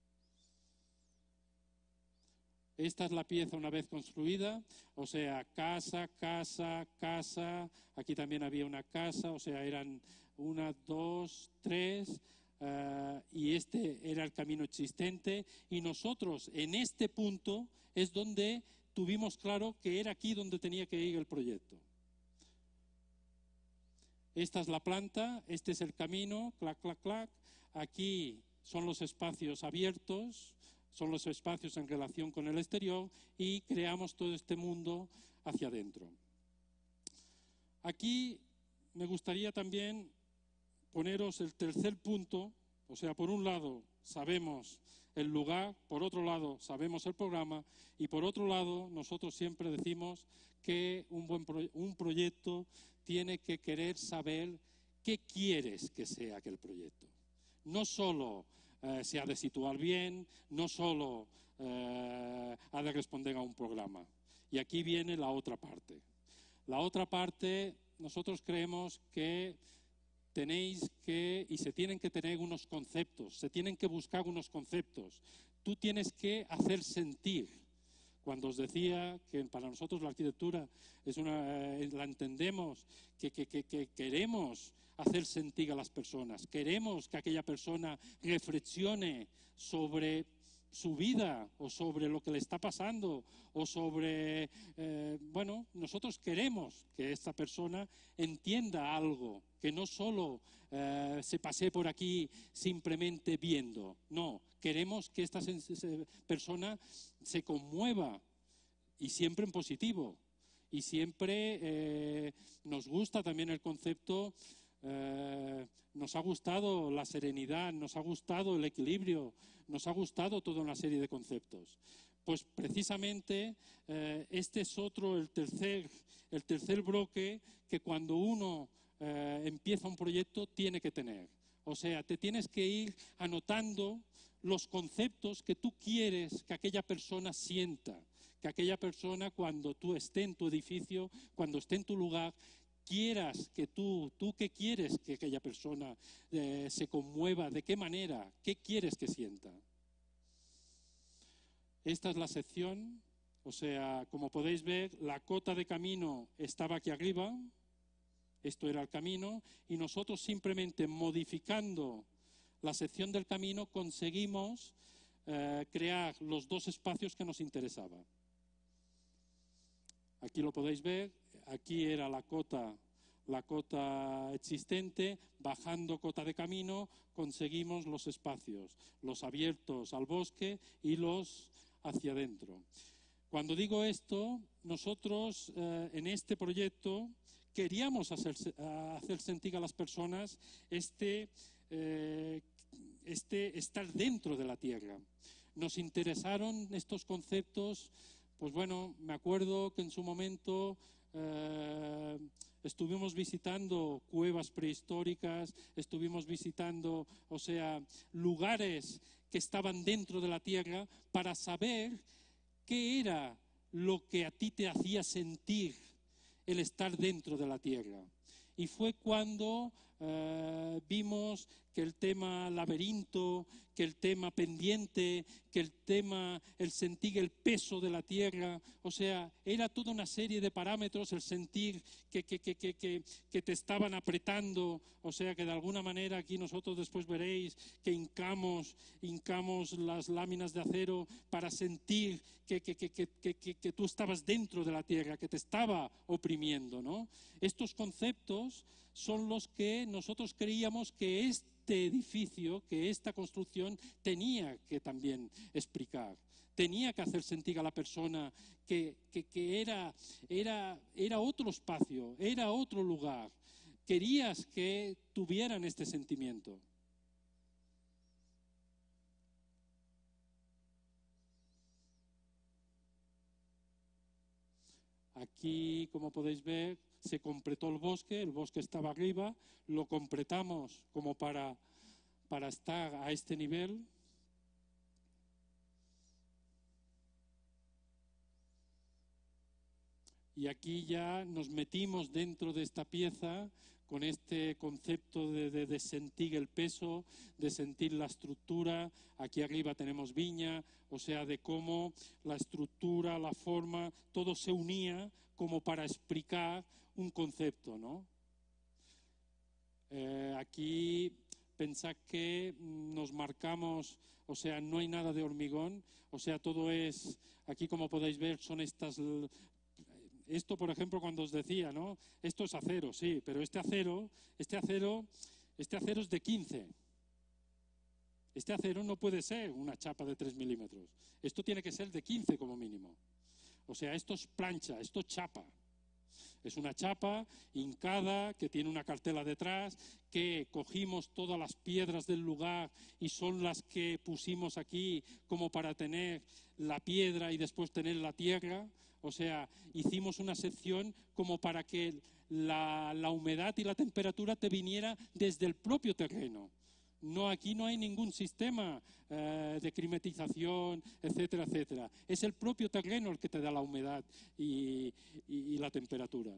Esta es la pieza una vez construida, o sea, casa, casa, casa. Aquí también había una casa, o sea, eran 1, 2, 3... y este era el camino existente, y nosotros en este punto es donde tuvimos claro que era aquí donde tenía que ir el proyecto. Esta es la planta, este es el camino, clac, clac, clac. Aquí son los espacios abiertos, son los espacios en relación con el exterior, y creamos todo este mundo hacia adentro. Aquí me gustaría también poneros el tercer punto. O sea, por un lado sabemos el lugar, por otro lado sabemos el programa, y por otro lado nosotros siempre decimos que un proyecto tiene que querer saber qué quieres que sea aquel proyecto. No solo se ha de situar bien, no solo ha de responder a un programa. Y aquí viene la otra parte. La otra parte, nosotros creemos que tenéis que, y se tienen que tener unos conceptos, se tienen que buscar unos conceptos. Tú tienes que hacer sentir. Cuando os decía que para nosotros la arquitectura es la entendemos, que queremos hacer sentir a las personas, queremos que aquella persona reflexione sobre su vida o sobre lo que le está pasando o sobre, bueno, nosotros queremos que esta persona entienda algo, que no solo se pase por aquí simplemente viendo, no, queremos que esta persona se conmueva, y siempre en positivo, y siempre nos gusta también el concepto. Nos ha gustado la serenidad, nos ha gustado el equilibrio, nos ha gustado toda una serie de conceptos. Pues precisamente este es el tercer bloque que cuando uno empieza un proyecto tiene que tener. O sea, te tienes que ir anotando los conceptos que tú quieres que aquella persona sienta, que aquella persona cuando tú estés en tu edificio, cuando esté en tu lugar, quieras que tú qué quieres que aquella persona se conmueva, de qué manera, qué quieres que sienta. Esta es la sección, o sea, como podéis ver, la cota de camino estaba aquí arriba, esto era el camino, y nosotros simplemente modificando la sección del camino conseguimos crear los dos espacios que nos interesaban. Aquí lo podéis ver, aquí era la cota la cota existente, bajando cota de camino, conseguimos los espacios, los abiertos al bosque y los hacia adentro. Cuando digo esto, nosotros en este proyecto queríamos hacer sentir a las personas este estar dentro de la tierra. Nos interesaron estos conceptos, pues bueno, me acuerdo que en su momento estuvimos visitando cuevas prehistóricas, estuvimos visitando, o sea, lugares que estaban dentro de la tierra para saber qué era lo que a ti te hacía sentir el estar dentro de la tierra. Y fue cuando vimos que el tema laberinto, que el tema pendiente, que el tema el sentir el peso de la tierra, o sea, era toda una serie de parámetros, el sentir que te estaban apretando, o sea, que de alguna manera aquí nosotros después veréis que hincamos las láminas de acero para sentir que tú estabas dentro de la tierra, que te estaba oprimiendo, ¿no? Estos conceptos son los que nosotros creíamos que este edificio, que esta construcción tenía que también explicar. Tenía que hacer sentir a la persona que era otro espacio, era otro lugar. Querías que tuvieran este sentimiento. Aquí, como podéis ver, se completó el bosque estaba arriba, lo completamos como para estar a este nivel. Y aquí ya nos metimos dentro de esta pieza con este concepto de sentir el peso, de sentir la estructura. Aquí arriba tenemos viña, o sea, de cómo la estructura, la forma, todo se unía como para explicar un concepto, ¿no? Aquí pensad que nos marcamos, o sea, no hay nada de hormigón, o sea, todo es, aquí como podéis ver, son estas... Esto, por ejemplo, cuando os decía, ¿no? Esto es acero, sí, pero este acero es de 15. Este acero no puede ser una chapa de 3 milímetros. Esto tiene que ser de 15 como mínimo. O sea, esto es plancha, esto es chapa. Es una chapa hincada que tiene una cartela detrás, que cogimos todas las piedras del lugar y son las que pusimos aquí como para tener la piedra y después tener la tierra. O sea, hicimos una sección como para que la humedad y la temperatura te viniera desde el propio terreno. No, aquí no hay ningún sistema de climatización, etcétera, etcétera. Es el propio terreno el que te da la humedad y la temperatura.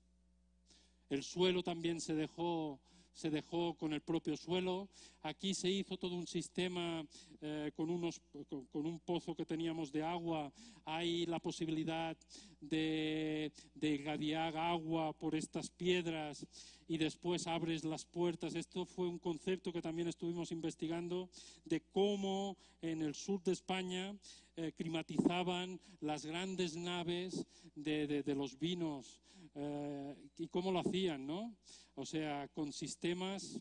El suelo también se dejó con el propio suelo. Aquí se hizo todo un sistema con un pozo que teníamos de agua. Hay la posibilidad de irradiar agua por estas piedras y después abres las puertas. Esto fue un concepto que también estuvimos investigando de cómo en el sur de España climatizaban las grandes naves de los vinos y cómo lo hacían, ¿no? O sea, con sistemas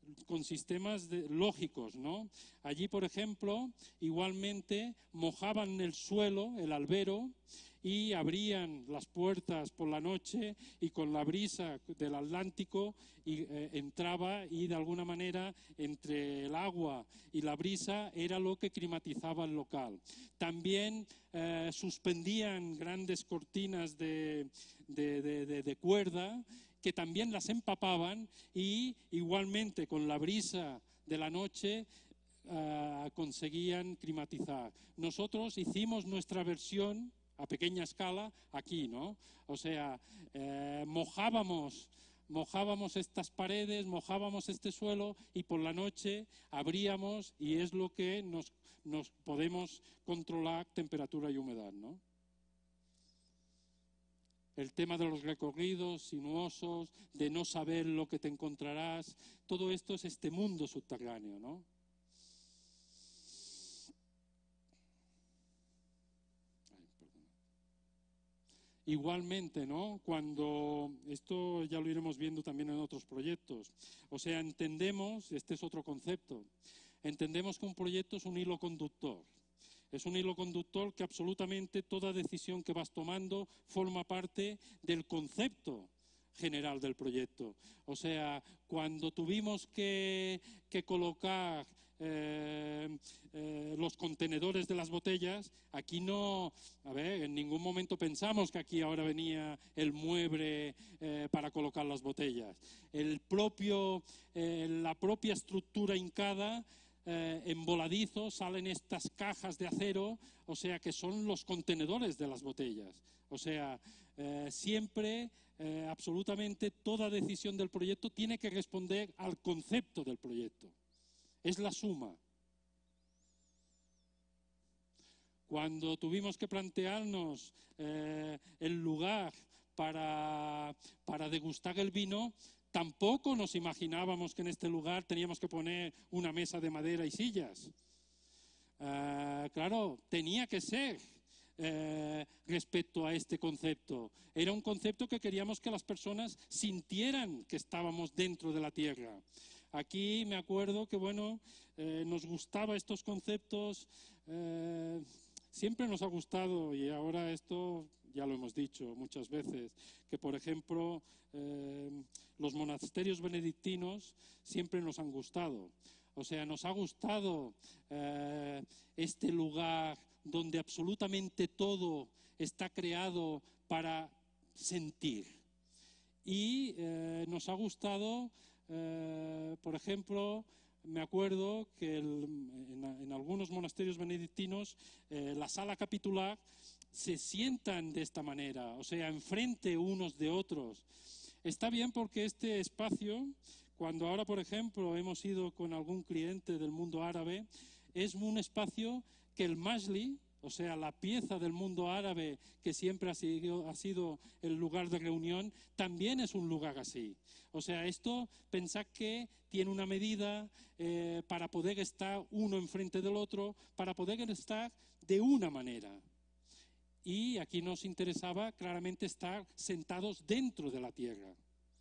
lógicos, ¿no? Allí, por ejemplo, igualmente mojaban el suelo, el albero, y abrían las puertas por la noche y con la brisa del Atlántico entraba y de alguna manera entre el agua y la brisa era lo que climatizaba el local. También suspendían grandes cortinas de cuerda que también las empapaban y igualmente con la brisa de la noche conseguían climatizar. Nosotros hicimos nuestra versión a pequeña escala aquí, ¿no? O sea, mojábamos estas paredes, mojábamos este suelo y por la noche abríamos y es lo que nos podemos controlar temperatura y humedad, ¿no? El tema de los recorridos sinuosos, de no saber lo que te encontrarás, todo esto es este mundo subterráneo, ¿no? Igualmente, ¿no? Cuando esto ya lo iremos viendo también en otros proyectos. O sea, entendemos, este es otro concepto, entendemos que un proyecto es un hilo conductor. Es un hilo conductor que absolutamente toda decisión que vas tomando forma parte del concepto general del proyecto. O sea, cuando tuvimos que colocar los contenedores de las botellas, aquí no, a ver, en ningún momento pensamos que aquí ahora venía el mueble para colocar las botellas. La propia estructura hincada, en voladizo salen estas cajas de acero, o sea que son los contenedores de las botellas. O sea, siempre, absolutamente toda decisión del proyecto tiene que responder al concepto del proyecto. Es la suma. Cuando tuvimos que plantearnos el lugar para degustar el vino, tampoco nos imaginábamos que en este lugar teníamos que poner una mesa de madera y sillas. Claro, tenía que ser respecto a este concepto. Era un concepto que queríamos que las personas sintieran que estábamos dentro de la tierra. Aquí me acuerdo que, bueno, nos gustaba estos conceptos, siempre nos ha gustado, y ahora esto ya lo hemos dicho muchas veces, que por ejemplo los monasterios benedictinos siempre nos han gustado. O sea, nos ha gustado este lugar donde absolutamente todo está creado para sentir. Y nos ha gustado, por ejemplo, me acuerdo que en algunos monasterios benedictinos la sala capitular se sientan de esta manera, o sea, enfrente unos de otros. Está bien porque este espacio, cuando ahora, por ejemplo, hemos ido con algún cliente del mundo árabe, es un espacio que el Majli, o sea, la pieza del mundo árabe que siempre ha sido el lugar de reunión, también es un lugar así. O sea, esto, pensad que tiene una medida para poder estar uno enfrente del otro, para poder estar de una manera. Y aquí nos interesaba claramente estar sentados dentro de la tierra.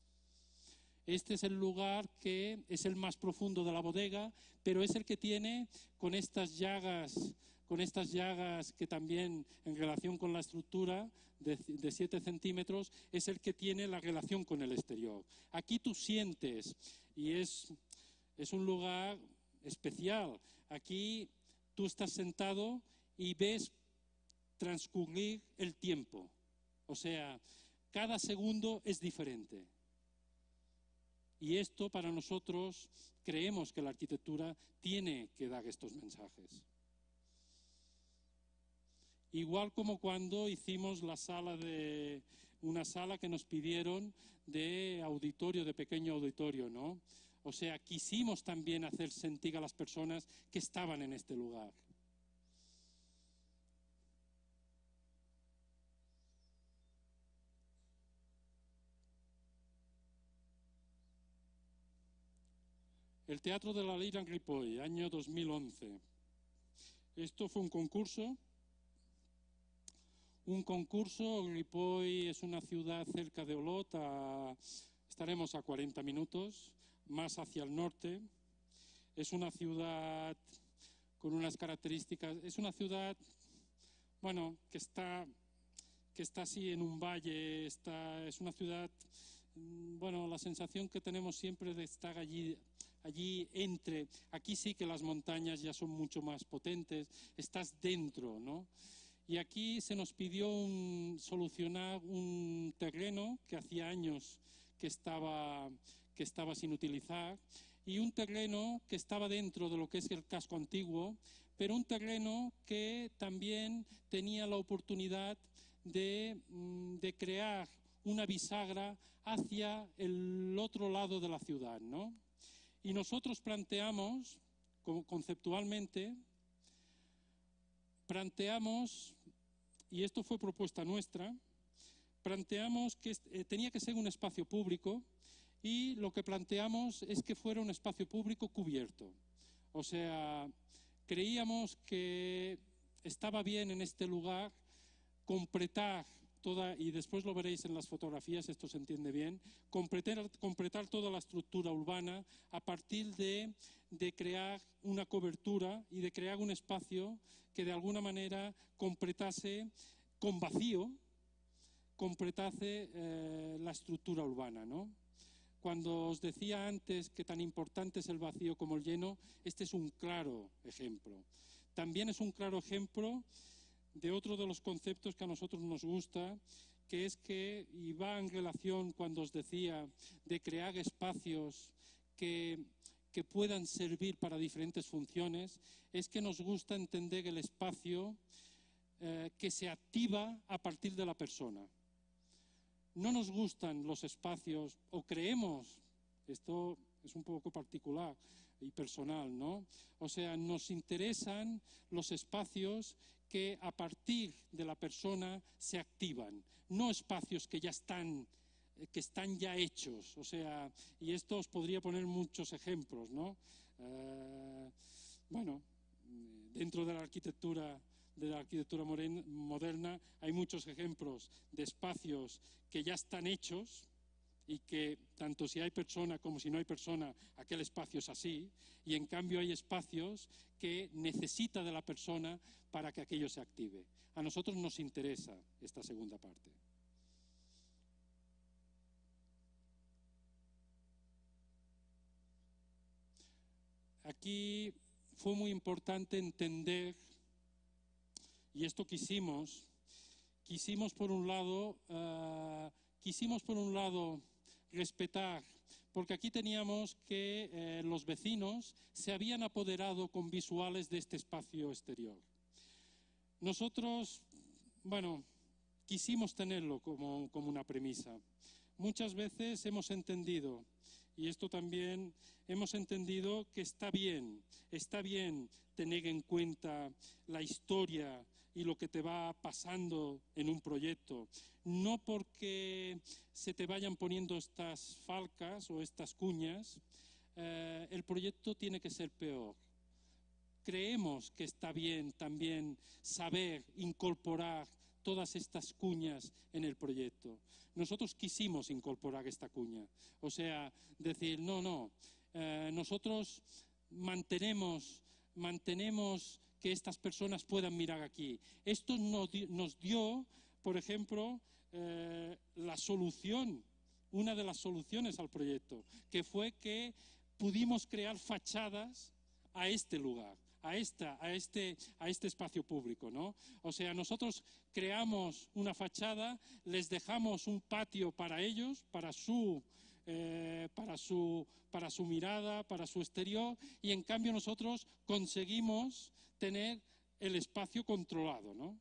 Este es el lugar que es el más profundo de la bodega, pero es el que tiene con estas llagas que también en relación con la estructura de 7 centímetros, es el que tiene la relación con el exterior. Aquí tú sientes, y es un lugar especial, aquí tú estás sentado y ves transcurrir el tiempo. O sea, cada segundo es diferente. Y esto para nosotros creemos que la arquitectura tiene que dar estos mensajes. Igual como cuando hicimos una sala que nos pidieron de auditorio, de pequeño auditorio, ¿no? O sea, quisimos también hacer sentir a las personas que estaban en este lugar. El Teatro de la Lira en Ripoll, año 2011. Esto fue un concurso. Ripoll es una ciudad cerca de Olot, estaremos a 40 minutos, más hacia el norte. Es una ciudad con unas características, es una ciudad, bueno, que está así en un valle, es una ciudad, bueno, la sensación que tenemos siempre de estar allí entre, aquí sí que las montañas ya son mucho más potentes, estás dentro, ¿no? Y aquí se nos pidió solucionar un terreno que hacía años que estaba sin utilizar, y un terreno que estaba dentro de lo que es el casco antiguo, pero un terreno que también tenía la oportunidad de crear una bisagra hacia el otro lado de la ciudad, ¿no? Y nosotros planteamos, conceptualmente, y esto fue propuesta nuestra, planteamos que tenía que ser un espacio público, y lo que planteamos es que fuera un espacio público cubierto. O sea, creíamos que estaba bien en este lugar completar y después lo veréis en las fotografías, esto se entiende bien, completar toda la estructura urbana a partir de crear una cobertura y de crear un espacio que de alguna manera completase con vacío, completase la estructura urbana, ¿no? Cuando os decía antes que tan importante es el vacío como el lleno, este es un claro ejemplo. También es un claro ejemplo de otro de los conceptos que a nosotros nos gusta, que es que, y va en relación cuando os decía de crear espacios que puedan servir para diferentes funciones, es que nos gusta entender el espacio que se activa a partir de la persona. No nos gustan los espacios, o creemos, esto es un poco particular y personal, ¿no? O sea, nos interesan los espacios que a partir de la persona se activan, no espacios que están ya hechos. O sea, y esto os podría poner muchos ejemplos, ¿no? Bueno, dentro de la arquitectura moderna hay muchos ejemplos de espacios que ya están hechos y que tanto si hay persona como si no hay persona, aquel espacio es así, y en cambio hay espacios que necesita de la persona para que aquello se active. A nosotros nos interesa esta segunda parte. Aquí fue muy importante entender, y esto quisimos por un lado respetar, porque aquí teníamos que los vecinos se habían apoderado con visuales de este espacio exterior. Nosotros, bueno, quisimos tenerlo como una premisa. Muchas veces hemos entendido, y esto también hemos entendido, que está bien tener en cuenta la historia y lo que te va pasando en un proyecto, no porque se te vayan poniendo estas falcas o estas cuñas, el proyecto tiene que ser peor. Creemos que está bien también saber incorporar todas estas cuñas en el proyecto. Nosotros quisimos incorporar esta cuña, o sea, decir, nosotros mantenemos que estas personas puedan mirar aquí. Esto nos dio, por ejemplo, la solución, una de las soluciones al proyecto, que fue que pudimos crear fachadas a este lugar, a este espacio público, ¿no? O sea, nosotros creamos una fachada, les dejamos un patio para ellos, para su mirada, para su exterior, y en cambio nosotros conseguimos tener el espacio controlado, ¿no?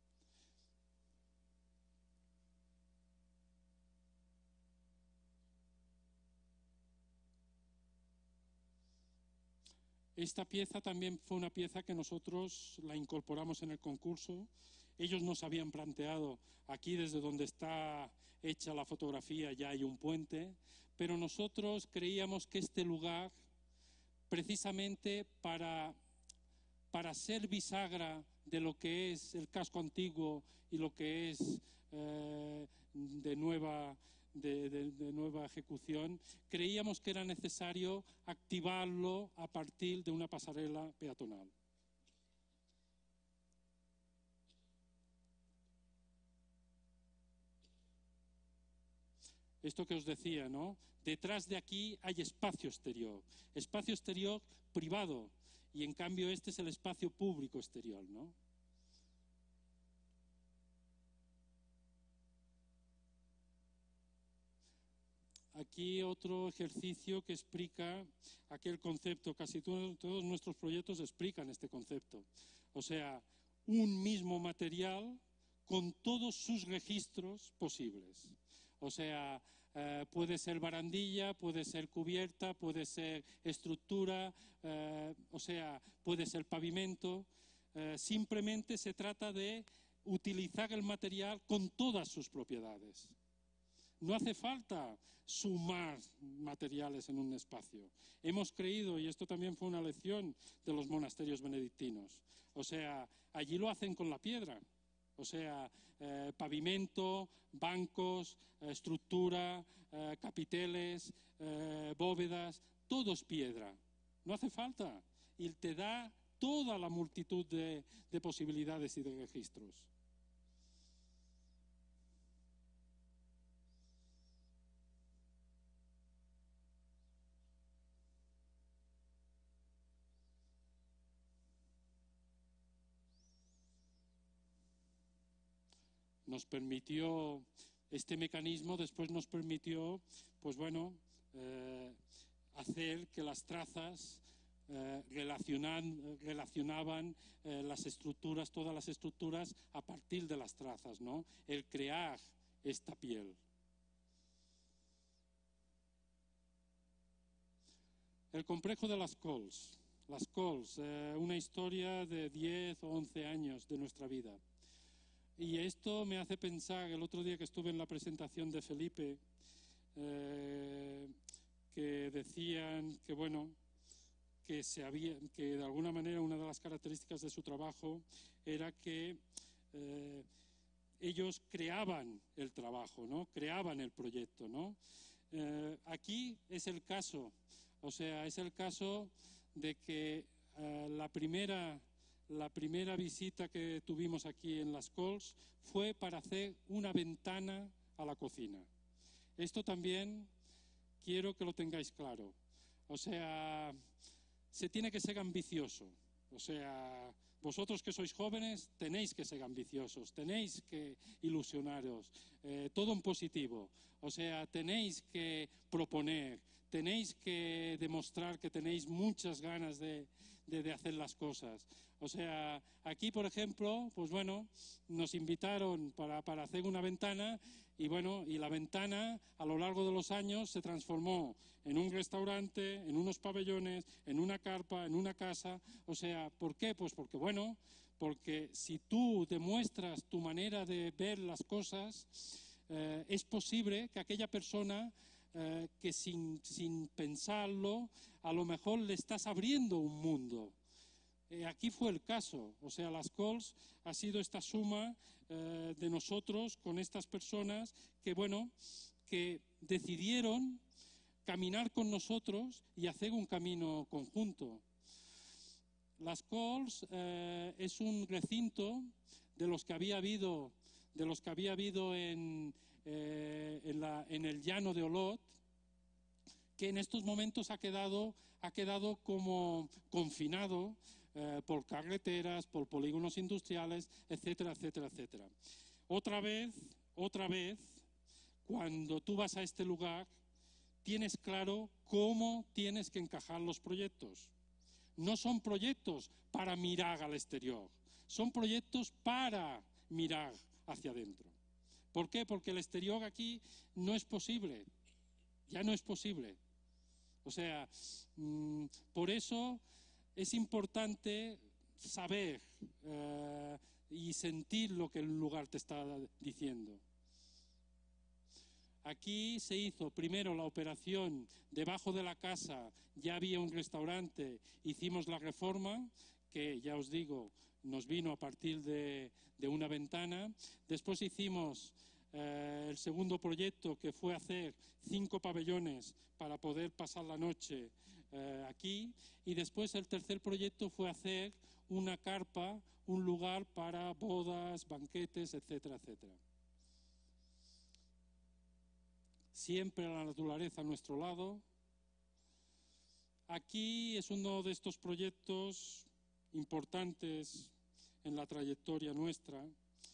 Esta pieza también fue una pieza que nosotros la incorporamos en el concurso. Ellos nos habían planteado, aquí desde donde está hecha la fotografía ya hay un puente, pero nosotros creíamos que este lugar, precisamente para ser bisagra de lo que es el casco antiguo y lo que es de nueva ejecución, creíamos que era necesario activarlo a partir de una pasarela peatonal. Esto que os decía, ¿no? Detrás de aquí hay espacio exterior privado, y en cambio este es el espacio público exterior, ¿no? Aquí otro ejercicio que explica aquel concepto. Casi todos nuestros proyectos explican este concepto. O sea, un mismo material con todos sus registros posibles. O sea, puede ser barandilla, puede ser cubierta, puede ser estructura, o sea, puede ser pavimento. Simplemente se trata de utilizar el material con todas sus propiedades. No hace falta sumar materiales en un espacio. Hemos creído, y esto también fue una lección de los monasterios benedictinos, o sea, allí lo hacen con la piedra. O sea, pavimento, bancos, estructura, capiteles, bóvedas, todo es piedra. No hace falta. Y te da toda la multitud de posibilidades y de registros. Nos permitió, este mecanismo después nos permitió, pues bueno, hacer que las trazas relacionaban las estructuras, todas las estructuras a partir de las trazas, ¿no? El crear esta piel. El complejo de las Cols. Las Cols, una historia de 10 o 11 años de nuestra vida. Y esto me hace pensar, el otro día que estuve en la presentación de Felipe, que decían que, bueno, que de alguna manera una de las características de su trabajo era que ellos creaban el trabajo, ¿no? Creaban el proyecto, ¿no? Aquí es el caso, o sea, es el caso de que la primera visita que tuvimos aquí en Las Cols fue para hacer una ventana a la cocina. Esto también quiero que lo tengáis claro. O sea, se tiene que ser ambicioso. O sea, vosotros que sois jóvenes tenéis que ser ambiciosos, tenéis que ilusionaros, todo en positivo. O sea, tenéis que proponer, tenéis que demostrar que tenéis muchas ganas de hacer las cosas. O sea, aquí, por ejemplo, pues bueno, nos invitaron para hacer una ventana y bueno, y la ventana a lo largo de los años se transformó en un restaurante, en unos pabellones, en una carpa, en una casa. O sea, ¿por qué? Pues porque, bueno, porque si tú demuestras tu manera de ver las cosas, es posible que aquella persona que sin pensarlo, a lo mejor le estás abriendo un mundo. Aquí fue el caso, o sea, Las Cols ha sido esta suma de nosotros con estas personas que, bueno, que decidieron caminar con nosotros y hacer un camino conjunto. Las Cols es un recinto de los que había habido en el llano de Olot, que en estos momentos ha quedado como confinado por carreteras, por polígonos industriales, etcétera, etcétera, etcétera. Otra vez, cuando tú vas a este lugar, tienes claro cómo tienes que encajar los proyectos. No son proyectos para mirar al exterior, son proyectos para mirar hacia adentro. ¿Por qué? Porque el exterior aquí no es posible, ya no es posible. O sea, por eso es importante saber y sentir lo que el lugar te está diciendo. Aquí se hizo primero la operación, debajo de la casa ya había un restaurante, hicimos la reforma, que ya os digo, nos vino a partir de una ventana. Después hicimos el segundo proyecto, que fue hacer 5 pabellones para poder pasar la noche aquí, y después el tercer proyecto fue hacer una carpa, un lugar para bodas, banquetes, etcétera, etcétera. Siempre la naturaleza a nuestro lado. Aquí es uno de estos proyectos importantes en la trayectoria nuestra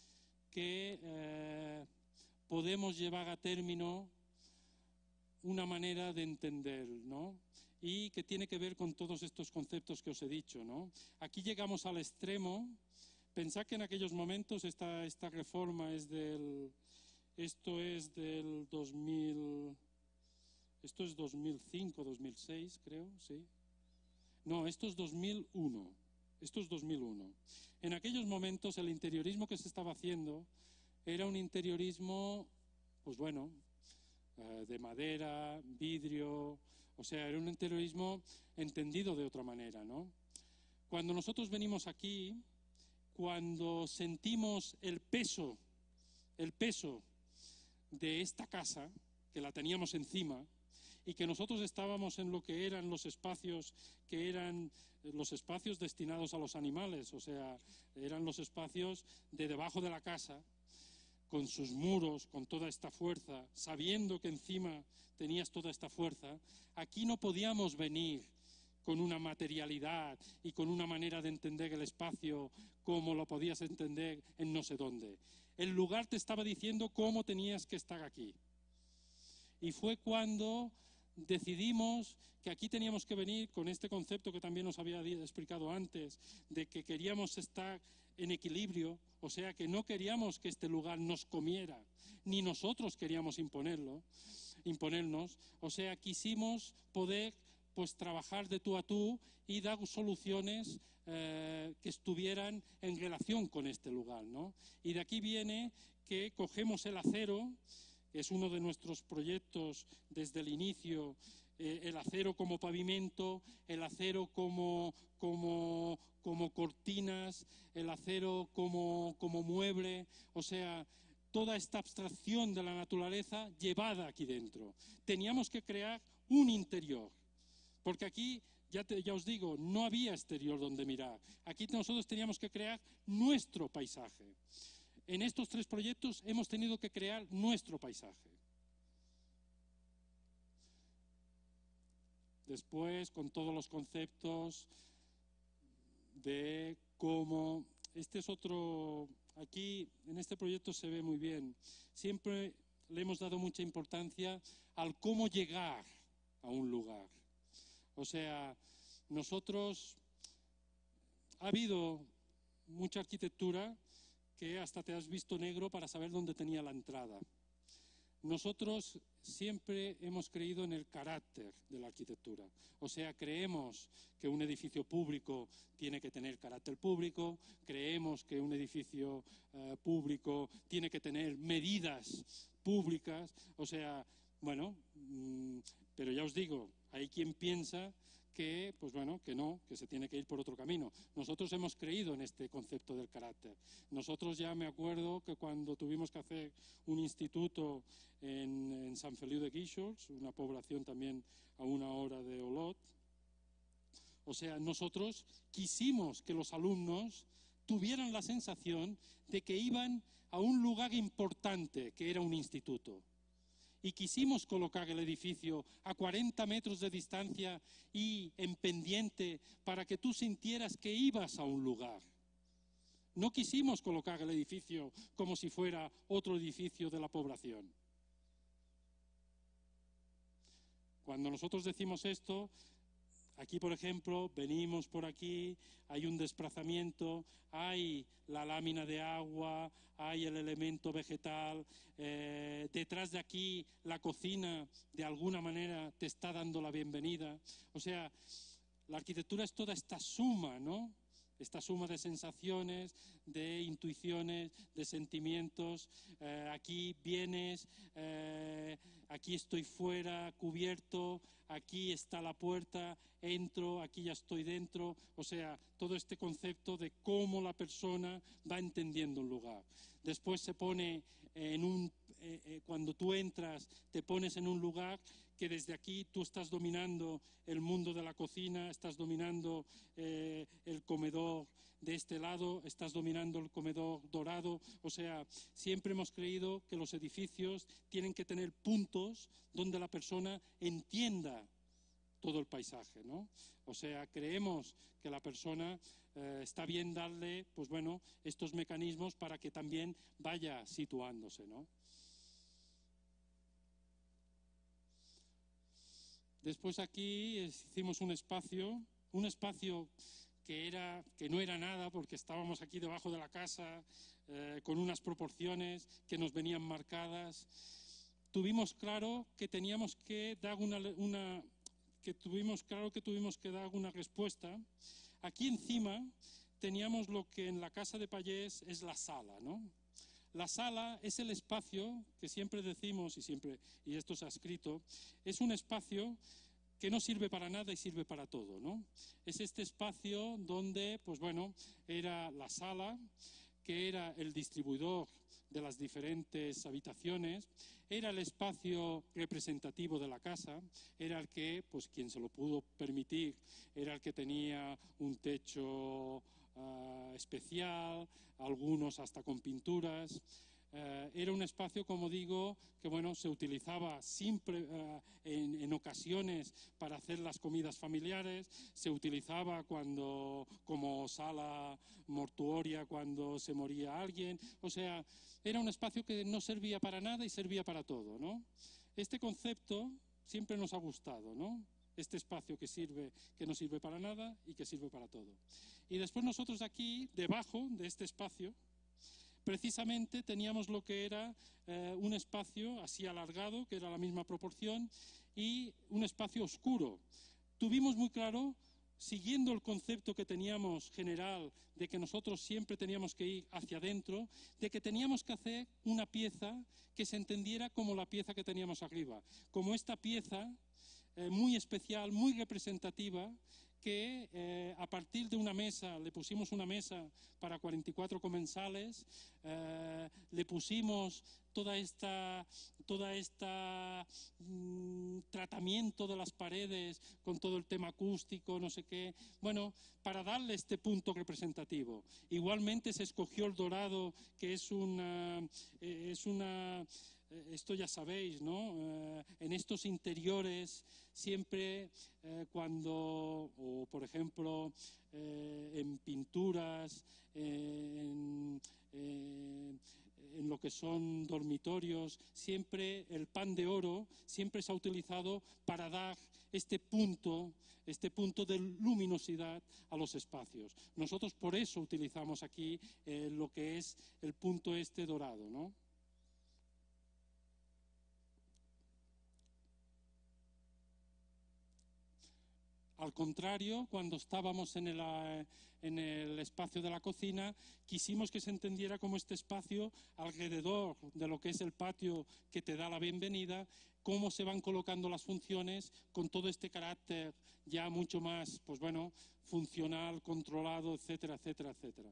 que podemos llevar a término una manera de entender, ¿no? Y que tiene que ver con todos estos conceptos que os he dicho, ¿no? Aquí llegamos al extremo. Pensad que en aquellos momentos esta reforma es del 2005, 2006, creo, sí. No, esto es 2001. Esto es 2001. En aquellos momentos el interiorismo que se estaba haciendo era un interiorismo, pues bueno, de madera, vidrio, o sea, era un interiorismo entendido de otra manera, ¿no? Cuando nosotros venimos aquí, cuando sentimos el peso de esta casa, que la teníamos encima, y que nosotros estábamos en lo que eran los espacios destinados a los animales, o sea, eran los espacios de debajo de la casa, con sus muros, con toda esta fuerza, sabiendo que encima tenías toda esta fuerza. Aquí no podíamos venir con una materialidad y con una manera de entender el espacio como lo podías entender en no sé dónde. El lugar te estaba diciendo cómo tenías que estar aquí. Y fue cuando decidimos que aquí teníamos que venir con este concepto que también os había explicado antes, de que queríamos estar en equilibrio, o sea, que no queríamos que este lugar nos comiera, ni nosotros queríamos imponernos, o sea, quisimos poder pues trabajar de tú a tú y dar soluciones que estuvieran en relación con este lugar, ¿no? Y de aquí viene que cogemos el acero, que es uno de nuestros proyectos desde el inicio, el acero como pavimento, el acero como cortinas, el acero como mueble, o sea, toda esta abstracción de la naturaleza llevada aquí dentro. Teníamos que crear un interior, porque aquí, ya os digo, no había exterior donde mirar. Aquí nosotros teníamos que crear nuestro paisaje. En estos 3 proyectos hemos tenido que crear nuestro paisaje. Después, con todos los conceptos de cómo... Este es otro... Aquí, en este proyecto se ve muy bien. Siempre le hemos dado mucha importancia al cómo llegar a un lugar. O sea, nosotros... Ha habido mucha arquitectura que hasta te has visto negro para saber dónde tenía la entrada. Nosotros siempre hemos creído en el carácter de la arquitectura. O sea, creemos que un edificio público tiene que tener carácter público, creemos que un edificio público tiene que tener medidas públicas, o sea, bueno, pero ya os digo, hay quien piensa que, pues bueno, que no, que se tiene que ir por otro camino. Nosotros hemos creído en este concepto del carácter. Nosotros ya me acuerdo que cuando tuvimos que hacer un instituto en Sant Feliu de Guíxols, una población también a 1 hora de Olot, o sea, nosotros quisimos que los alumnos tuvieran la sensación de que iban a un lugar importante, que era un instituto. Y quisimos colocar el edificio a 40 metros de distancia y en pendiente para que tú sintieras que ibas a un lugar. No quisimos colocar el edificio como si fuera otro edificio de la población. Cuando nosotros decimos esto, aquí por ejemplo, venimos por aquí, hay un desplazamiento, hay la lámina de agua, hay el elemento vegetal, detrás de aquí la cocina de alguna manera te está dando la bienvenida. O sea, la arquitectura es toda esta suma, ¿no? Esta suma de sensaciones, de intuiciones, de sentimientos. Aquí vienes, aquí estoy fuera, cubierto, aquí está la puerta, entro, aquí ya estoy dentro. O sea, todo este concepto de cómo la persona va entendiendo un lugar. Después se pone cuando tú entras, te pones en un lugar que desde aquí tú estás dominando el mundo de la cocina, estás dominando el comedor de este lado, estás dominando el comedor dorado. O sea, siempre hemos creído que los edificios tienen que tener puntos donde la persona entienda todo el paisaje, ¿no? O sea, creemos que la persona está bien darle, pues bueno, estos mecanismos para que también vaya situándose, ¿no? Después aquí hicimos un espacio que no era nada porque estábamos aquí debajo de la casa con unas proporciones que nos venían marcadas. Tuvimos claro que teníamos que dar tuvimos que dar una respuesta. Aquí encima teníamos lo que en la casa de Pallés es la sala, ¿no? La sala es el espacio que siempre decimos, y esto se ha escrito, es un espacio que no sirve para nada y sirve para todo, ¿no? Es este espacio donde, pues bueno, era la sala, que era el distribuidor de las diferentes habitaciones, era el espacio representativo de la casa, era el que, pues quien se lo pudo permitir, era el que tenía un techo especial, algunos hasta con pinturas. Era un espacio, como digo, que bueno, se utilizaba siempre, en ocasiones para hacer las comidas familiares, se utilizaba como sala mortuoria cuando se moría alguien, o sea, era un espacio que no servía para nada y servía para todo, ¿no? Este concepto siempre nos ha gustado, ¿no? Este espacio que no sirve para nada y que sirve para todo. Y después nosotros aquí, debajo de este espacio, precisamente teníamos lo que era un espacio así alargado, que era la misma proporción, y un espacio oscuro. Tuvimos muy claro, siguiendo el concepto que teníamos general de que nosotros siempre teníamos que ir hacia adentro, de que teníamos que hacer una pieza que se entendiera como la pieza que teníamos arriba, como esta pieza muy especial, muy representativa, que a partir de una mesa, le pusimos una mesa para 44 comensales, le pusimos toda esta tratamiento de las paredes con todo el tema acústico, no sé qué, bueno, para darle este punto representativo. Igualmente se escogió el dorado, que es una esto ya sabéis, ¿no? En estos interiores siempre o por ejemplo, en pinturas, en lo que son dormitorios, siempre el pan de oro siempre se ha utilizado para dar este punto de luminosidad a los espacios. Nosotros por eso utilizamos aquí lo que es el punto dorado, ¿no? Al contrario, cuando estábamos en el espacio de la cocina, quisimos que se entendiera como este espacio alrededor de lo que es el patio que te da la bienvenida, cómo se van colocando las funciones con todo este carácter ya mucho más, pues bueno, funcional, controlado, etcétera, etcétera, etcétera.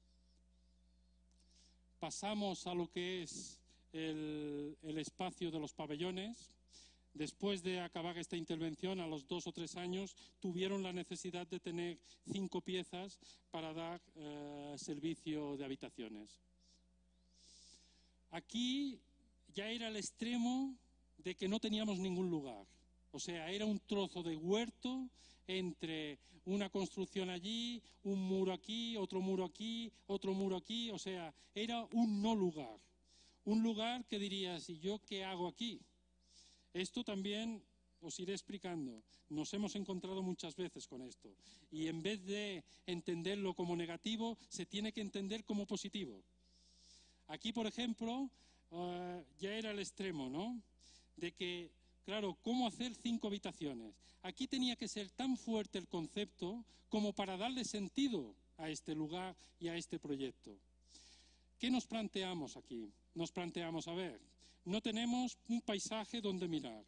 Pasamos a lo que es el espacio de los pabellones. Después de acabar esta intervención, a los 2 o 3 años, tuvieron la necesidad de tener 5 piezas para dar servicio de habitaciones. Aquí ya era el extremo de que no teníamos ningún lugar. O sea, era un trozo de huerto entre una construcción allí, un muro aquí, otro muro aquí, otro muro aquí. O sea, era un no lugar. Un lugar que dirías, ¿y yo qué hago aquí? Esto también os iré explicando. Nos hemos encontrado muchas veces con esto. Y en vez de entenderlo como negativo, se tiene que entender como positivo. Aquí, por ejemplo, ya era el extremo, ¿no? De que, claro, ¿cómo hacer 5 habitaciones? Aquí tenía que ser tan fuerte el concepto como para darle sentido a este lugar y a este proyecto. ¿Qué nos planteamos aquí? Nos planteamos, a ver, no tenemos un paisaje donde mirar.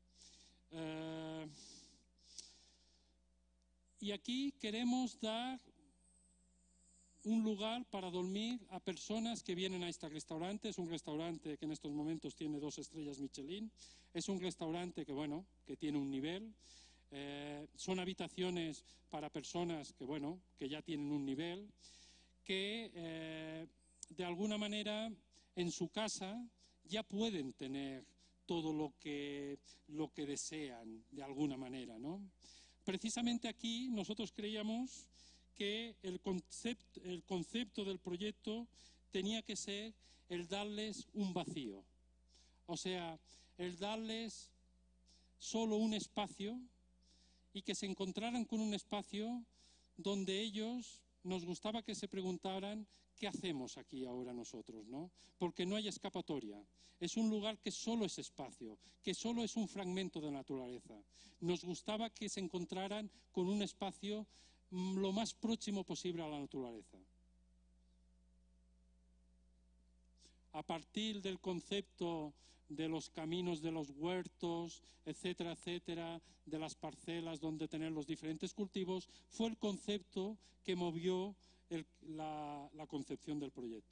Y aquí queremos dar un lugar para dormir a personas que vienen a este restaurante. Es un restaurante que en estos momentos tiene 2 estrellas Michelin. Es un restaurante que, bueno, que tiene un nivel. Son habitaciones para personas que, bueno, que ya tienen un nivel, que de alguna manera en su casa ya pueden tener todo lo que desean, de alguna manera, ¿no? Precisamente aquí nosotros creíamos que el concepto del proyecto tenía que ser el darles un vacío. O sea, el darles solo un espacio y que se encontraran con un espacio donde ellos nos gustaba que se preguntaran ¿qué hacemos aquí ahora nosotros, no? Porque no hay escapatoria. Es un lugar que solo es espacio, que solo es un fragmento de naturaleza. Nos gustaba que se encontraran con un espacio lo más próximo posible a la naturaleza. a partir del concepto de los caminos de los huertos, etcétera, etcétera, de las parcelas donde tener los diferentes cultivos, fue el concepto que movió la concepción del proyecto.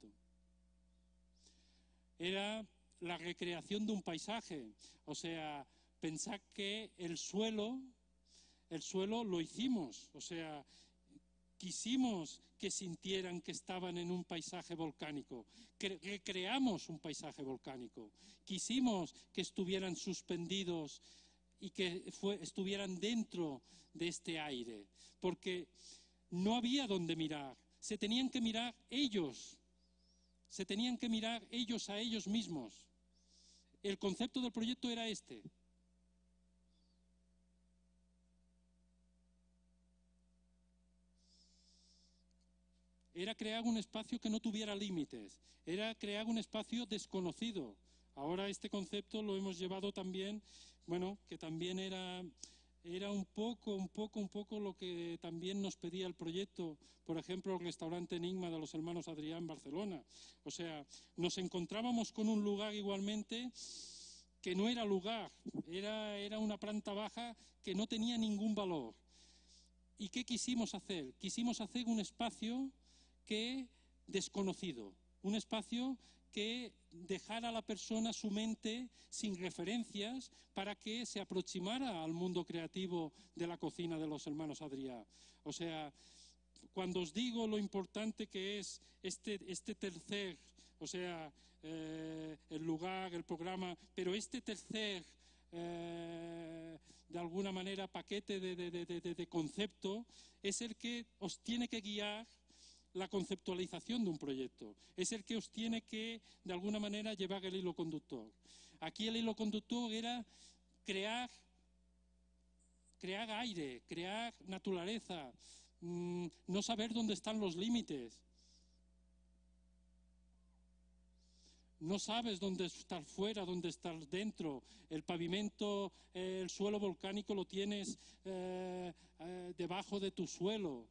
Era la recreación de un paisaje, o sea, pensar que el suelo lo hicimos, o sea, quisimos que sintieran que estaban en un paisaje volcánico, que recreamos un paisaje volcánico, quisimos que estuvieran suspendidos y que estuvieran dentro de este aire, porque no había donde mirar, se tenían que mirar ellos a ellos mismos. El concepto del proyecto era este. Era crear un espacio que no tuviera límites, era crear un espacio desconocido. Ahora este concepto lo hemos llevado también, bueno, que también era un poco lo que también nos pedía el proyecto, por ejemplo, el restaurante Enigma de los hermanos Adrià en Barcelona. O sea, nos encontrábamos con un lugar igualmente que no era lugar, era una planta baja que no tenía ningún valor. ¿Y qué quisimos hacer? Quisimos hacer un espacio desconocido, un espacio que dejara a la persona su mente sin referencias para que se aproximara al mundo creativo de la cocina de los hermanos Adrià. O sea, cuando os digo lo importante que es este tercer, o sea, el lugar, el programa, pero este tercer, de alguna manera, paquete de concepto, es el que os tiene que guiar la conceptualización de un proyecto, es el que os tiene que, de alguna manera, llevar el hilo conductor. Aquí el hilo conductor era crear aire, crear naturaleza, no saber dónde están los límites. No sabes dónde estar fuera, dónde estar dentro. El pavimento, el suelo volcánico lo tienes debajo de tu suelo.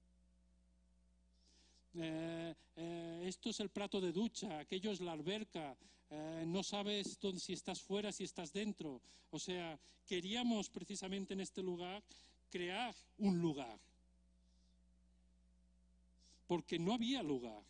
Esto es el plato de ducha, aquello es la alberca, no sabes si estás fuera, si estás dentro. O sea, queríamos precisamente en este lugar crear un lugar, porque no había lugar.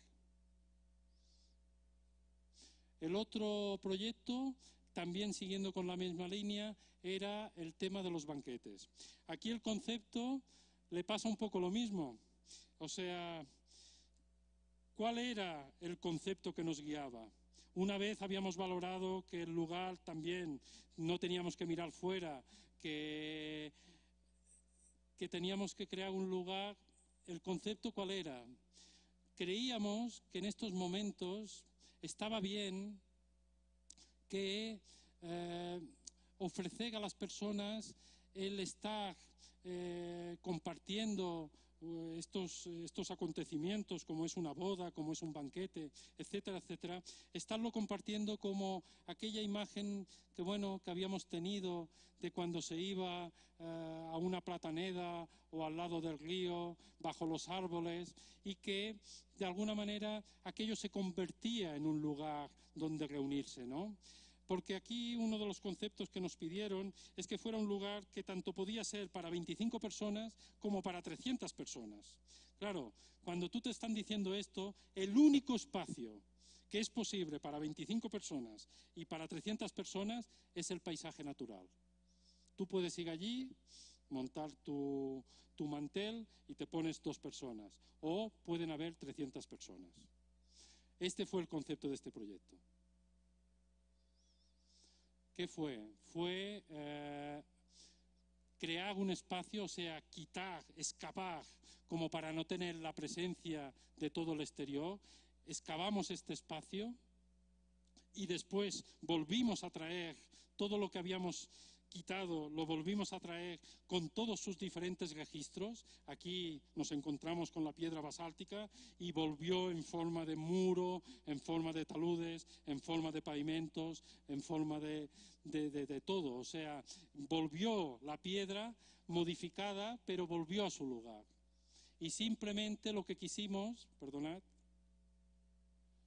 El otro proyecto, también siguiendo con la misma línea, era el tema de los banquetes. Aquí el concepto le pasa un poco lo mismo, o sea, ¿cuál era el concepto que nos guiaba? Una vez habíamos valorado que el lugar también no teníamos que mirar fuera, que teníamos que crear un lugar. ¿El concepto cuál era? Creíamos que en estos momentos estaba bien que ofrecer a las personas el estar compartiendo estos acontecimientos, como es una boda, como es un banquete, etcétera, etcétera, estarlo compartiendo como aquella imagen que habíamos tenido de cuando se iba a una plataneda o al lado del río, bajo los árboles, y que de alguna manera aquello se convertía en un lugar donde reunirse, ¿no? Porque aquí uno de los conceptos que nos pidieron es que fuera un lugar que tanto podía ser para 25 personas como para 300 personas. Claro, cuando tú te están diciendo esto, el único espacio que es posible para 25 personas y para 300 personas es el paisaje natural. Tú puedes ir allí, montar tu mantel y te pones 2 personas, o pueden haber 300 personas. Este fue el concepto de este proyecto. ¿Qué fue? Fue crear un espacio, o sea, quitar, excavar, como para no tener la presencia de todo el exterior. Excavamos este espacio y después volvimos a traer todo lo que habíamos quitado, lo volvimos a traer con todos sus diferentes registros. Aquí nos encontramos con la piedra basáltica y volvió en forma de muro, en forma de taludes, en forma de pavimentos, en forma de todo. O sea, volvió la piedra modificada, pero volvió a su lugar. Y simplemente lo que quisimos, perdonad,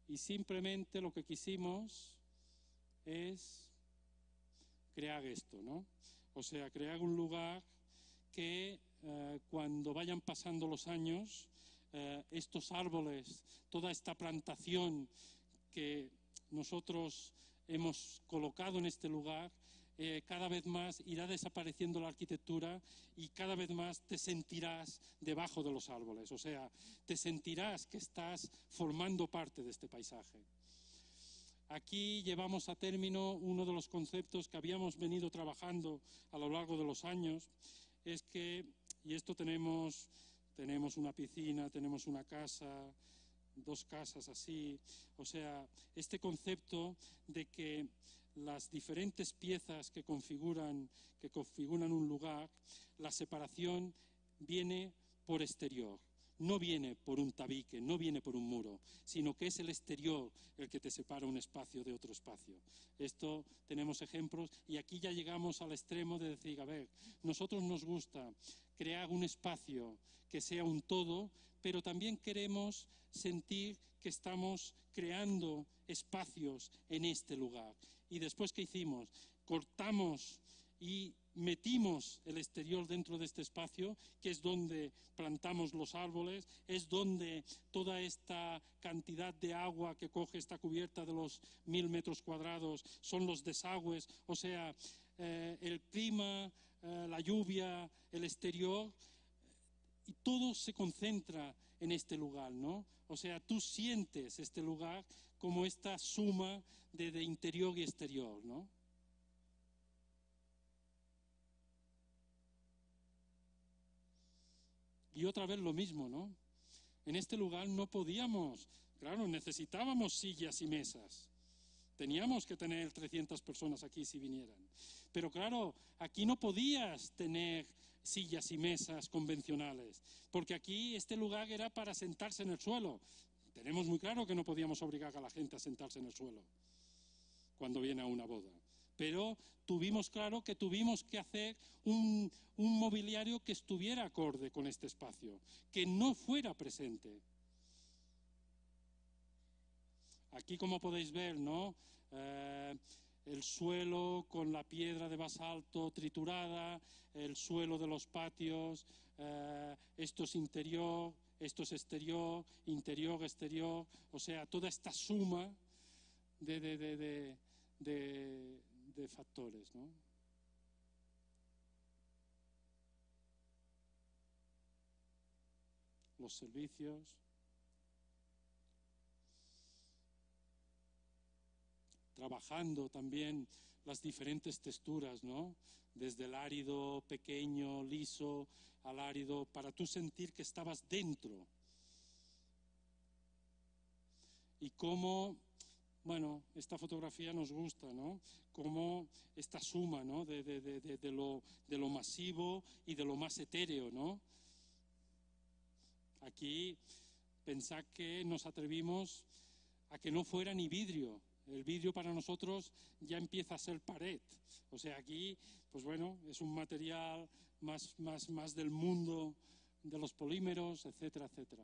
y simplemente lo que quisimos es crear esto, ¿no? O sea, crear un lugar que cuando vayan pasando los años, estos árboles, toda esta plantación que nosotros hemos colocado en este lugar, cada vez más irá desapareciendo la arquitectura y cada vez más te sentirás debajo de los árboles, o sea, te sentirás que estás formando parte de este paisaje. Aquí llevamos a término uno de los conceptos que habíamos venido trabajando a lo largo de los años, es que, y esto tenemos una piscina, tenemos una casa, 2 casas así, o sea, este concepto de que las diferentes piezas que configuran un lugar, la separación viene por exterior, no viene por un tabique, no viene por un muro, sino que es el exterior el que te separa un espacio de otro espacio. Esto tenemos ejemplos y aquí ya llegamos al extremo de decir, a ver, nosotros nos gusta crear un espacio que sea un todo, pero también queremos sentir que estamos creando espacios en este lugar. Y después, ¿qué hicimos? Cortamos y metimos el exterior dentro de este espacio, que es donde plantamos los árboles, es donde toda esta cantidad de agua que coge esta cubierta de los 1000 metros cuadrados son los desagües, o sea, el clima, la lluvia, el exterior, y todo se concentra en este lugar, ¿no? O sea, tú sientes este lugar como esta suma de interior y exterior, ¿no? Y otra vez lo mismo, ¿no? En este lugar no podíamos, claro, necesitábamos sillas y mesas. Teníamos que tener 300 personas aquí si vinieran. Pero claro, aquí no podías tener sillas y mesas convencionales, porque aquí este lugar era para sentarse en el suelo. Tenemos muy claro que no podíamos obligar a la gente a sentarse en el suelo cuando viene a una boda. Pero tuvimos claro que tuvimos que hacer un mobiliario que estuviera acorde con este espacio, que no fuera presente. Aquí, como podéis ver, ¿no? El suelo con la piedra de basalto triturada, el suelo de los patios, esto es interior, esto es exterior, interior, exterior, o sea, toda esta suma de factores, ¿no? Los servicios. Trabajando también las diferentes texturas, ¿no? Desde el árido pequeño, liso, al árido, para tú sentir que estabas dentro. Y cómo, bueno, esta fotografía nos gusta, ¿no? Cómo esta suma, ¿no? de lo masivo y de lo más etéreo, ¿no? Aquí pensad que nos atrevimos a que no fuera ni vidrio. El vidrio para nosotros ya empieza a ser pared. O sea, aquí, pues bueno, es un material más del mundo de los polímeros, etcétera, etcétera.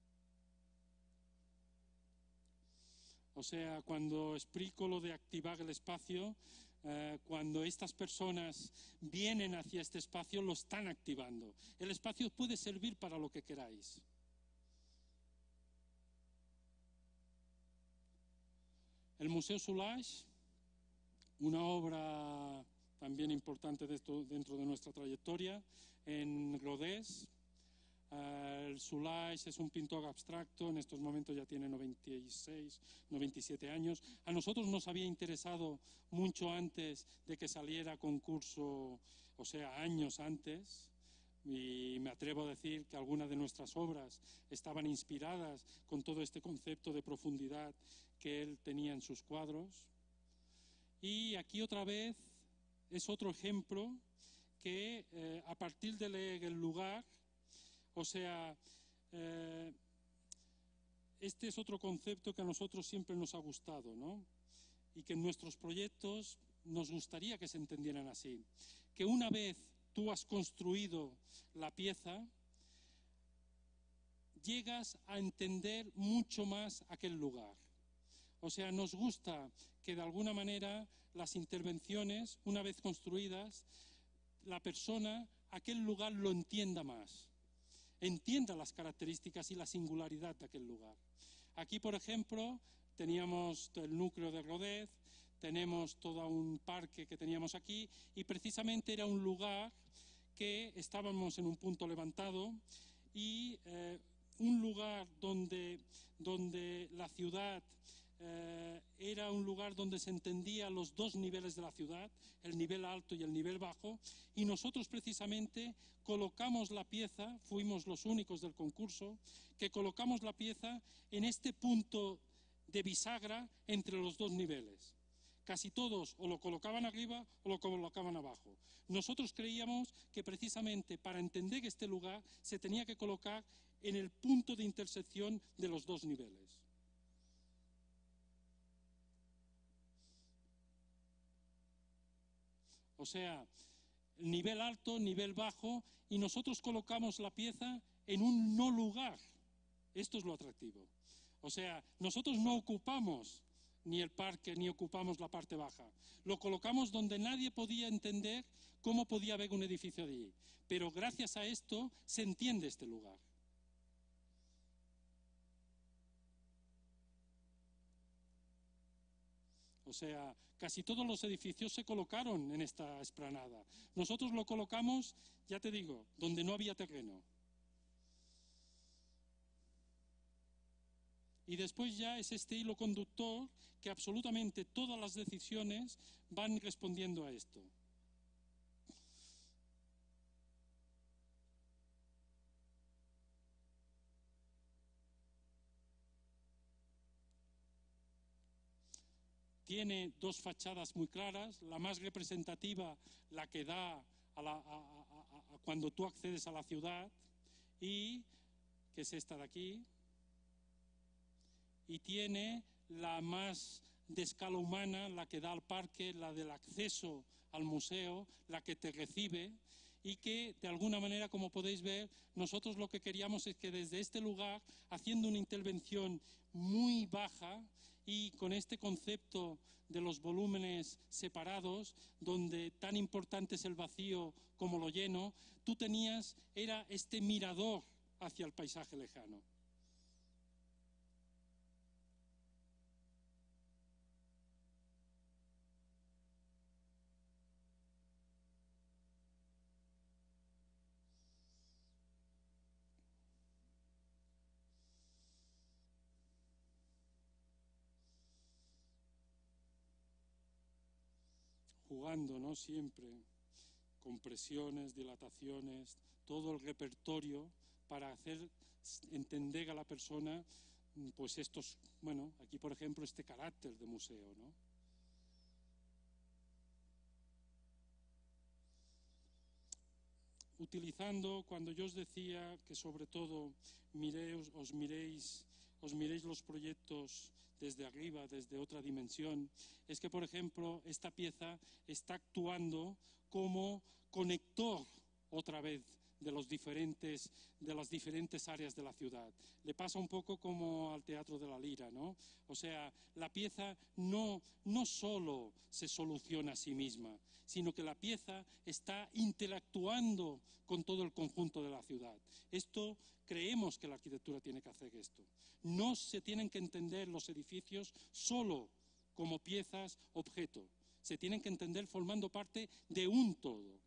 O sea, cuando explico lo de activar el espacio, cuando estas personas vienen hacia este espacio, lo están activando. El espacio puede servir para lo que queráis. El Museo Soulages, una obra también importante dentro de nuestra trayectoria, en Rodés. El Soulages es un pintor abstracto, en estos momentos ya tiene 96, 97 años. A nosotros nos había interesado mucho antes de que saliera a concurso, o sea, años antes. Y me atrevo a decir que algunas de nuestras obras estaban inspiradas con todo este concepto de profundidad que él tenía en sus cuadros. Y aquí otra vez es otro ejemplo que a partir de leer el lugar, o sea, este es otro concepto que a nosotros siempre nos ha gustado, ¿no? Y que en nuestros proyectos nos gustaría que se entendieran así, que una vez tú has construido la pieza, llegas a entender mucho más aquel lugar. O sea, nos gusta que de alguna manera las intervenciones, una vez construidas, la persona, aquel lugar lo entienda más, entienda las características y la singularidad de aquel lugar. Aquí, por ejemplo, teníamos el núcleo de Rodez, tenemos todo un parque que teníamos aquí y precisamente era un lugar que estábamos en un punto levantado y un lugar donde la ciudad era un lugar donde se entendía los dos niveles de la ciudad, el nivel alto y el nivel bajo, y nosotros precisamente colocamos la pieza, fuimos los únicos del concurso, que colocamos la pieza en este punto de bisagra entre los dos niveles. Casi todos o lo colocaban arriba o lo colocaban abajo. Nosotros creíamos que precisamente para entender este lugar se tenía que colocar en el punto de intersección de los dos niveles. O sea, nivel alto, nivel bajo, y nosotros colocamos la pieza en un no lugar. Esto es lo atractivo. O sea, nosotros no ocupamos ni el parque, ni ocupamos la parte baja. Lo colocamos donde nadie podía entender cómo podía haber un edificio de allí. Pero gracias a esto se entiende este lugar. O sea, casi todos los edificios se colocaron en esta explanada. Nosotros lo colocamos, ya te digo, donde no había terreno. Y después ya es este hilo conductor que absolutamente todas las decisiones van respondiendo a esto. Tiene dos fachadas muy claras, la más representativa, la que da a cuando tú accedes a la ciudad, y que es esta de aquí, y tiene la más de escala humana, la que da al parque, la del acceso al museo, la que te recibe, y que de alguna manera, como podéis ver, nosotros lo que queríamos es que desde este lugar, haciendo una intervención muy baja y con este concepto de los volúmenes separados, donde tan importante es el vacío como lo lleno, tú tenías, era este mirador hacia el paisaje lejano. Jugando, ¿no? Siempre con presiones, dilataciones, todo el repertorio para hacer entender a la persona, pues estos, bueno, aquí por ejemplo este carácter de museo, ¿no? Utilizando, cuando yo os decía que sobre todo os miréis los proyectos desde arriba, desde otra dimensión, es que, por ejemplo, esta pieza está actuando como conector otra vez de las diferentes áreas de la ciudad. Le pasa un poco como al Teatro de la Lira, ¿no? O sea, la pieza no solo se soluciona a sí misma, sino que la pieza está interactuando con todo el conjunto de la ciudad. Esto, creemos que la arquitectura tiene que hacer esto. No se tienen que entender los edificios solo como piezas, objeto. Se tienen que entender formando parte de un todo.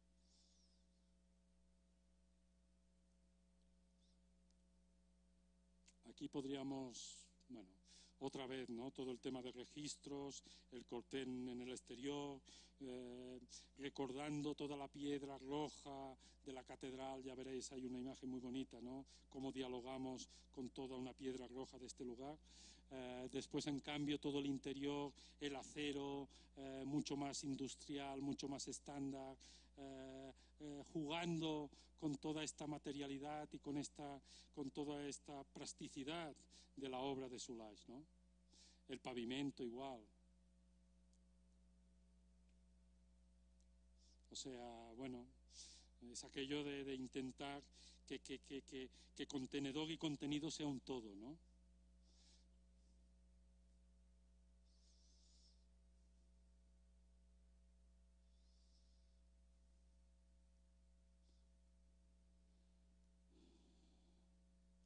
Aquí podríamos, bueno, otra vez, ¿no? Todo el tema de registros, el cortén en el exterior, recordando toda la piedra roja de la catedral. Ya veréis, hay una imagen muy bonita, ¿no? Cómo dialogamos con toda una piedra roja de este lugar. Después, en cambio, todo el interior, el acero, mucho más industrial, mucho más estándar, jugando con toda esta materialidad y con toda esta plasticidad de la obra de Soulages, ¿no? El pavimento igual. O sea, bueno, es aquello de intentar que contenedor y contenido sea un todo, ¿no?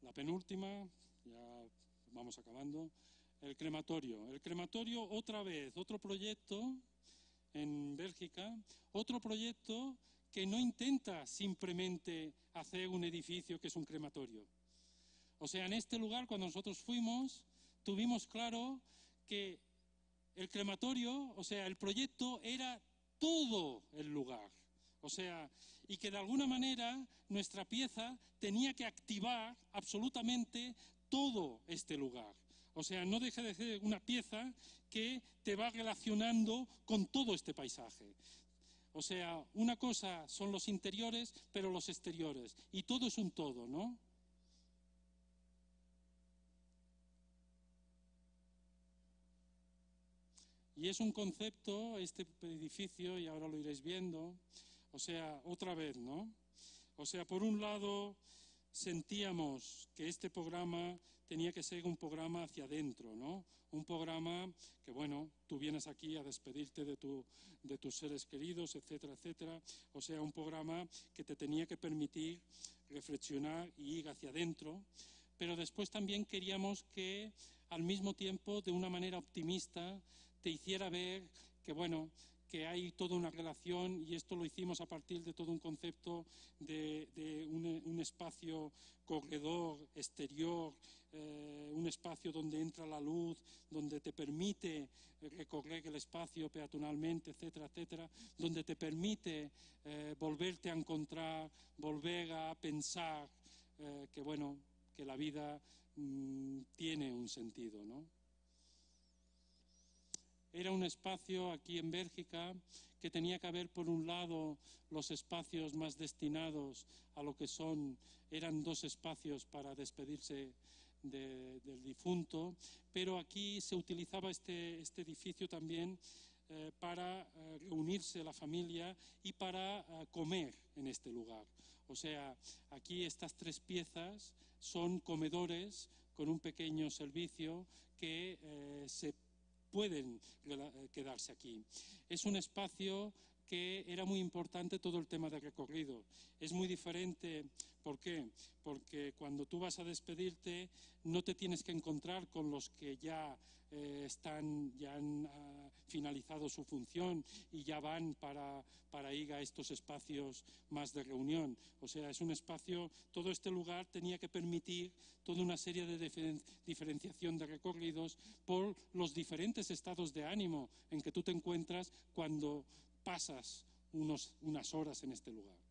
la penúltima, ya vamos acabando, el crematorio. El crematorio, otra vez, otro proyecto en Bélgica, otro proyecto que no intenta simplemente hacer un edificio que es un crematorio. O sea, en este lugar, cuando nosotros fuimos, tuvimos claro que el crematorio, o sea, el proyecto era todo el lugar. O sea, y que de alguna manera nuestra pieza tenía que activar absolutamente todo este lugar. O sea, no deja de ser una pieza que te va relacionando con todo este paisaje. O sea, una cosa son los interiores, pero los exteriores. Y todo es un todo, ¿no? Y es un concepto, este edificio, y ahora lo iréis viendo, o sea, otra vez, ¿no? O sea, por un lado, sentíamos que este programa tenía que ser un programa hacia adentro, ¿no? Un programa que, bueno, tú vienes aquí a despedirte de tus seres queridos, etcétera, etcétera. O sea, un programa que te tenía que permitir reflexionar y ir hacia adentro. Pero después también queríamos que, al mismo tiempo, de una manera optimista, te hiciera ver que, bueno, que hay toda una relación, y esto lo hicimos a partir de todo un concepto de un espacio corredor, exterior, un espacio donde entra la luz, donde te permite recorrer el espacio peatonalmente, etcétera, etcétera, donde te permite volverte a encontrar, volver a pensar que, bueno, que la vida tiene un sentido, ¿no? Era un espacio aquí en Bélgica que tenía que haber, por un lado, los espacios más destinados a lo que eran 2 espacios para despedirse del difunto, pero aquí se utilizaba este edificio también para reunirse la familia y para comer en este lugar. O sea, aquí estas 3 piezas son comedores con un pequeño servicio que se pueden quedarse aquí. Es un espacio que era muy importante todo el tema de recorrido. Es muy diferente, ¿por qué? Porque cuando tú vas a despedirte no te tienes que encontrar con los que ya han finalizado su función y ya van para ir a estos espacios más de reunión. O sea, es un espacio, todo este lugar tenía que permitir toda una serie de diferenciación de recorridos por los diferentes estados de ánimo en que tú te encuentras cuando pasas unas horas en este lugar.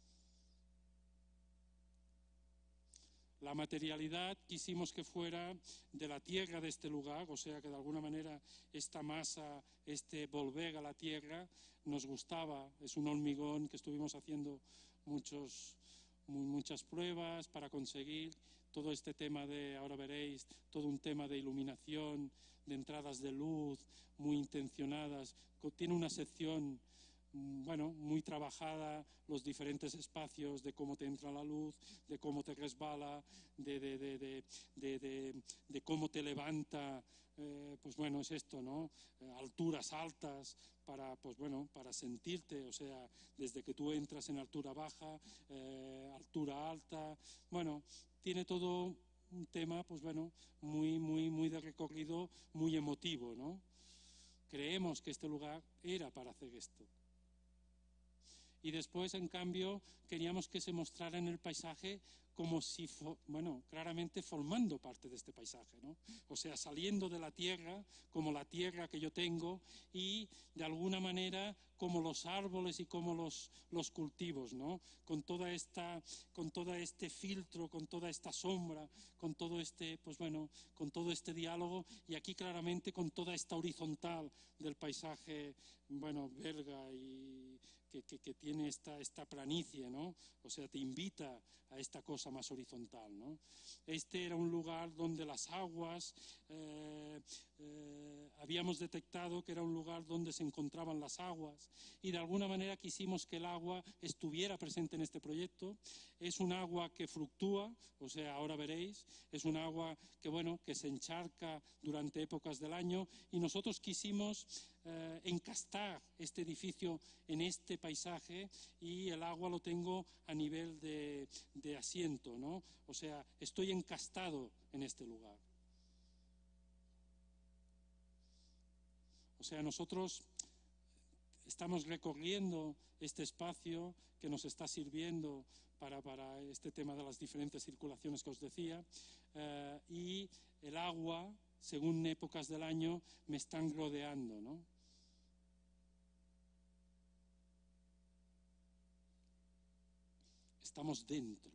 La materialidad quisimos que fuera de la tierra de este lugar, o sea que de alguna manera esta masa, volver a la tierra, nos gustaba. Es un hormigón que estuvimos haciendo muchas pruebas para conseguir todo este tema ahora veréis, todo un tema de iluminación, de entradas de luz muy intencionadas. Tiene una sección muy trabajada, los diferentes espacios de cómo te entra la luz, de cómo te resbala, de cómo te levanta, es esto, ¿no? Alturas altas para sentirte, o sea, desde que tú entras en altura baja, altura alta, tiene todo un tema, muy de recorrido, muy emotivo, ¿no? Creemos que este lugar era para hacer esto. Y después, en cambio, queríamos que se mostrara en el paisaje como si, claramente formando parte de este paisaje, ¿no? O sea, saliendo de la tierra, como la tierra que yo tengo, y de alguna manera como los árboles y como los cultivos, ¿no? Con todo este filtro, con toda esta sombra, con todo con todo este diálogo, y aquí claramente con toda esta horizontal del paisaje, belga, y que tiene esta planicie, ¿no? O sea, te invita a esta cosa más horizontal, ¿no? Este era un lugar donde las aguas, habíamos detectado que era un lugar donde se encontraban las aguas, y de alguna manera quisimos que el agua estuviera presente en este proyecto. Es un agua que fluctúa, o sea, ahora veréis, es un agua que se encharca durante épocas del año, y nosotros quisimos encastar este edificio en este paisaje y el agua lo tengo a nivel de asiento, ¿no? O sea, estoy encastado en este lugar. O sea, nosotros estamos recorriendo este espacio que nos está sirviendo para este tema de las diferentes circulaciones que os decía, y el agua, según épocas del año, me están rodeando, ¿no? Estamos dentro.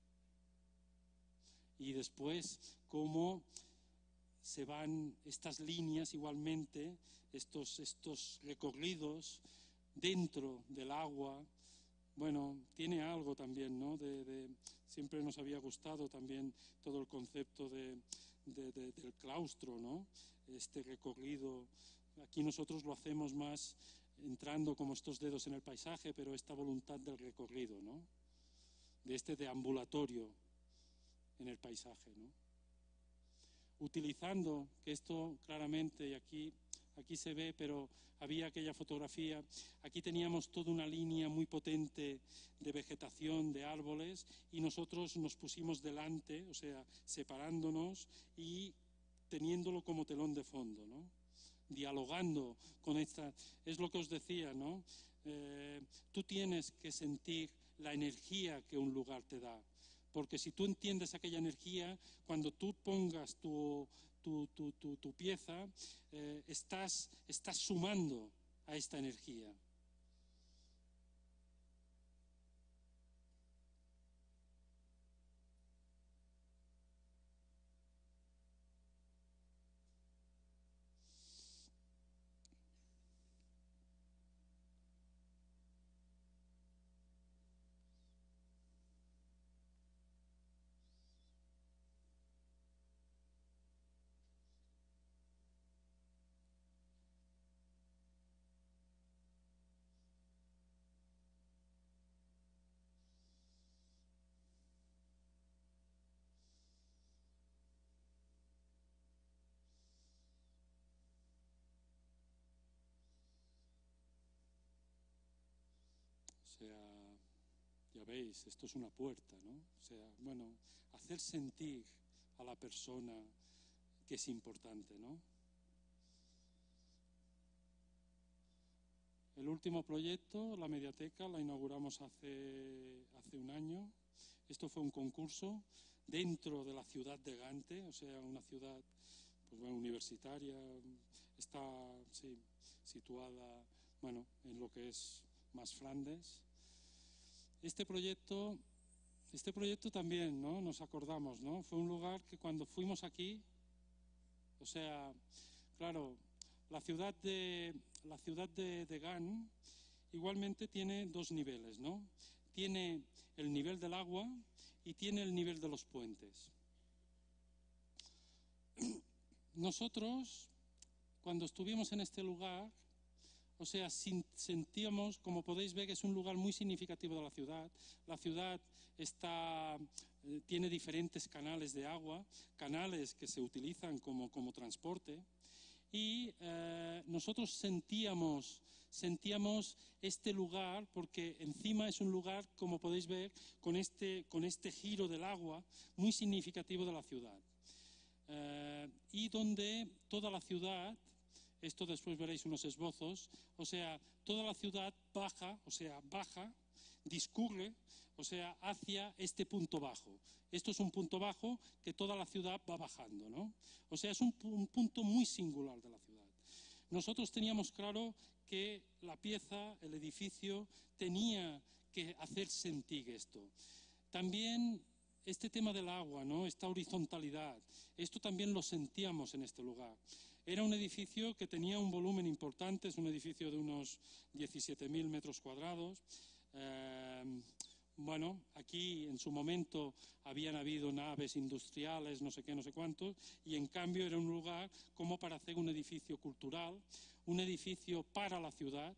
Y después, cómo se van estas líneas igualmente, estos recorridos dentro del agua. Bueno, tiene algo también, ¿no? Siempre nos había gustado también todo el concepto del claustro, ¿no? Este recorrido. Aquí nosotros lo hacemos más entrando como estos dedos en el paisaje, pero esta voluntad del recorrido, ¿no? De este deambulatorio en el paisaje, ¿no? Utilizando, que esto claramente, y aquí se ve, pero había aquella fotografía, aquí teníamos toda una línea muy potente de vegetación, de árboles, y nosotros nos pusimos delante, o sea, separándonos y teniéndolo como telón de fondo, ¿no? Dialogando con esta, es lo que os decía, ¿no? Tú tienes que sentir la energía que un lugar te da, porque si tú entiendes aquella energía, cuando tú pongas tu pieza, estás sumando a esta energía. O sea, ya veis, esto es una puerta, ¿no? O sea, bueno, hacer sentir a la persona que es importante, ¿no? El último proyecto, la mediateca, la inauguramos hace un año. Esto fue un concurso dentro de la ciudad de Gante, o sea, una ciudad pues, bueno, universitaria, está sí, situada bueno, en lo que es más Flandes. Este proyecto también, ¿no? Nos acordamos, ¿no? Fue un lugar que cuando fuimos aquí, o sea, claro, la ciudad de Gant igualmente tiene dos niveles, ¿no? Tiene el nivel del agua y tiene el nivel de los puentes. Nosotros, cuando estuvimos en este lugar, o sea, sentíamos, como podéis ver, que es un lugar muy significativo de la ciudad. La ciudad tiene diferentes canales de agua, canales que se utilizan como transporte. Y nosotros sentíamos este lugar, porque encima es un lugar, como podéis ver, con este giro del agua muy significativo de la ciudad. Y donde toda la ciudad, esto después veréis unos esbozos, o sea, toda la ciudad baja, discurre, o sea, hacia este punto bajo. Esto es un punto bajo que toda la ciudad va bajando, ¿no? O sea, es un punto muy singular de la ciudad. Nosotros teníamos claro que la pieza, el edificio, tenía que hacer sentir esto. También este tema del agua, ¿no? Esta horizontalidad, esto también lo sentíamos en este lugar. Era un edificio que tenía un volumen importante, es un edificio de unos 17.000 metros cuadrados. Bueno, aquí en su momento habían habido naves industriales, no sé qué, no sé cuántos, y en cambio era un lugar como para hacer un edificio cultural, un edificio para la ciudad.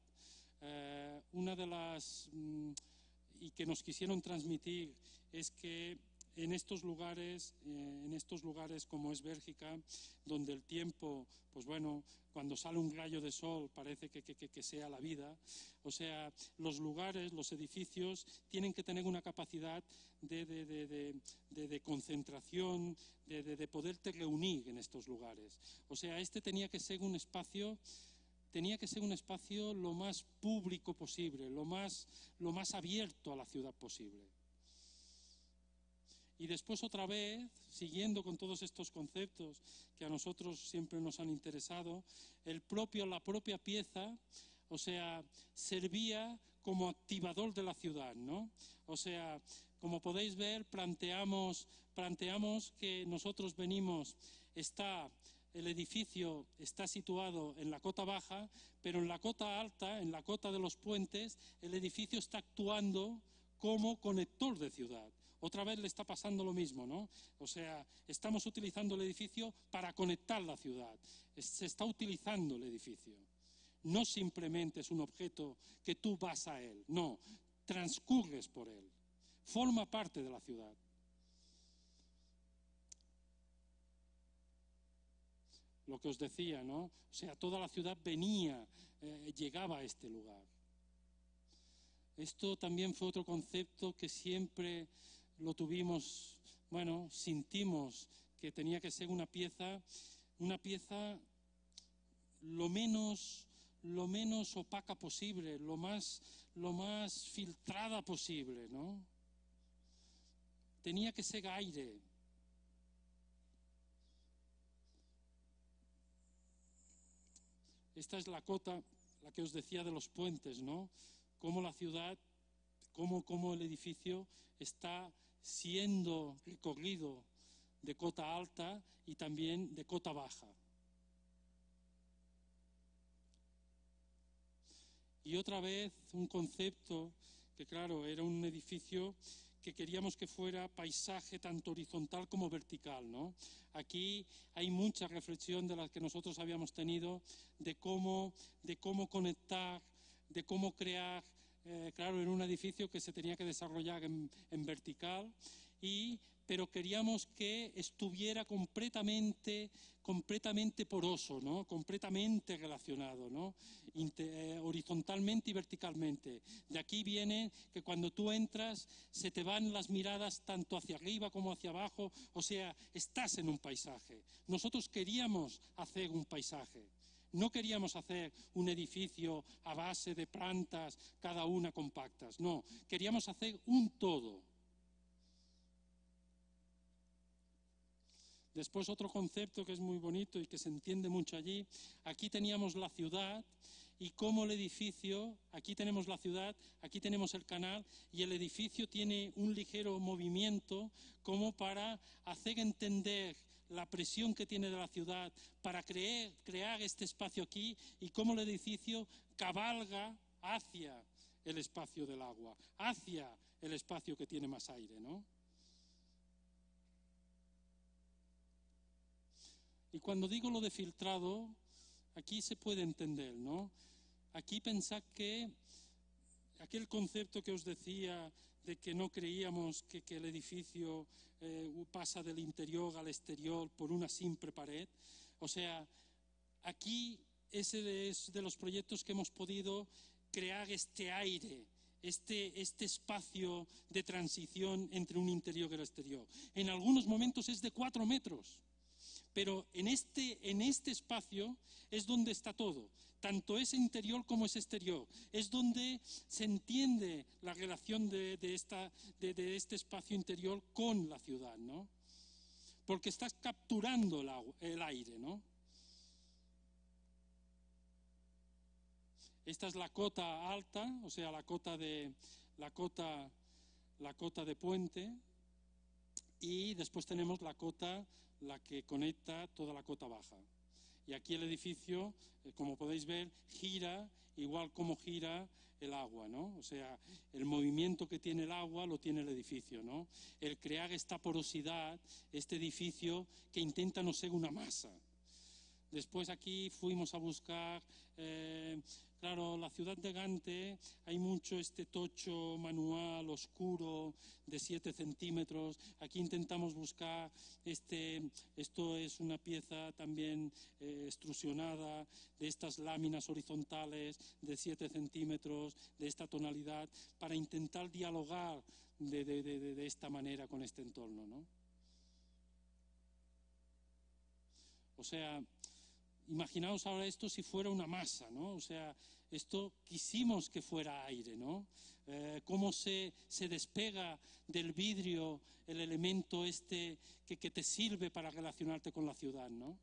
Una de las... y que nos quisieron transmitir es que en estos lugares como es Bélgica, donde el tiempo, pues bueno, cuando sale un rayo de sol parece que sea la vida. O sea, los lugares, los edificios tienen que tener una capacidad de concentración, de poderte reunir en estos lugares. O sea, este tenía que ser un espacio lo más público posible, lo más abierto a la ciudad posible. Y después otra vez, siguiendo con todos estos conceptos que a nosotros siempre nos han interesado, la propia pieza, o sea, servía como activador de la ciudad, ¿no? O sea, como podéis ver, planteamos que nosotros venimos, el edificio está situado en la cota baja, pero en la cota alta, en la cota de los puentes, el edificio está actuando como conector de ciudad. Otra vez le está pasando lo mismo, ¿no? O sea, estamos utilizando el edificio para conectar la ciudad. Se está utilizando el edificio. No simplemente es un objeto que tú vas a él, no, transcurres por él. Forma parte de la ciudad. Lo que os decía, ¿no? O sea, toda la ciudad llegaba a este lugar. Esto también fue otro concepto que siempre lo tuvimos, bueno, sentimos que tenía que ser una pieza lo menos opaca posible, lo más filtrada posible, ¿no? Tenía que ser aire. Esta es la cota, la que os decía de los puentes, ¿no? Cómo la ciudad, cómo el edificio está siendo recorrido de cota alta y también de cota baja. Y otra vez un concepto que, claro, era un edificio que queríamos que fuera paisaje tanto horizontal como vertical, ¿no? Aquí hay mucha reflexión de la que nosotros habíamos tenido de cómo conectar, de cómo crear, claro, en un edificio que se tenía que desarrollar en vertical, pero queríamos que estuviera completamente poroso, ¿no? Completamente relacionado, ¿no? Horizontalmente y verticalmente. De aquí viene que cuando tú entras se te van las miradas tanto hacia arriba como hacia abajo, o sea, estás en un paisaje. Nosotros queríamos hacer un paisaje. No queríamos hacer un edificio a base de plantas, cada una compactas, no, queríamos hacer un todo. Después otro concepto que es muy bonito y que se entiende mucho allí, aquí teníamos la ciudad y cómo el edificio, aquí tenemos la ciudad, aquí tenemos el canal y el edificio tiene un ligero movimiento como para hacer entender la presión que tiene de la ciudad para crear este espacio aquí y cómo el edificio cabalga hacia el espacio del agua, hacia el espacio que tiene más aire, ¿no? Y cuando digo lo de filtrado, aquí se puede entender, ¿no? Aquí pensad que aquel concepto que os decía de que no creíamos que el edificio pasa del interior al exterior por una simple pared, o sea, aquí ese es de los proyectos que hemos podido crear este aire, este espacio de transición entre un interior y el exterior. En algunos momentos es de 4 metros. Pero en este espacio es donde está todo, tanto es interior como es exterior. Es donde se entiende la relación de este espacio interior con la ciudad, ¿no? Porque estás capturando el aire, ¿no? Esta es la cota alta, o sea, la cota de puente, y después tenemos la que conecta toda la cota baja. Y aquí el edificio, como podéis ver, gira igual como gira el agua, ¿no? O sea, el movimiento que tiene el agua lo tiene el edificio, ¿no? El crear esta porosidad, este edificio que intenta no ser una masa. Después aquí fuimos a buscar, claro, la ciudad de Gante, hay mucho este tocho manual oscuro de 7 centímetros. Aquí intentamos buscar, esto es una pieza también extrusionada, de estas láminas horizontales de 7 centímetros, de esta tonalidad, para intentar dialogar de esta manera con este entorno, ¿no? O sea, imaginaos ahora esto si fuera una masa, ¿no? O sea, esto quisimos que fuera aire, ¿no? Cómo se despega del vidrio el elemento que te sirve para relacionarte con la ciudad, ¿no?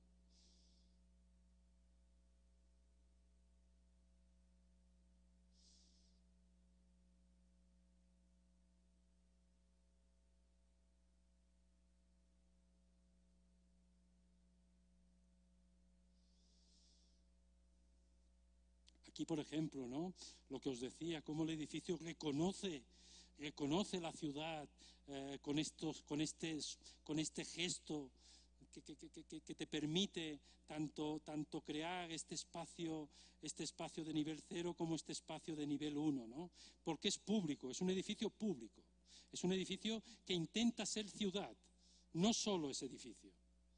Aquí, por ejemplo, ¿no? Lo que os decía, cómo el edificio reconoce la ciudad con este gesto que te permite tanto crear este espacio de nivel 0 como este espacio de nivel 1, ¿no? Porque es público, es un edificio público, es un edificio que intenta ser ciudad, no solo es edificio.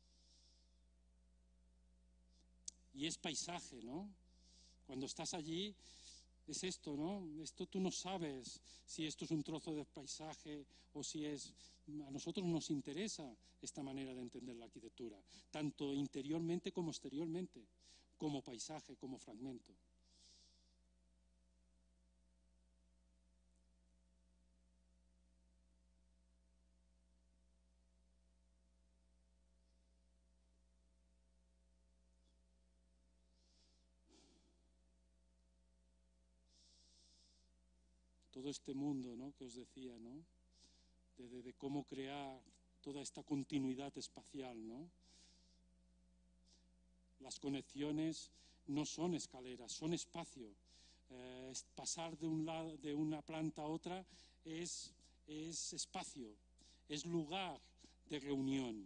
Y es paisaje, ¿no? Cuando estás allí, es esto, ¿no? Esto tú no sabes si esto es un trozo de paisaje o si es... A nosotros nos interesa esta manera de entender la arquitectura, tanto interiormente como exteriormente, como paisaje, como fragmento. Todo este mundo, ¿no?, que os decía, ¿no?, de cómo crear toda esta continuidad espacial, ¿no? Las conexiones no son escaleras, son espacio. Pasar de una planta a otra es espacio, es lugar de reunión.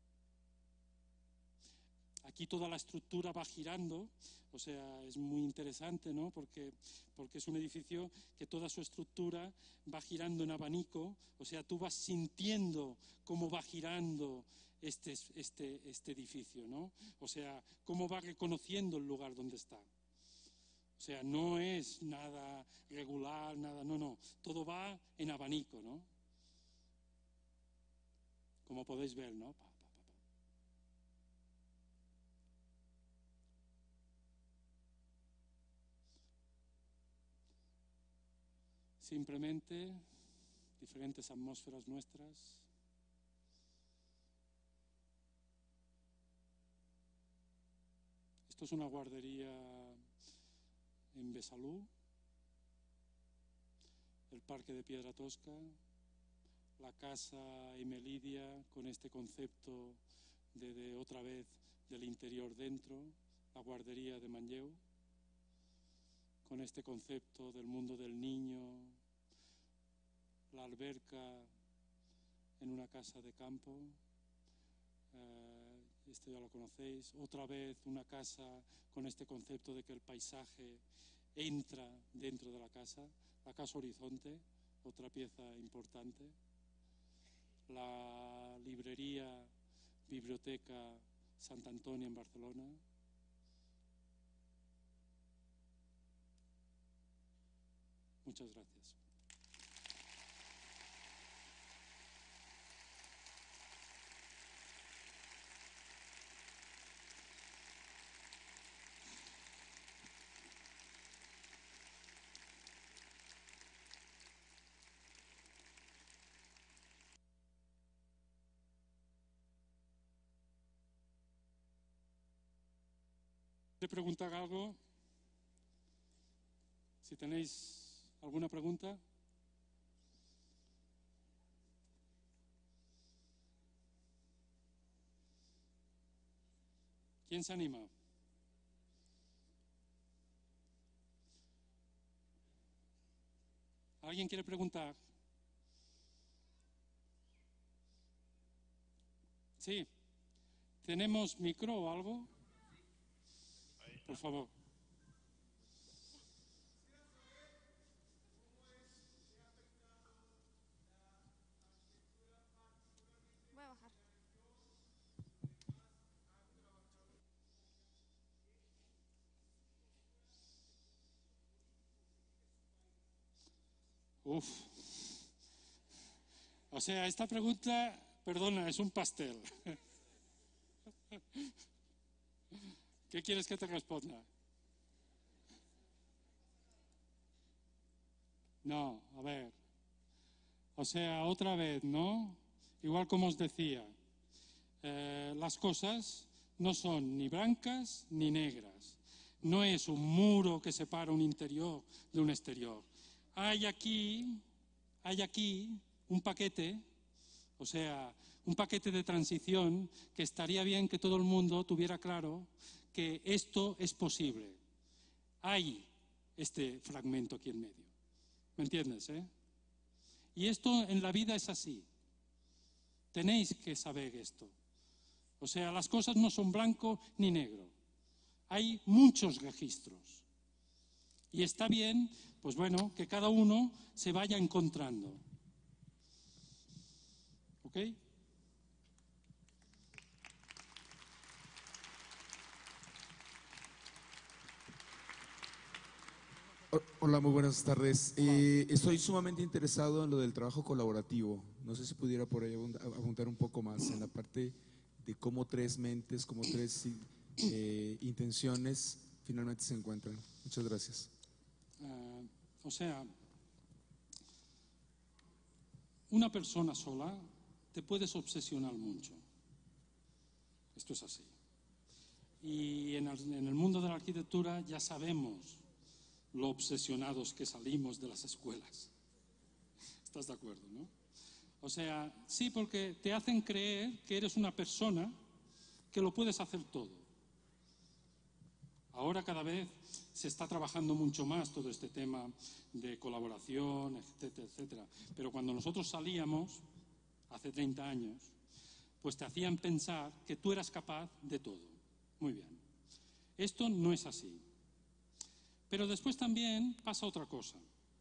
Aquí toda la estructura va girando, o sea, es muy interesante, ¿no? Porque es un edificio que toda su estructura va girando en abanico, o sea, tú vas sintiendo cómo va girando este edificio, ¿no? O sea, cómo va reconociendo el lugar donde está. O sea, no es nada regular, nada, no, todo va en abanico, ¿no? Como podéis ver, ¿no? Simplemente diferentes atmósferas nuestras. Esto es una guardería en Besalú, el Parque de Piedra Tosca, la Casa Emelidia con este concepto de otra vez del interior dentro, la guardería de Manlleu, con este concepto del mundo del niño, la alberca en una casa de campo, esto ya lo conocéis, otra vez una casa con este concepto de que el paisaje entra dentro de la casa Horizonte, otra pieza importante, la librería, biblioteca Sant Antoni en Barcelona. Muchas gracias. ¿Quiere preguntar algo? Si tenéis alguna pregunta. ¿Quién se anima? ¿Alguien quiere preguntar? Sí. ¿Tenemos micro o algo? por favor. Voy a bajar. Uf. O sea, esta pregunta, perdona, es un pastel. ¿Qué quieres que te responda? No, a ver. O sea, otra vez, ¿no? Igual como os decía, las cosas no son ni blancas ni negras. No es un muro que separa un interior de un exterior. Hay aquí un paquete, o sea, un paquete de transición que estaría bien que todo el mundo tuviera claro que esto es posible. Hay este fragmento aquí en medio. ¿Me entiendes, Y esto en la vida es así. Tenéis que saber esto. O sea, las cosas no son blanco ni negro. Hay muchos registros. Y está bien, pues bueno, que cada uno se vaya encontrando. ¿Ok? Hola, muy buenas tardes. Estoy sumamente interesado en lo del trabajo colaborativo. No sé si pudiera por ahí abundar un poco más en la parte de cómo tres mentes, cómo tres intenciones finalmente se encuentran. Muchas gracias. O sea, una persona sola te puedes obsesionar mucho. Esto es así. Y en el mundo de la arquitectura ya sabemos lo obsesionados que salimos de las escuelas. ¿Estás de acuerdo, no? O sea, sí, porque te hacen creer que eres una persona que lo puedes hacer todo. Ahora cada vez se está trabajando mucho más todo este tema de colaboración, etcétera, etcétera. Pero cuando nosotros salíamos, hace 30 años, pues te hacían pensar que tú eras capaz de todo. Muy bien. Esto no es así. Pero después también pasa otra cosa,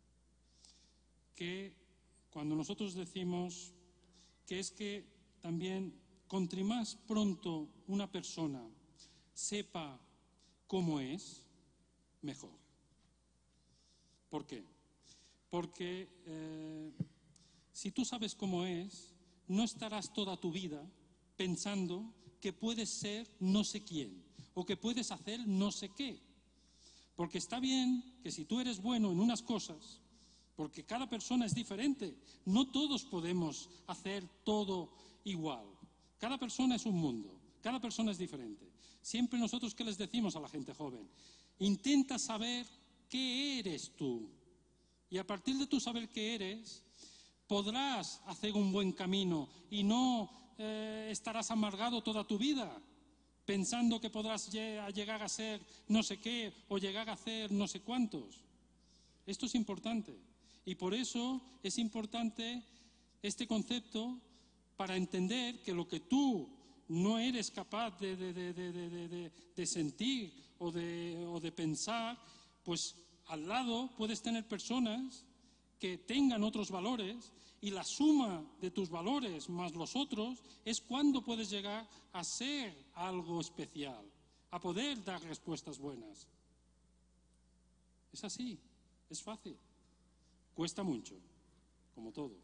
que cuando nosotros decimos que es que también cuanto más pronto una persona sepa cómo es, mejor. ¿Por qué? Porque si tú sabes cómo es, no estarás toda tu vida pensando que puedes ser no sé quién o que puedes hacer no sé qué. Porque está bien que si tú eres bueno en unas cosas, porque cada persona es diferente, no todos podemos hacer todo igual. Cada persona es un mundo, cada persona es diferente. Siempre nosotros, ¿qué les decimos a la gente joven? Intenta saber qué eres tú. Y a partir de tú saber qué eres, podrás hacer un buen camino y no estarás amargado toda tu vida, pensando que podrás llegar a ser no sé qué o llegar a hacer no sé cuántos. Esto es importante. Y por eso es importante este concepto para entender que lo que tú no eres capaz de sentir o de pensar, pues al lado puedes tener personas que tengan otros valores y la suma de tus valores más los otros es cuando puedes llegar a ser algo especial, a poder dar respuestas buenas. Es así, es fácil, cuesta mucho, como todo.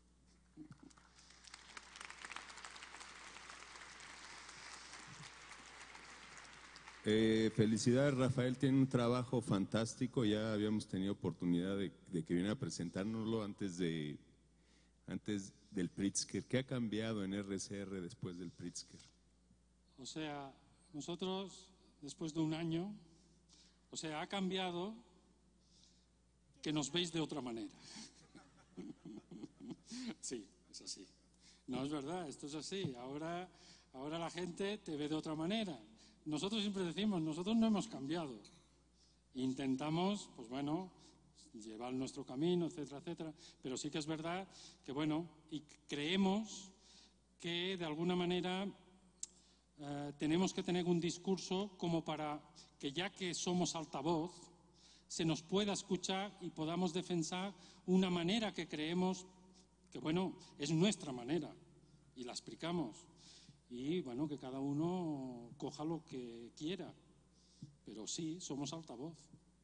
Felicidades, Rafael, tiene un trabajo fantástico. Ya habíamos tenido oportunidad de que viniera a presentárnoslo antes del Pritzker. ¿Qué ha cambiado en RCR después del Pritzker? O sea, nosotros, después de un año, o sea, ha cambiado que nos veis de otra manera. Sí, es así. No, es verdad, esto es así. Ahora la gente te ve de otra manera. Nosotros siempre decimos, nosotros no hemos cambiado. Intentamos, pues bueno, llevar nuestro camino, etcétera, etcétera. Pero sí que es verdad que, bueno, y creemos que de alguna manera tenemos que tener un discurso como para que, ya que somos altavoz, se nos pueda escuchar y podamos defensar una manera que creemos que, bueno, es nuestra manera y la explicamos. Y, bueno, que cada uno coja lo que quiera. Pero sí, somos altavoz.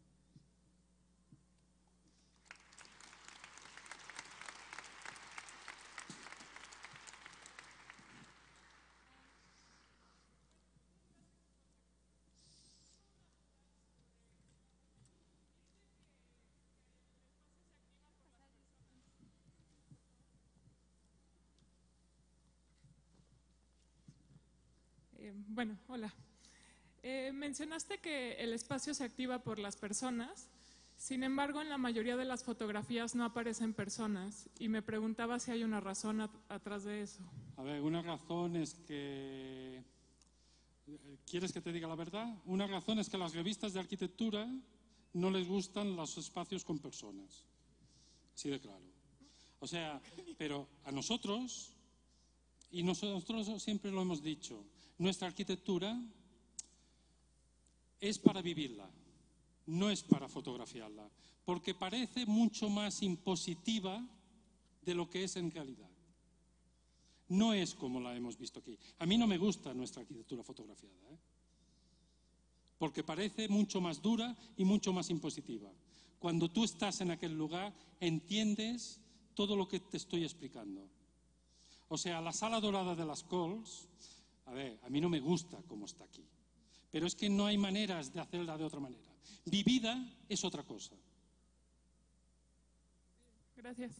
Bueno, hola. Mencionaste que el espacio se activa por las personas, sin embargo, en la mayoría de las fotografías no aparecen personas y me preguntaba si hay una razón atrás de eso. A ver, una razón es que... ¿Quieres que te diga la verdad? Una razón es que a las revistas de arquitectura no les gustan los espacios con personas. Así de claro. O sea, pero a nosotros, y nosotros siempre lo hemos dicho, nuestra arquitectura es para vivirla, no es para fotografiarla, porque parece mucho más impositiva de lo que es en realidad. No es como la hemos visto aquí. A mí no me gusta nuestra arquitectura fotografiada, porque parece mucho más dura y mucho más impositiva. Cuando tú estás en aquel lugar, entiendes todo lo que te estoy explicando. O sea, la Sala Dorada de las Cols, a ver, a mí no me gusta cómo está aquí, pero es que no hay maneras de hacerla de otra manera. Vivida es otra cosa. Gracias.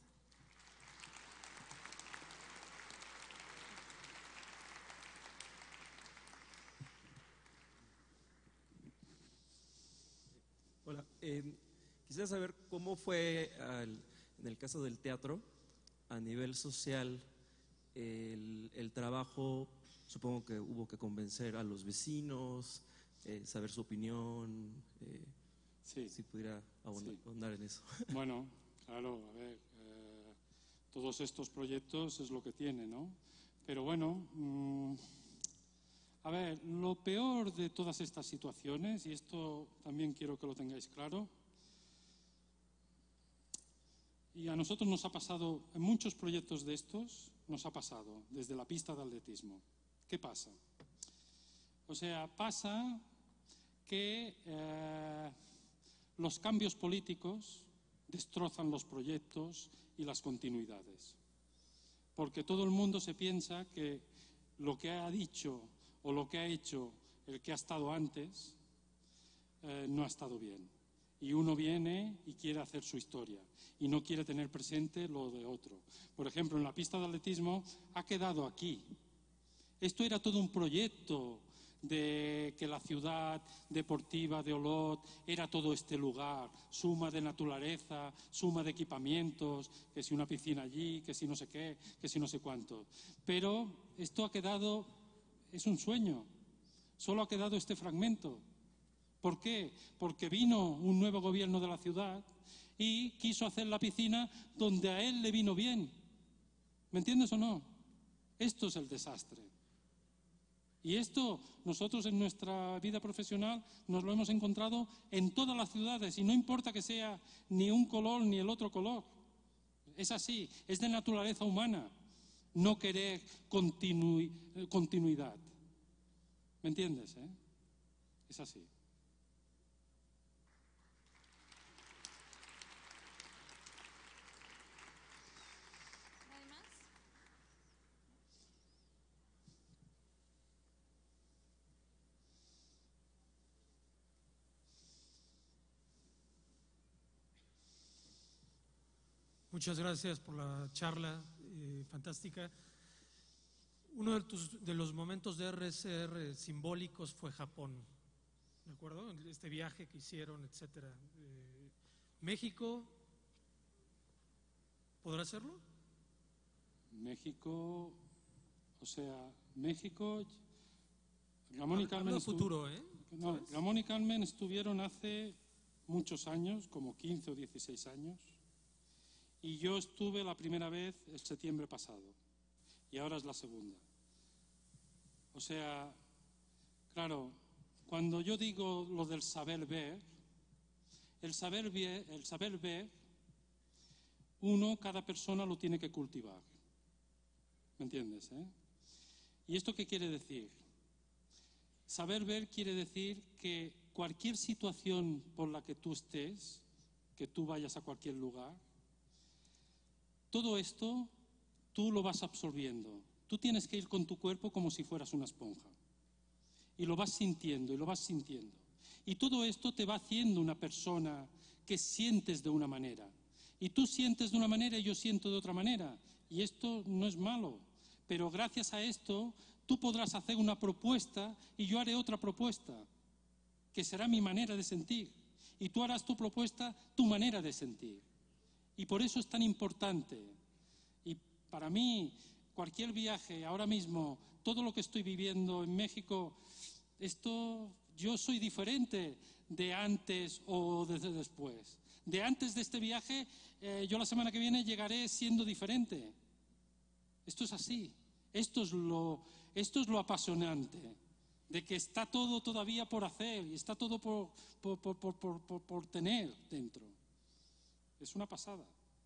Hola, quisiera saber cómo fue en el caso del teatro, a nivel social, el trabajo. Supongo que hubo que convencer a los vecinos, saber su opinión, sí. Si pudiera ahondar en eso. Bueno, claro, a ver, todos estos proyectos es lo que tiene, ¿no? Pero bueno, a ver, lo peor de todas estas situaciones, y esto también quiero que lo tengáis claro, y a nosotros nos ha pasado, en muchos proyectos de estos, nos ha pasado, desde la pista de atletismo. ¿Qué pasa? O sea, pasa que los cambios políticos destrozan los proyectos y las continuidades. Porque todo el mundo se piensa que lo que ha dicho o lo que ha hecho el que ha estado antes no ha estado bien. Y uno viene y quiere hacer su historia y no quiere tener presente lo de otro. Por ejemplo, en la pista de atletismo ha quedado aquí. Esto era todo un proyecto de que la ciudad deportiva de Olot era todo este lugar, suma de naturaleza, suma de equipamientos, que si una piscina allí, que si no sé qué, que si no sé cuánto. Pero esto ha quedado, es un sueño, solo ha quedado este fragmento. ¿Por qué? Porque vino un nuevo gobierno de la ciudad y quiso hacer la piscina donde a él le vino bien. ¿Me entiendes o no? Esto es el desastre. Y esto nosotros en nuestra vida profesional nos lo hemos encontrado en todas las ciudades y no importa que sea ni un color ni el otro color. Es así, es de naturaleza humana no querer continuidad. ¿Me entiendes? Es así. Muchas gracias por la charla fantástica. Uno de los momentos de RSR simbólicos fue Japón, ¿de acuerdo? Este viaje que hicieron, etcétera. ¿México podrá hacerlo? México, o sea, México, Ramón y Carmen futuro, no, Ramón y Carmen estuvieron hace muchos años, como 15 o 16 años. Y yo estuve la primera vez el septiembre pasado y ahora es la segunda. O sea, Claro, cuando yo digo lo del saber ver, cada persona lo tiene que cultivar. ¿Me entiendes? ¿Y esto qué quiere decir? Saber ver quiere decir que cualquier situación por la que tú estés, que tú vayas a cualquier lugar, todo esto tú lo vas absorbiendo. Tú tienes que ir con tu cuerpo como si fueras una esponja. Y lo vas sintiendo, y lo vas sintiendo. Y todo esto te va haciendo una persona que sientes de una manera. Y tú sientes de una manera y yo siento de otra manera. Y esto no es malo. Pero gracias a esto, tú podrás hacer una propuesta y yo haré otra propuesta, que será mi manera de sentir. Y tú harás tu propuesta, tu manera de sentir. Y por eso es tan importante. Y para mí, cualquier viaje, ahora mismo, todo lo que estoy viviendo en México, yo soy diferente de antes o desde después. De antes de este viaje, yo la semana que viene llegaré siendo diferente. Esto es así. Esto es lo apasionante, de que está todo todavía por hacer y está todo por tener dentro. Es una pasada.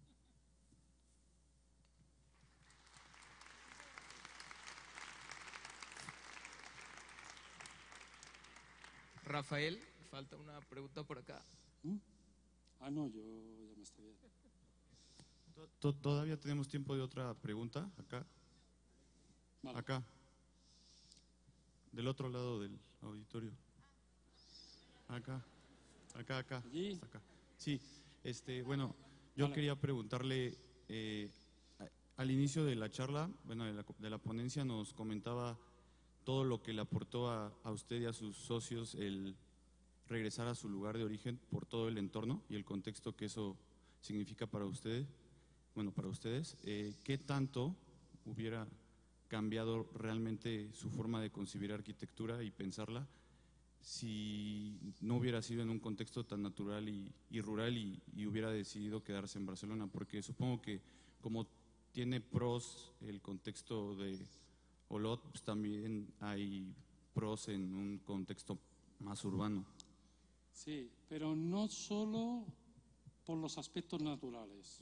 Rafael, falta una pregunta por acá. No, yo ya me estoy viendo. Todavía tenemos tiempo de otra pregunta, acá. Vale. Acá. Del otro lado del auditorio. Acá. Acá. ¿Allí? Acá. Sí, bueno, yo quería preguntarle, al inicio de la charla, bueno, de la ponencia nos comentaba todo lo que le aportó a usted y a sus socios el regresar a su lugar de origen por todo el entorno y el contexto que eso significa para ustedes. Bueno, para ustedes, ¿qué tanto hubiera cambiado realmente su forma de concebir arquitectura y pensarla si no hubiera sido en un contexto tan natural y rural y hubiera decidido quedarse en Barcelona? Porque supongo que como tiene pros el contexto de Olot, pues también hay pros en un contexto más urbano. Sí, pero no solo por los aspectos naturales.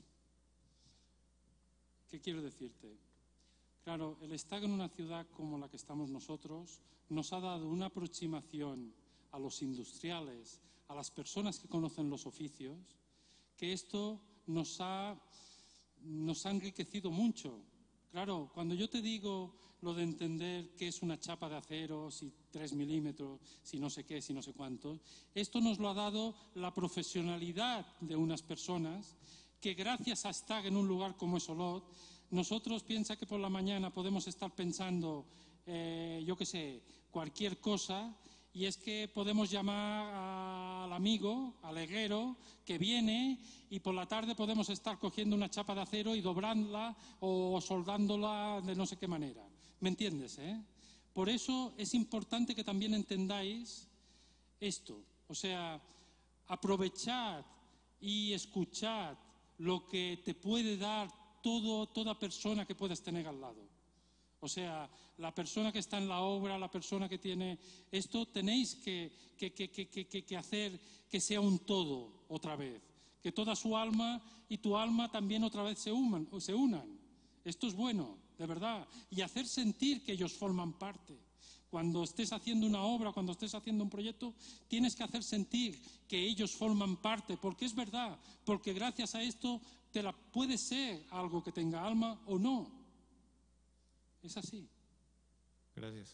¿Qué quiero decirte? Claro, el estar en una ciudad como la que estamos nosotros nos ha dado una aproximación a los industriales, a las personas que conocen los oficios, que esto nos ha enriquecido mucho. Claro, cuando yo te digo lo de entender qué es una chapa de acero, si 3 milímetros, si no sé qué, si no sé cuántos, esto nos lo ha dado la profesionalidad de unas personas que gracias a estar en un lugar como es Olot, nosotros piensa que por la mañana podemos estar pensando, yo qué sé, cualquier cosa, y es que podemos llamar al amigo, al herrero, que viene, y por la tarde podemos estar cogiendo una chapa de acero y doblándola o soldándola de no sé qué manera. ¿Me entiendes? Por eso es importante que también entendáis esto. O sea, aprovechad y escuchad lo que te puede dar toda persona que puedas tener al lado. O sea, la persona que está en la obra, la persona que tiene esto, tenéis que hacer que sea un todo otra vez. Que toda su alma y tu alma también otra vez se unan. Esto es bueno, de verdad. Y hacer sentir que ellos forman parte. Cuando estés haciendo una obra, cuando estés haciendo un proyecto, tienes que hacer sentir que ellos forman parte, porque es verdad, porque gracias a esto puede ser algo que tenga alma o no. Es así. Gracias.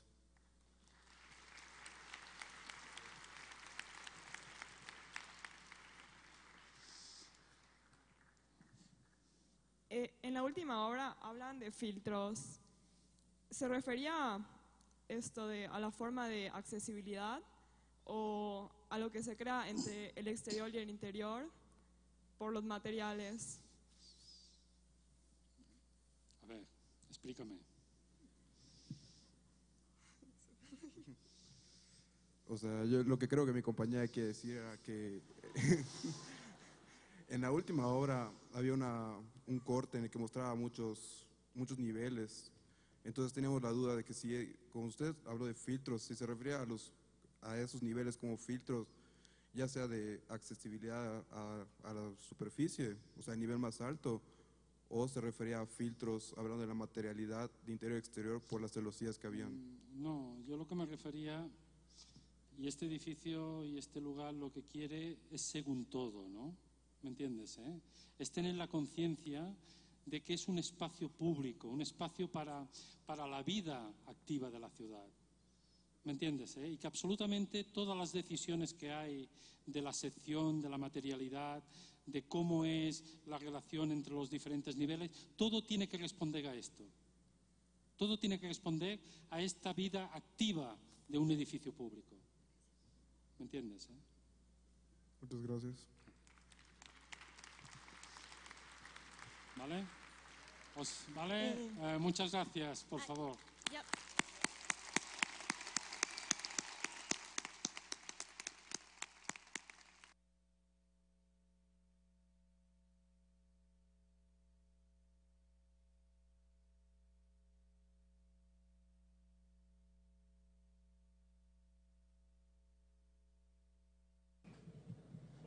En la última obra hablan de filtros. ¿Se refería a la forma de accesibilidad o a lo que se crea entre el exterior y el interior por los materiales? A ver, explícame. O sea, yo lo que creo que mi compañera quiere decir era que en la última obra había un corte en el que mostraba muchos niveles Entonces teníamos la duda de que si, como usted habló de filtros, si se refiere a esos niveles como filtros, ya sea de accesibilidad a la superficie, o sea, a nivel más alto, o se refería a filtros, hablando de la materialidad de interior y exterior por las celosías que habían. No, yo lo que me refería, y este edificio y este lugar lo que quiere es según todo, ¿no? ¿Me entiendes? Es tener la conciencia de que es un espacio público, un espacio para la vida activa de la ciudad. ¿Me entiendes? Y que absolutamente todas las decisiones que hay de la sección, de la materialidad, de cómo es la relación entre los diferentes niveles, todo tiene que responder a esto. Todo tiene que responder a esta vida activa de un edificio público. ¿Me entiendes? Muchas gracias. ¿Vale? Pues, ¿vale? Muchas gracias, por favor. Yep.